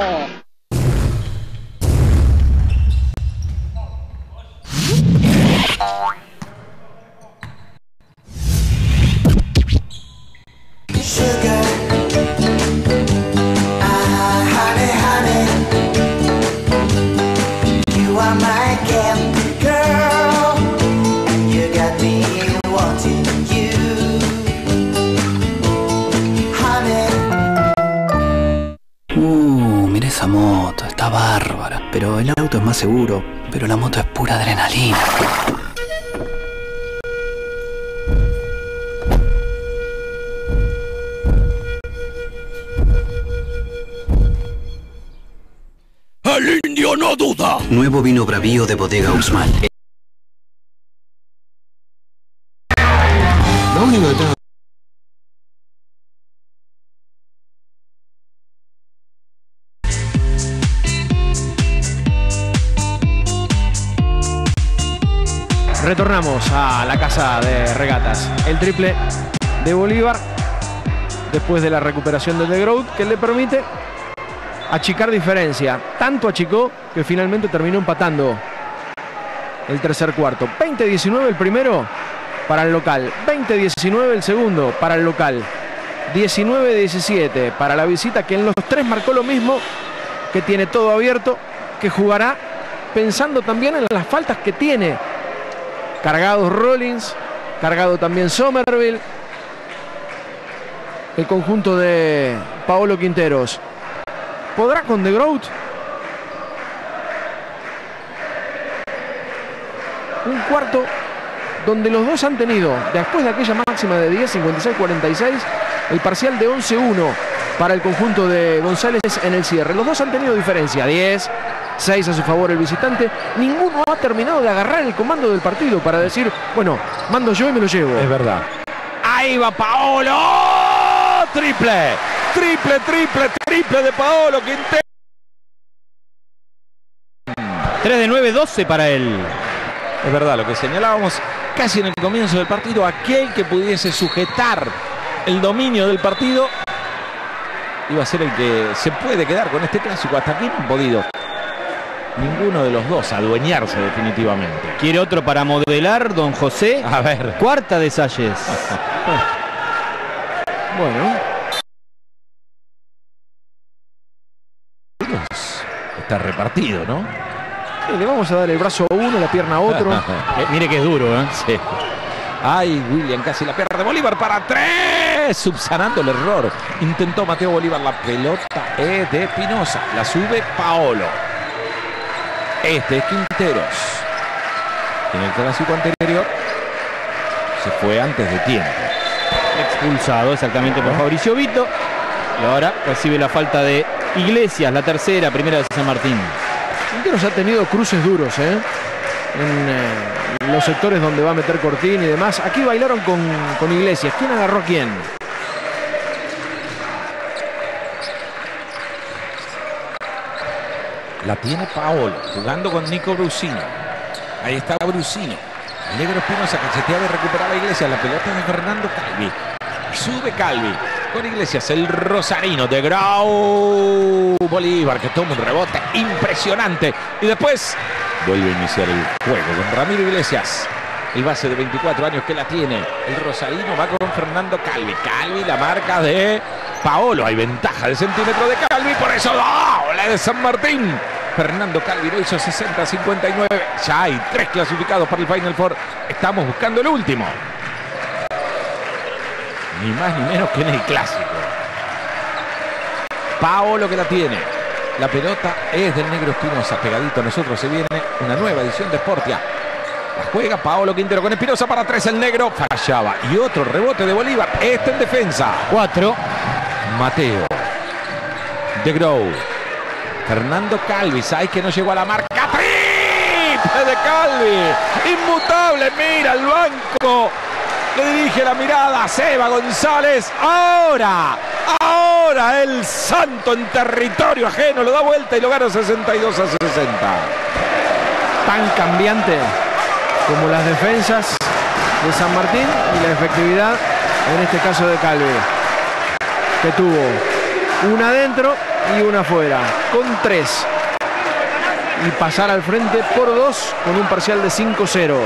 Esa moto está bárbara, pero el auto es más seguro, pero la moto es pura adrenalina. ¡El indio no duda! Nuevo vino Bravío de Bodega Usmal. Lo único que tengo... Retornamos a la casa de Regatas. El triple de Bolívar después de la recuperación del De Groot, que le permite achicar diferencia. Tanto achicó que finalmente terminó empatando el tercer cuarto. veinte diecinueve el primero para el local. veinte diecinueve el segundo para el local. diecinueve diecisiete para la visita, que en los tres marcó lo mismo, que tiene todo abierto, que jugará pensando también en las faltas que tiene. Cargados Rollins, cargado también Somerville. El conjunto de Paolo Quinteros. ¿Podrá con De Groot? Un cuarto donde los dos han tenido, después de aquella máxima de diez, cincuenta y seis a cuarenta y seis, el parcial de once uno para el conjunto de González en el cierre. Los dos han tenido diferencia, diez, seis a su favor el visitante. Ninguno ha terminado de agarrar el comando del partido para decir, bueno, mando yo y me lo llevo. Es verdad. Ahí va Paolo. ¡Oh! Triple, triple, triple, triple de Paolo Quintero. tres de nueve, doce para él. Es verdad, lo que señalábamos casi en el comienzo del partido, aquel que pudiese sujetar el dominio del partido iba a ser el que se puede quedar con este clásico. Hasta aquí no han podido ninguno de los dos adueñarse definitivamente. ¿Quiere otro para modelar, don José? A ver. Cuarta de Salles. Bueno. Está repartido, ¿no? Sí, le vamos a dar el brazo a uno, la pierna a otro. eh, mire que es duro, ¿eh? Sí. Ay, William casi la pierde. Bolívar para tres. Subsanando el error. Intentó Mateo Bolívar. La pelota es de Espinosa. La sube Paolo. Este es Quinteros. En el clásico anterior se fue antes de tiempo. Expulsado exactamente por Fabricio Vito. Y ahora recibe la falta de Iglesias, la tercera, primera de San Martín. Quinteros ha tenido cruces duros, ¿eh? En eh, los sectores donde va a meter Cortín y demás. Aquí bailaron con, con Iglesias. ¿Quién agarró a quién? La tiene Paolo, jugando con Nico Brusino. Ahí está Brusino. El negro Espinosa cacheteaba y recuperaba a Iglesias. La pelota de Fernando Calvi. Sube Calvi con Iglesias, el rosarino de Grau. Bolívar que toma un rebote impresionante. Y después vuelve a iniciar el juego con Ramiro Iglesias. El base de veinticuatro años que la tiene. El rosarino va con Fernando Calvi. Calvi, la marca de Paolo. Hay ventaja de centímetro de Calvi. Por eso ¡oh! La de San Martín. Fernando Calvi lo hizo sesenta a cincuenta y nueve. Ya hay tres clasificados para el Final Four. Estamos buscando el último. Ni más ni menos que en el clásico. Paolo que la tiene. La pelota es del negro Espinosa. Pegadito a nosotros se viene una nueva edición de Sportia. La juega Paolo Quintero con Espinosa para tres. El negro fallaba. Y otro rebote de Bolívar. Este en defensa. Cuatro. Mateo. De Grau. Fernando Calvi. Hay que no llegó a la marca. Triple de Calvi. Inmutable. Mira el banco. Le dirige la mirada a Seba González. Ahora, ahora el santo en territorio ajeno lo da vuelta y lo gana sesenta y dos a sesenta. Tan cambiante como las defensas de San Martín y la efectividad, en este caso de Calvi, que tuvo una adentro y una afuera, con tres. Y pasar al frente por dos con un parcial de cinco cero.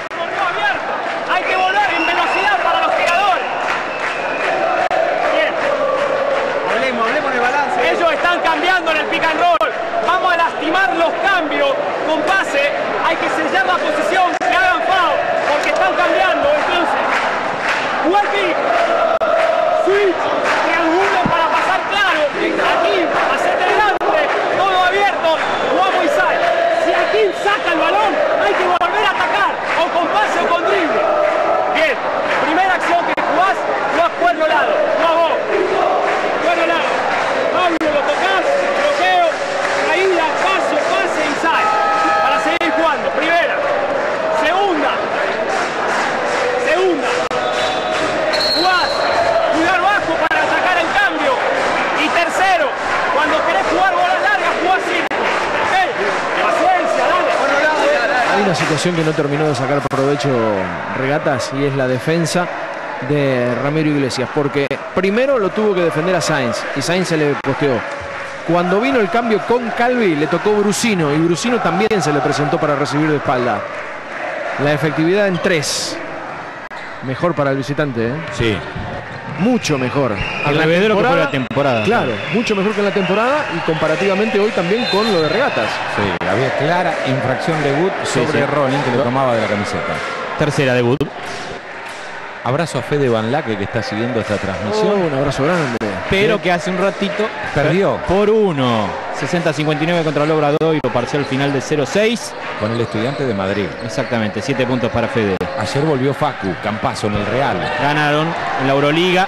Los cambios con pase, hay que sellar la posición, que hagan foul, porque están cambiando. Entonces, Walkie, switch, triángulo para pasar claro, aquí, hacia adelante, todo abierto, jugamos y sale. Si aquí saca el balón, hay que volver a atacar, o con pase o con drible. Bien, primera acción que jugás, jugás cuerno lado, jugás vos, cuerno lado, Pablo, lo tocás, bloqueo, caída, pase, pase y sale, para seguir jugando. Primera, segunda, segunda, jugás, cuidar bajo para sacar el cambio, y tercero, cuando querés jugar bolas largas, jugás círculo. ¿Okay? Paciencia, dale. Bueno, dale. Hay una situación que no terminó de sacar provecho Regatas y es la defensa de Ramiro Iglesias, porque primero lo tuvo que defender a Sainz y Sainz se le posteó. Cuando vino el cambio con Calvi le tocó Brusino y Brusino también se le presentó para recibir de espalda. La efectividad en tres. Mejor para el visitante, ¿eh? Sí. Mucho mejor. Al revés que fue la temporada. Claro, mucho mejor que en la temporada y comparativamente hoy también con lo de Regatas. Sí, había clara infracción de Wood sobre sí, sí. Rolling que le tomaba de la camiseta. Tercera de Wood. Abrazo a Fede Van Laque que está siguiendo esta transmisión. Oh, un abrazo grande. Pero sí, que hace un ratito perdió por uno. sesenta a cincuenta y nueve contra el Obradoiro, parcial final de cero seis. Con el Estudiante de Madrid. Exactamente, siete puntos para Fede. Ayer volvió Facu Campazo en el Real. Ganaron en la Euroliga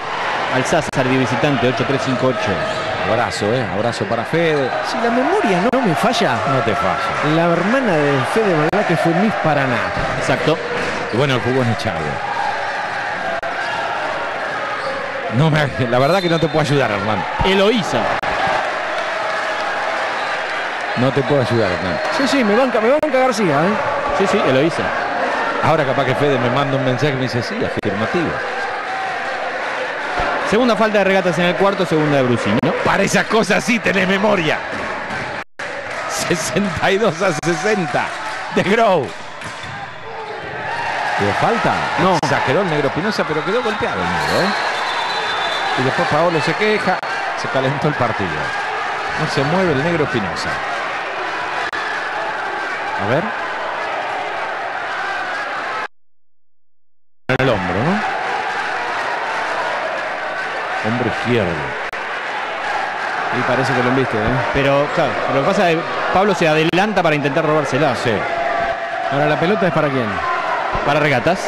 al César de visitante, ocho tres cinco ocho. Abrazo, eh, abrazo para Fede. Si la memoria no me falla, no te falla. La hermana de Fede Malaque fue Miss Paraná. Exacto. Y bueno, el jugó en Echado. No me, la verdad que no te puedo ayudar, hermano. Eloísa. No te puedo ayudar, hermano. Sí, sí, me banca, me banca García, ¿eh? Sí, sí, Eloísa. Ahora capaz que Fede me manda un mensaje y me dice, sí, afirmativo. Segunda falta de regatas en el cuarto, segunda de Brusino. Para esas cosas sí tenés memoria. sesenta y dos a sesenta de Grove. ¿Tuvo falta? No. Exageró el negro Espinosa, pero quedó golpeado el negro, ¿eh? Y después Paolo se queja, se calentó el partido. No se mueve el negro Espinosa. A ver. En el hombro, ¿no? Hombro izquierdo. Y parece que lo enviste, ¿eh? Pero, claro, lo que pasa es que Pablo se adelanta para intentar robársela. Sí. Ahora, ¿la pelota es para quién? Para regatas.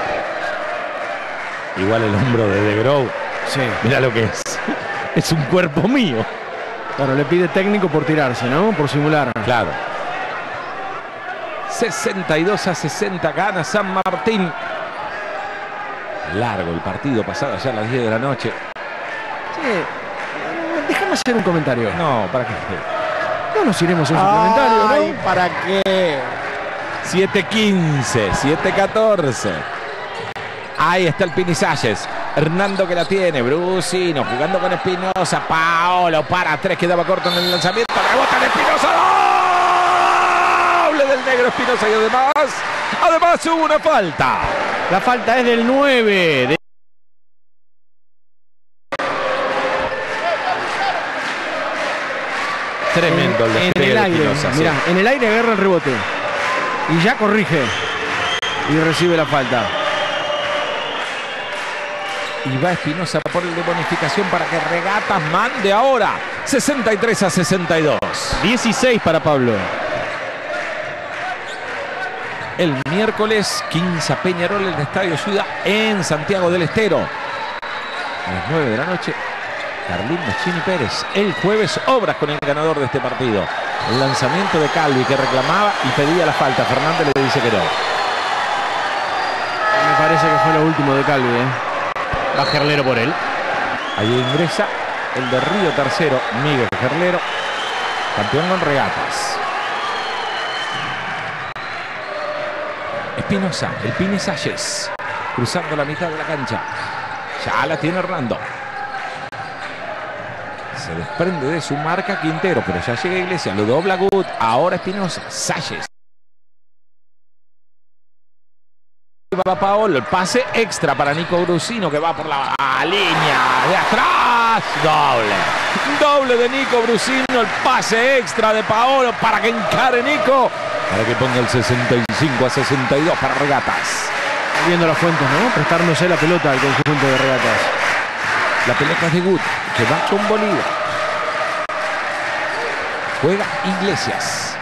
Igual el hombro de De Grove. Sí. Mira lo que es. Es un cuerpo mío. Claro, le pide técnico por tirarse, ¿no? Por simular. Claro. sesenta y dos a sesenta gana San Martín. Largo el partido, pasado ya a las diez de la noche. Sí. Déjame hacer un comentario. No, ¿para qué? No nos iremos a un suplementario, Ay, ¿no? ¿para qué? siete quince, siete catorce. Ahí está el Pini Salles. Hernando que la tiene. Brusino jugando con Espinosa. Paolo para tres. Quedaba corto en el lanzamiento. Rebota de Espinosa. Doble del negro Espinosa. Y además, además hubo una falta. La falta es del nueve. De... Tremendo el en, despegue en el de aire. Espinosa. Mirá, Sí. en el aire agarra el rebote. Y ya corrige. Y recibe la falta. Y va Espinosa por el de bonificación para que Regatas mande ahora. sesenta y tres a sesenta y dos. dieciséis para Pablo. El miércoles, Quinza Peñarol en el Estadio Ciudad en Santiago del Estero. A las nueve de la noche, Carlín Machini Pérez. El jueves, Obras con el ganador de este partido. El lanzamiento de Calvi que reclamaba y pedía la falta. Fernández le dice que no. Me parece que fue lo último de Calvi, ¿eh? Va Gerlero por él. Ahí ingresa el de Río Tercero, Miguel Gerlero, campeón con Regatas. Espinosa, el Pini Salles, cruzando la mitad de la cancha. Ya la tiene Hernando. Se desprende de su marca Quintero, pero ya llega Iglesias, lo dobla Good. Ahora Espinosa, Salles. Va Paolo, el pase extra para Nico Brusino que va por la línea de atrás. Doble. Doble de Nico Brusino, el pase extra de Paolo para que encare Nico. Para que ponga el sesenta y cinco a sesenta y dos para Regatas. Viendo las fuentes, ¿no? Prestándose la pelota al conjunto de Regatas. La pelota es de Gut, que va con Bolívar. Juega Iglesias.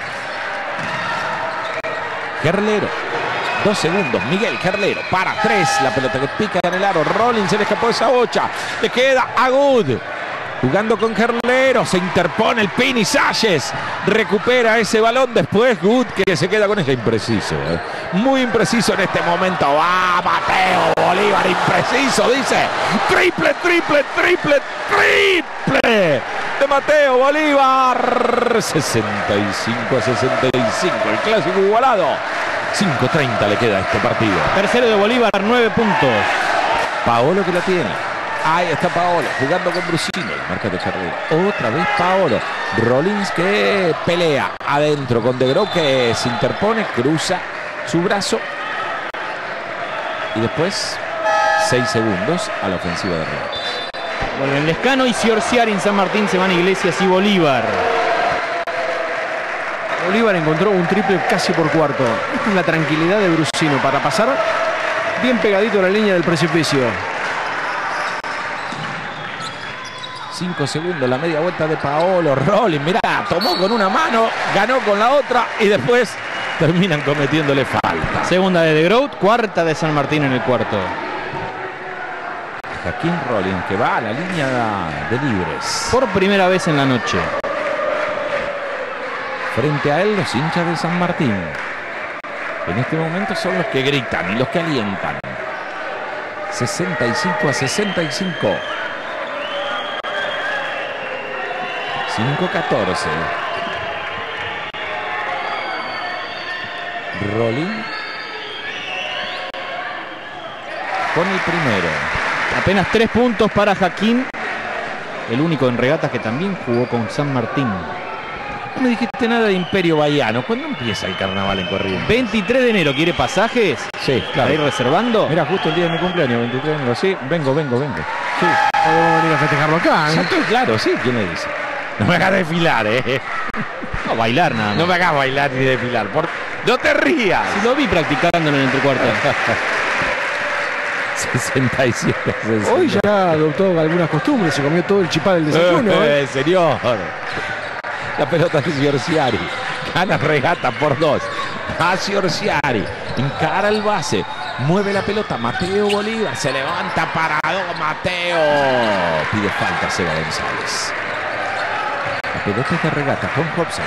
Gerlero. Dos segundos, Miguel Gerlero para tres, la pelota que pica en el aro, Rollins se le escapó esa bocha, le queda a Good, jugando con Gerlero, se interpone el Pini Salles, recupera ese balón, después Good que se queda con ese impreciso, ¿eh? Muy impreciso en este momento, va Mateo Bolívar, impreciso, dice, triple, triple, triple, triple de Mateo Bolívar, sesenta y cinco a sesenta y cinco, el clásico igualado. cinco treinta le queda a este partido. Tercero de Bolívar, nueve puntos. Paolo que la tiene. Ahí está Paolo, jugando con Brusino. La marca de Gerlero. Otra vez Paolo. Rollins que pelea adentro con De Grove que se interpone, cruza su brazo. Y después, seis segundos a la ofensiva de Regatas. Vuelven Lescano y Ciorciari en San Martín, se van Iglesias y Bolívar. Bolívar encontró un triple casi por cuarto. Esta es la tranquilidad de Brusino para pasar bien pegadito a la línea del precipicio. Cinco segundos, la media vuelta de Paolo. Rollins, mirá, tomó con una mano, ganó con la otra y después terminan cometiéndole falta. Segunda de De Grove, cuarta de San Martín en el cuarto. Hakeem Rollins, que va a la línea de libres. Por primera vez en la noche. Frente a él los hinchas de San Martín. En este momento son los que gritan y los que alientan. sesenta y cinco a sesenta y cinco. cinco catorce. Rollins con el primero. Apenas tres puntos para Hakeem, el único en regatas que también jugó con San Martín. No me dijiste nada de Imperio Bahiano. ¿Cuándo empieza el carnaval en Corrientes? veintitrés de enero, ¿quiere pasajes? Sí, claro. ¿Para ir reservando? Mira, justo el día de mi cumpleaños, veintitrés de enero. Sí, vengo, vengo, vengo. Sí. Podemos venir a festejarlo acá, ¿eh? Ya estoy claro, sí. ¿Quién le dice? No me hagas desfilar, ¿eh? No, bailar nada más. No me hagas bailar ni desfilar. Por... No te rías. Si lo vi practicándolo en el entrecuarto. sesenta y siete. sesenta. Hoy ya adoptó algunas costumbres, se comió todo el chipá del desayuno. Eh, ¿eh? Señor. La pelota de Giorgiari. Gana regata por dos. A Giorgiari. Encara el base. Mueve la pelota. Mateo Bolívar. Se levanta parado. Mateo. Pide falta Seba González. La pelota es de regata con Hobson.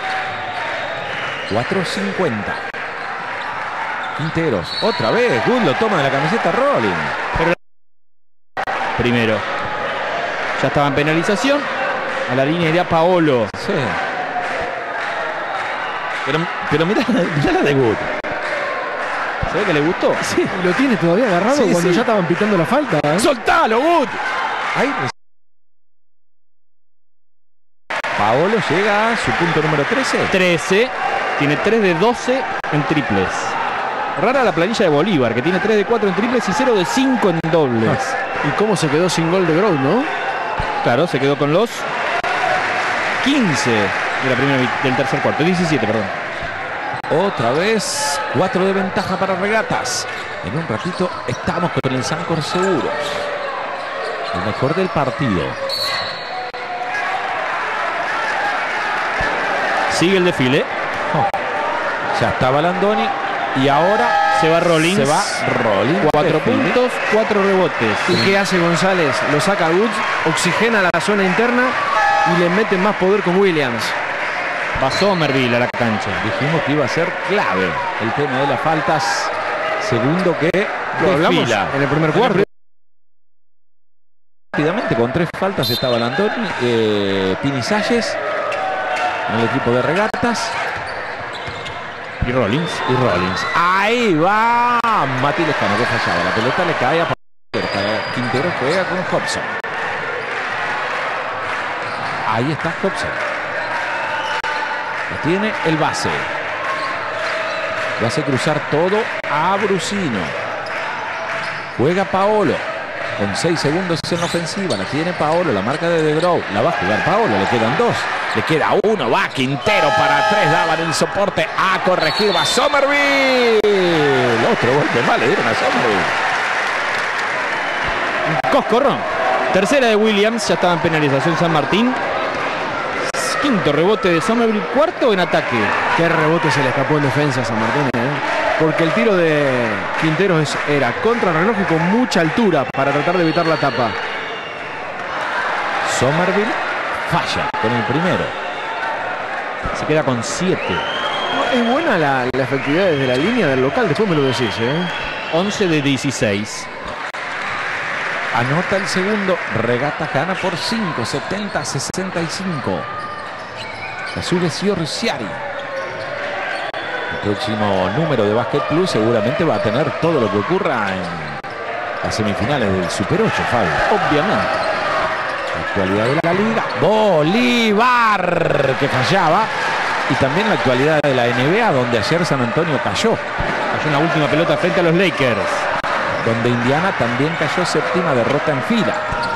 cuatro cincuenta. Quinteros. Otra vez. Good lo toma de la camiseta Rollins. Pero primero. Ya estaba en penalización. A la línea iría Paolo. Sí. Pero, pero mirá, mirá la de Good. ¿Se ve que le gustó? Sí. Lo tiene todavía agarrado sí, cuando sí. ya estaban pitando la falta, ¿eh? ¡Soltalo, Good! Ahí. Paolo llega a su punto número trece. trece. Tiene tres de doce en triples. Rara la planilla de Bolívar, que tiene tres de cuatro en triples y cero de cinco en dobles. Ah. ¿Y cómo se quedó sin gol de Grove, no? Claro, se quedó con los quince de la primera, del tercer cuarto. diecisiete, perdón. Otra vez, cuatro de ventaja para regatas. En un ratito estamos con el Sancor Seguros. El mejor del partido. Sigue el desfile. Oh. Ya estaba Landoni. Y ahora se va Rollins. Se va Rollins. Cuatro puntos, cuatro rebotes. ¿Y qué hace González? Lo saca Woods, oxigena la zona interna y le mete más poder con Williams. Va Somerville a la cancha. Dijimos que iba a ser clave el tema de las faltas. Segundo que lo hablamos en el primer cuarto. Rápidamente con tres faltas estaba Landoni, eh, Pinisalles en el equipo de regatas. Y Rollins. Y Rollins. Ahí va Mati Lescano, que fallaba. La pelota le cae a Quintero. Juega con Hobson. Ahí está Hobson. Lo tiene el base. Lo hace cruzar todo a Brusino. Juega Paolo. Con seis segundos en la ofensiva. La tiene Paolo. La marca de De Grove. La va a jugar Paolo. Le quedan dos. Le queda uno, va Quintero para tres, daban el soporte a corregir, va Somerville. Otro golpe mal le dieron a Somerville. Coscorrón. Tercera de Williams, ya estaba en penalización San Martín. Quinto rebote de Somerville, cuarto en ataque. Qué rebote se le escapó en defensa a San Martín, ¿eh? Porque el tiro de Quinteros era contra el reloj y con mucha altura para tratar de evitar la tapa. Somerville falla con el primero. Se queda con siete. Es buena la, la efectividad desde la línea del local, después me lo decís, ¿eh? once de dieciséis. Anota el segundo. Regata gana por cinco, setenta a sesenta y cinco. La sube Giorgiari. El próximo número de Basket Plus seguramente va a tener todo lo que ocurra en las semifinales del Super ocho, Fabio. Obviamente. Actualidad de la liga. Bolívar, que fallaba. Y también la actualidad de la N B A, donde ayer San Antonio cayó. Cayó en la última pelota frente a los Lakers. Donde Indiana también cayó, séptima derrota en fila.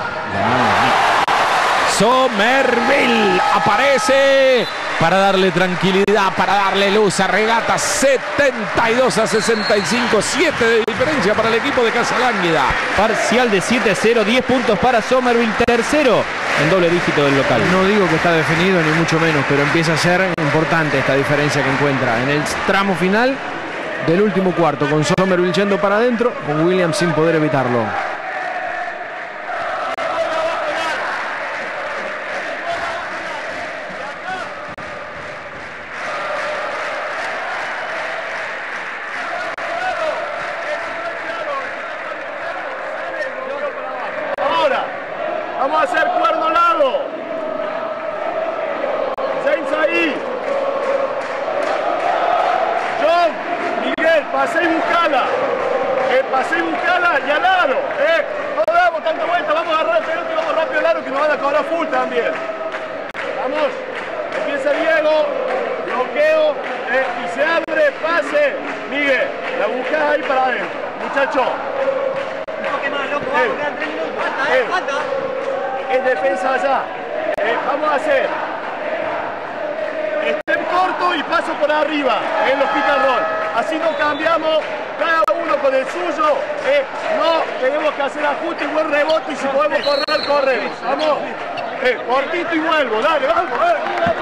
Somerville aparece para darle tranquilidad, para darle luz a regata. Setenta y dos a sesenta y cinco, siete de diferencia para el equipo de Casalánguida. Parcial de siete a cero, diez puntos para Somerville, tercero en doble dígito del local. No digo que está definido ni mucho menos, pero empieza a ser importante esta diferencia que encuentra en el tramo final del último cuarto, con Somerville yendo para adentro, con Williams sin poder evitarlo. pasé y buscala y al aro. Eh, no damos tanta vuelta, vamos a agarrar el pelota y vamos rápido al aro que nos van a cobrar full también. Vamos, empieza Diego, bloqueo eh, y se abre, pase. Miguel, la buscás ahí para adentro. Muchacho. Un toque más, loco, vamos, quedan tres minutos. Falta, eh, falta. Es defensa allá. Eh, vamos a hacer step corto y paso por arriba en los pick and roll. Así no cambiamos, cada uno con el suyo. Eh, no tenemos que hacer ajuste y buen rebote y si podemos correr, corremos. Vamos, eh, cortito y vuelvo, dale, vamos. Eh.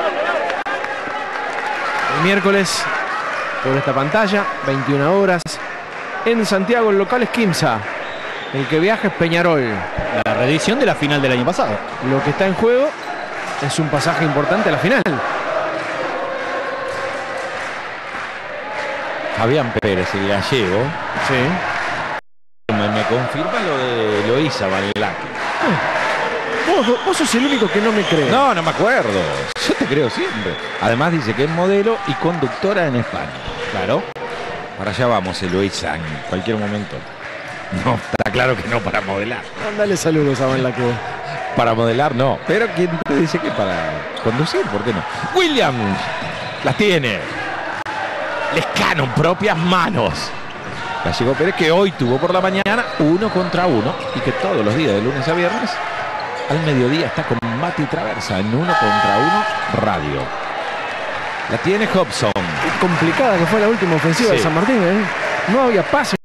El miércoles, por esta pantalla, veintiuna horas, en Santiago, el local es Quimsa. El que viaja es Peñarol. La reedición de la final del año pasado. Lo que está en juego es un pasaje importante a la final. Fabián Pérez, el gallego. Sí. Me, me confirma lo de Loíza Vanlaque. Vos, vos sos el único que no me cree. No, no me acuerdo. Yo te creo siempre. Además dice que es modelo y conductora en España. Claro. Para allá vamos, Eloísa, en cualquier momento. No, está claro que no para modelar. Mándale saludos a Vanlaque. Para modelar no. Pero ¿quién te dice que para conducir? ¿Por qué no? Williams las tiene. Lescano en propias manos. Gallego Pérez, que hoy tuvo por la mañana uno contra uno y que todos los días de lunes a viernes al mediodía está con Mati Traversa en uno contra uno radio. La tiene Hobson. Qué complicada que fue la última ofensiva sí. de San Martín, ¿eh? No había pase.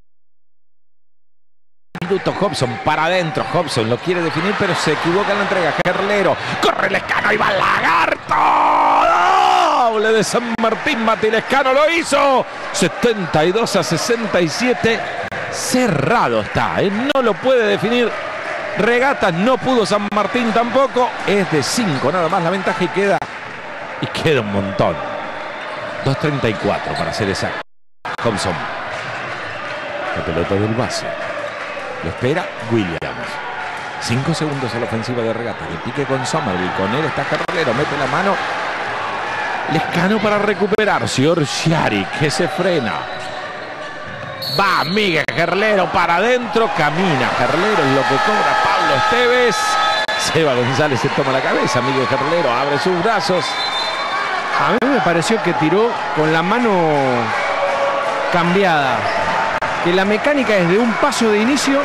Minuto Hobson para adentro. Hobson lo quiere definir, pero se equivoca en la entrega. Gerlero. Corre Lescano y va el lagarto. Doble de San Martín. Mati Lescano lo hizo. setenta y dos a sesenta y siete. Cerrado está, ¿eh? No lo puede definir. Regatas no pudo San Martín tampoco. Es de cinco nada más la ventaja y queda. Y queda un montón. dos treinta y cuatro para ser exacto. Hobson. La pelota del base. Lo espera Williams. Cinco segundos a la ofensiva de Regatas. El pique con Somerville. Con él está Carrero. Mete la mano. Lescano para recuperar. Siorciari que se frena. Va Miguel Gerlero para adentro. Camina Gerlero. Es lo que cobra Pablo Esteves. Seba González se toma la cabeza. Miguel Gerlero abre sus brazos. A mí me pareció que tiró con la mano cambiada. Que la mecánica es de un paso de inicio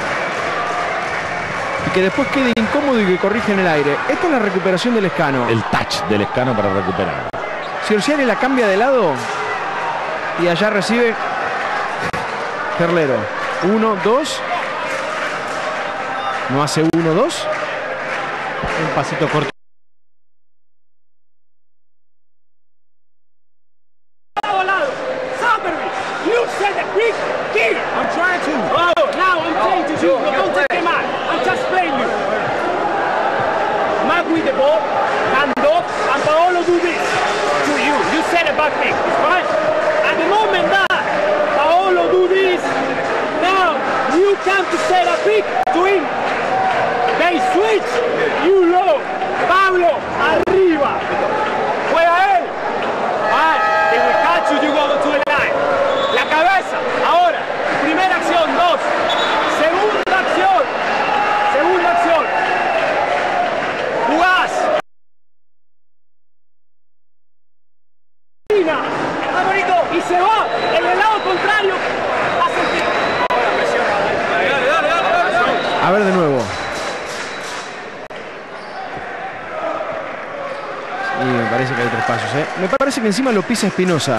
y que después quede incómodo y que corrige en el aire. Esta es la recuperación del Lescano. El touch del Lescano para recuperar. Siorciari la cambia de lado y allá recibe Gerlero. Uno, dos. No hace uno, dos. Un pasito corto. I'm trying to. Oh, now I'm playing to you. No, don't take him out. I'm just playing you. Mark with the ball, hand off, and Paolo do this to you. You said a back pick, right? At the moment that Paolo do this, now you come to set a pick to him. They switch. You low. Pablo, arriba. Juega él. Alright, they will catch you, you go to the line. La cabeza, ahora, primera acción, dos, segunda acción, segunda acción, jugás, y se va en el lado contrario, hace el pico. A ver de nuevo. Y me parece que hay tres pasos, ¿eh? Me parece que encima lo pisa Espinosa.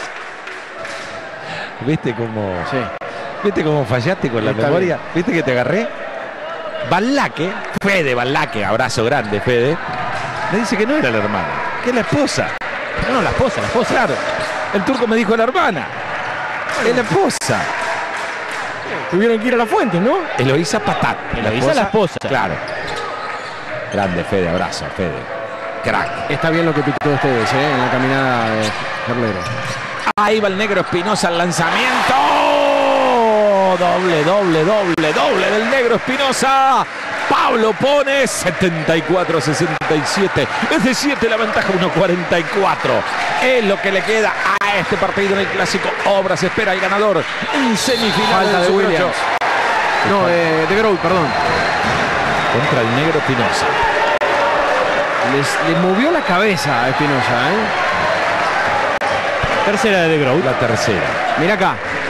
¿Viste cómo, sí. ¿Viste cómo fallaste con la Está memoria? Bien. ¿Viste que te agarré? Vanlaque, Fede Vanlaque, abrazo grande, Fede. Me dice que no era la hermana, que es la esposa. No, la esposa, la esposa. Claro, el turco me dijo la hermana. Bueno. Es la esposa. Tuvieron que ir a la fuente, ¿no? Eloísa Patat. Eloísa la esposa. Claro. Grande, Fede, abrazo, Fede. Crack. Está bien lo que pitó ustedes, ¿eh? En la caminada de Gerlero. Ahí va el negro Espinosa al lanzamiento. Doble, doble, doble, doble del negro Espinosa. Pablo pone setenta y cuatro a sesenta y siete. Es de siete la ventaja, uno cuarenta y cuatro. Es lo que le queda a este partido en el Clásico Obras. Espera el ganador en semifinal Falta del de Super Williams. ocho. No, de, de Grout, perdón. Contra el negro Espinosa. Les, le movió la cabeza a Espinosa, ¿eh? Tercera de De Groot. La tercera. Mira acá.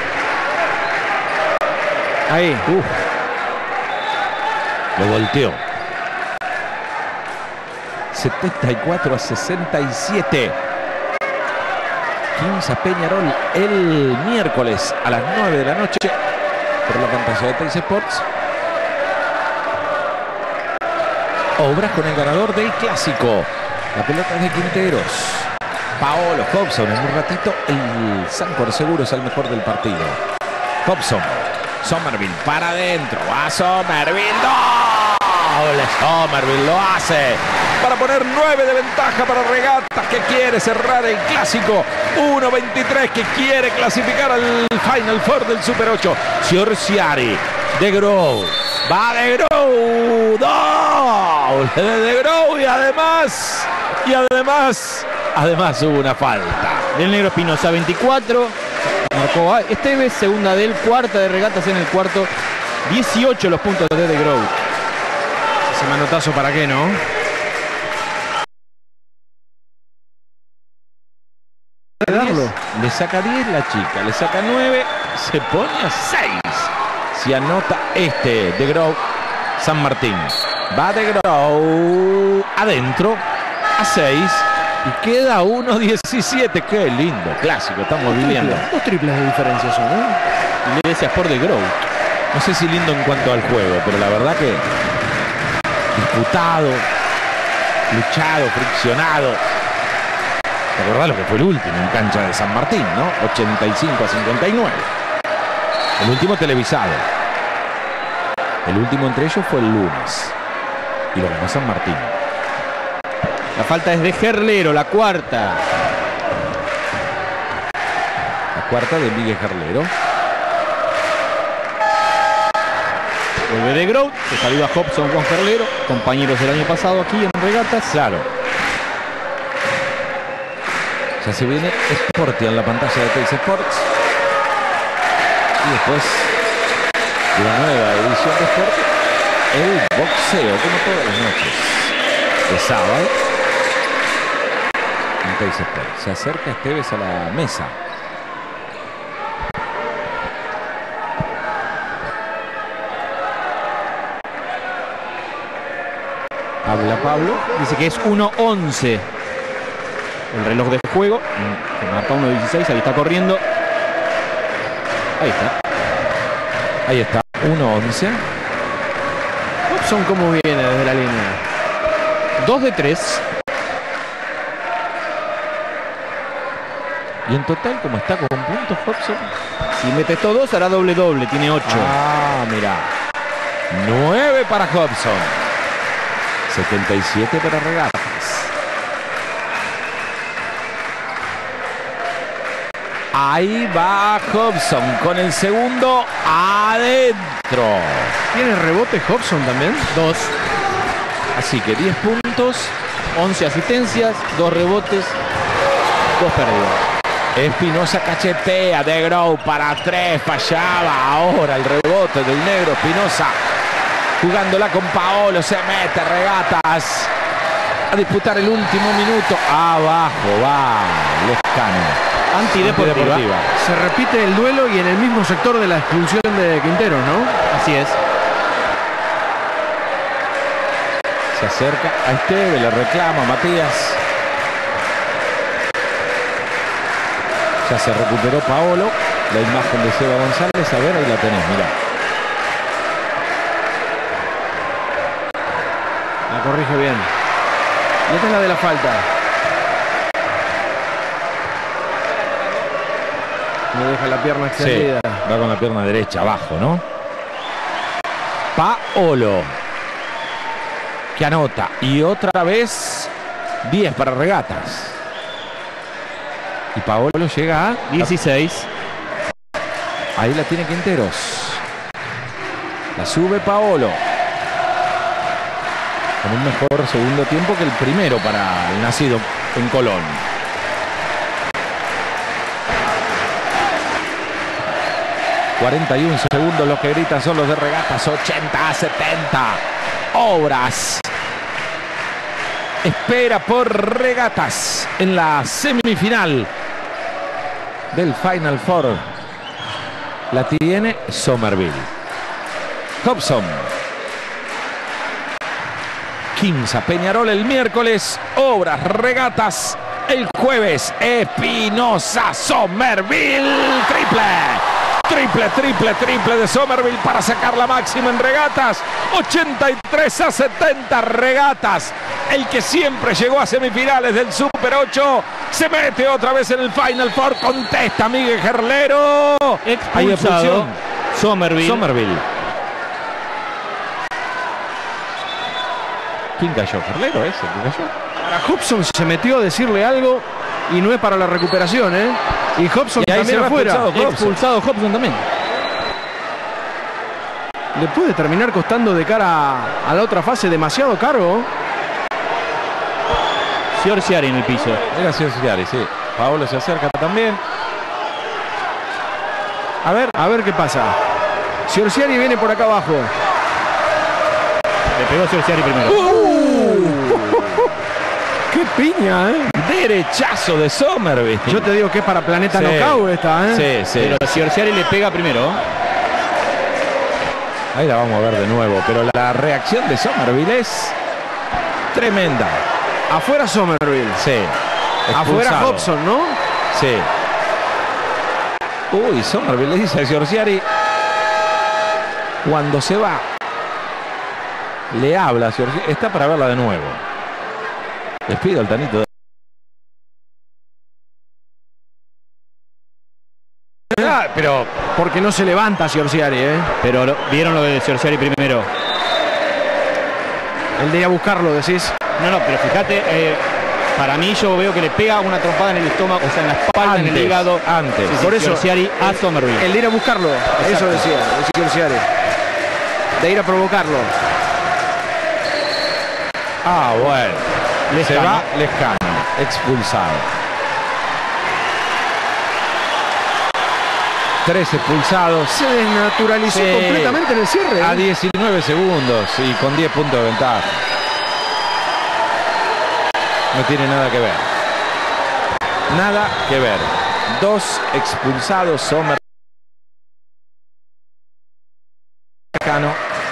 Ahí. Uf. Lo volteó. setenta y cuatro a sesenta y siete. Quimsa Peñarol el miércoles a las nueve de la noche por la pantalla de Teis Sports. Obras con el ganador del Clásico. La pelota es de Quinteros. Paolo Hobson en un ratito. El Sancor seguro es el mejor del partido. Hobson. Somerville para adentro. Va Somerville. ¡Doble! Somerville lo hace. Para poner nueve de ventaja para Regatas, que quiere cerrar el Clásico. uno veintitrés, que quiere clasificar al Final Four del Super ocho. Giorgiari. De Groot. Va De Groot. Doble de De Groot. Y además, y además, además hubo una falta. Del negro Espinosa, veinticuatro. Marcó Esteves, segunda del, cuarta de Regatas en el cuarto. dieciocho los puntos de De Groot. Ese manotazo para qué, ¿no? diez, le saca diez la chica, le saca nueve, se pone a seis. Si anota este De Groot, San Martín. Va De Groot adentro a seis y queda uno diecisiete. Qué lindo Clásico estamos viviendo. Dos triples de diferencia son, ¿eh? Iglesias por De Groot. No sé si lindo en cuanto al juego, pero la verdad que disputado, luchado, friccionado. ¿Te acordás lo que fue el último en cancha de San Martín, no? ochenta y cinco a cincuenta y nueve. El último televisado. El último entre ellos fue el lunes. Y lo ganó San Martín. La falta es de Gerlero, la cuarta. La cuarta de Miguel Gerlero. Vuelve De Groot, que saluda a Hobson con Gerlero, compañeros del año pasado aquí en Regatas. Claro. Ya se viene Sporty en la pantalla de Teis Sports. Y después de la nueva edición de Sporty, el boxeo, como todas las noches de sábado en Teis Sports. Se acerca Esteves a la mesa. Habla Pablo. Dice que es uno once. El reloj de juego. Que marca uno dieciséis. Ahí está corriendo. Ahí está. Ahí está. uno once. Hobson, ¿cómo viene desde la línea? dos de tres. Y en total, ¿cómo está con puntos Hobson? Si mete estos dos, hará doble doble. Tiene ocho. Ah, mira. nueve para Hobson. setenta y siete para Regatas. Ahí va Hobson con el segundo adentro. ¿Tiene rebote Hobson también? Dos. Así que diez puntos, once asistencias, dos rebotes, dos pérdidas. Espinosa cachetea, De Groot para tres, fallaba. Ahora el rebote del negro Espinosa. Jugándola con Paolo, se mete Regatas a disputar el último minuto. Abajo va Lescano. Antideportiva. Antideportiva. Se repite el duelo y en el mismo sector de la expulsión de Quinteros, ¿no? Así es. Se acerca a Esteve, le reclama a Matías. Ya se recuperó Paolo. La imagen de Seba González. A ver, ahí la tenés, mirá. La corrige bien. Y esta es la de la falta. No deja la pierna extendida. Sí, va con la pierna derecha abajo, ¿no? Paolo, que anota. Y otra vez diez para Regatas. Y Paolo llega a dieciséis. Ahí la tiene Quinteros. La sube Paolo. Con un mejor segundo tiempo que el primero para el nacido en Colón. cuarenta y un segundos, los que gritan son los de Regatas. Ochenta a setenta. Obras espera por Regatas en la semifinal del Final Four. La tiene Somerville. Hobson. Quimsa, Peñarol el miércoles. Obras, Regatas el jueves. Espinosa, Somerville. Triple. Triple, triple, triple de Somerville para sacar la máxima en Regatas. ochenta y tres a setenta. Regatas, el que siempre llegó a semifinales del Super ocho, se mete otra vez en el Final Four. Contesta Miguel Gerlero. Hay expulsión. Somerville. Somerville. ¿Quién cayó? ¿Gerlero ese? ¿Quién cayó? Ahora Hobson se metió a decirle algo y no es para la recuperación, ¿eh? Y Hobson y ahí también se va afuera. Expulsado Hobson. expulsado Hobson también. Le puede terminar costando de cara a la otra fase demasiado caro. Siorciari en el piso. Era Siorciari, sí. Paolo se acerca también. A ver, a ver qué pasa. Siorciari viene por acá abajo. Le pegó Siorciari primero. Uh, ¡Qué piña, eh! Derechazo de Somerville. Yo te digo que es para Planeta Sí. Knockout esta, ¿eh? Sí, sí. Pero Siorciari le pega primero. Ahí la vamos a ver de nuevo. Pero la reacción de Somerville es tremenda. Afuera Somerville. Sí. Afuera Expulsado. Hobson, ¿no? Sí. Uy, Somerville le dice a Siorciari, cuando se va, le habla a Siorciari. Está para verla de nuevo. Les pido al Tanito. Ah, pero porque no se levanta Siorciari, ¿eh? Pero lo- vieron lo de Siorciari primero. El de ir a buscarlo, decís. No, no, pero fíjate, eh, para mí yo veo que le pega una trompada en el estómago, o sea, en la espalda, en el Antes, hígado. antes. Sí, sí, Por eso, Siorciari a Somerville. El de ir a buscarlo, Exacto. eso decía, decía Siorciari. De ir a provocarlo. Ah, bueno. Se Lescano. va Lescano, expulsado. Tres expulsados. Se desnaturalizó Sí. completamente en el cierre. A ¿eh? diecinueve segundos y con diez puntos de ventaja. No tiene nada que ver. Nada que ver. Dos expulsados. Sommer. Lescano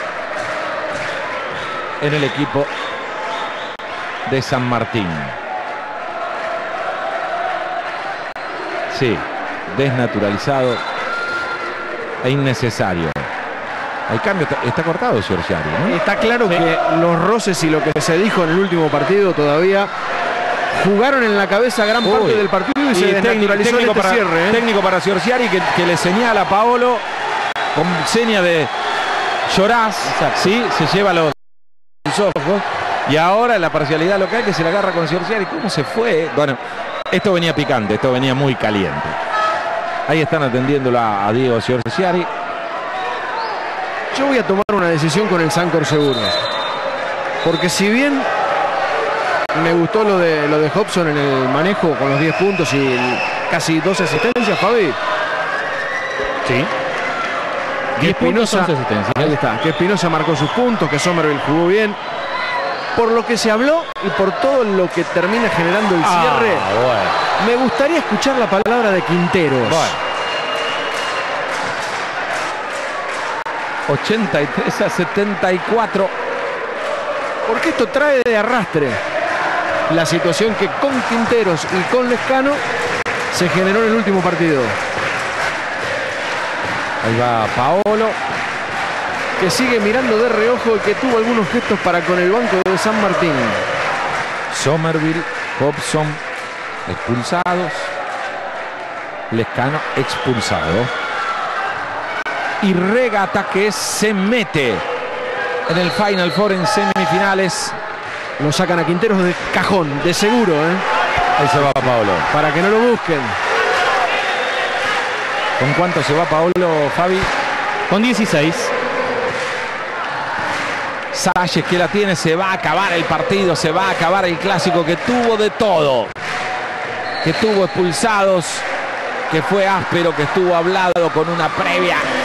en el equipo de San Martín. Sí, desnaturalizado e innecesario. El cambio está, está cortado, Siorciari, ¿no? Está claro que los roces y lo que se dijo en el último partido todavía jugaron en la cabeza gran parte Uy. del partido y, Y se técnico, desnaturalizó en técnico este para, cierre. ¿eh? técnico para Siorciari que, que le señala a Paolo con seña de llorás, ¿sí? Se lleva los, los ojos. Y ahora en la parcialidad local que se la agarra con Siorciari. ¿Cómo se fue? Bueno, esto venía picante, esto venía muy caliente. Ahí están atendiéndolo a, a Diego Siorciari. Yo voy a tomar una decisión con el Sancor seguro. Porque si bien me gustó lo de lo de Hobson en el manejo con los diez puntos y el- casi doce asistencias, Fabi. Sí. Que diez puntos, Espinosa, once asistencias. ahí está, que Espinosa marcó sus puntos, que Somerville jugó bien. Por lo que se habló y por todo lo que termina generando el Ah, cierre, bueno. me gustaría escuchar la palabra de Quinteros. Bueno. ochenta y tres a setenta y cuatro. Porque esto trae de arrastre la situación que con Quinteros y con Lescano se generó en el último partido. Ahí va Paolo. Que sigue mirando de reojo y que tuvo algunos gestos para con el banco de San Martín. Somerville, Hobson expulsados. Lescano expulsado. Y Regata que se mete en el Final Four en semifinales. Lo sacan a Quinteros de cajón, de seguro, ¿eh? Ahí se va Paolo. Para que no lo busquen. ¿Con cuánto se va Paolo, Fabi? Con dieciséis. Salles que la tiene, se va a acabar el partido, se va a acabar el clásico que tuvo de todo. Que tuvo expulsados, que fue áspero, que estuvo hablado con una previa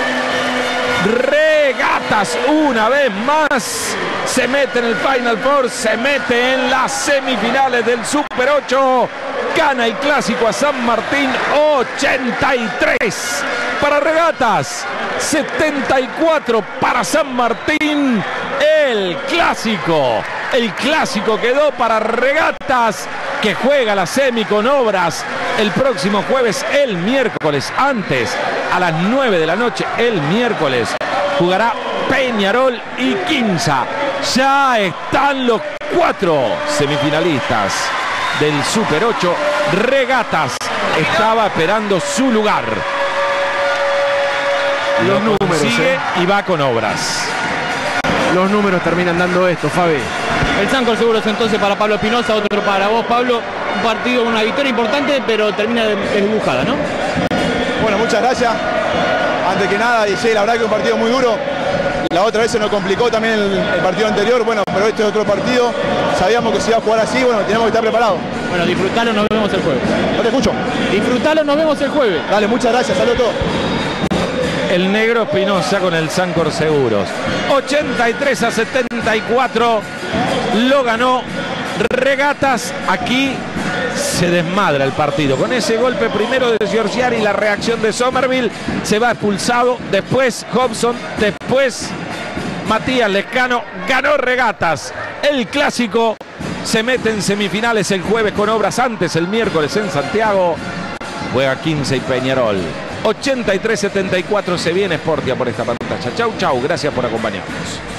Regatas una vez más se mete en el Final Four, se mete en las semifinales del Super ocho. Gana el clásico a San Martín, ochenta y tres para Regatas, setenta y cuatro para San Martín. El clásico, el clásico quedó para Regatas, que juega la semi con Obras el próximo jueves. El miércoles, antes, a las nueve de la noche, el miércoles, jugará Peñarol y Quimsa. Ya están los cuatro semifinalistas del Super ocho. Regatas estaba esperando su lugar. Los Lo números, consigue eh. y va con Obras. Los números terminan dando esto, Fabi. El Sancor Seguros entonces para Pablo Espinosa, otro para vos, Pablo. Un partido, una victoria importante, pero termina desdibujada, ¿no? Bueno, muchas gracias. Antes que nada, y sí, la verdad que un partido muy duro. La otra vez se nos complicó también el, el partido anterior, bueno, pero este es otro partido. Sabíamos que se iba a jugar así, bueno, teníamos que estar preparados. Bueno, disfrutalo, nos vemos el jueves. No te escucho. Disfrutalo, nos vemos el jueves. Dale, muchas gracias, saludos a todos. El negro Espinosa con el Sancor Seguros. ochenta y tres a setenta y cuatro lo ganó Regatas. Aquí se desmadra el partido. Con ese golpe primero de Giorgiari y la reacción de Somerville, se va expulsado. Después Hobson, después Matías Lescano. Ganó Regatas. El clásico se mete en semifinales el jueves con Obras, antes el miércoles en Santiago. Juega Quimsa y Peñarol. ochenta y tres setenta y cuatro se viene Sportia por esta pantalla. Chau, chau. Gracias por acompañarnos.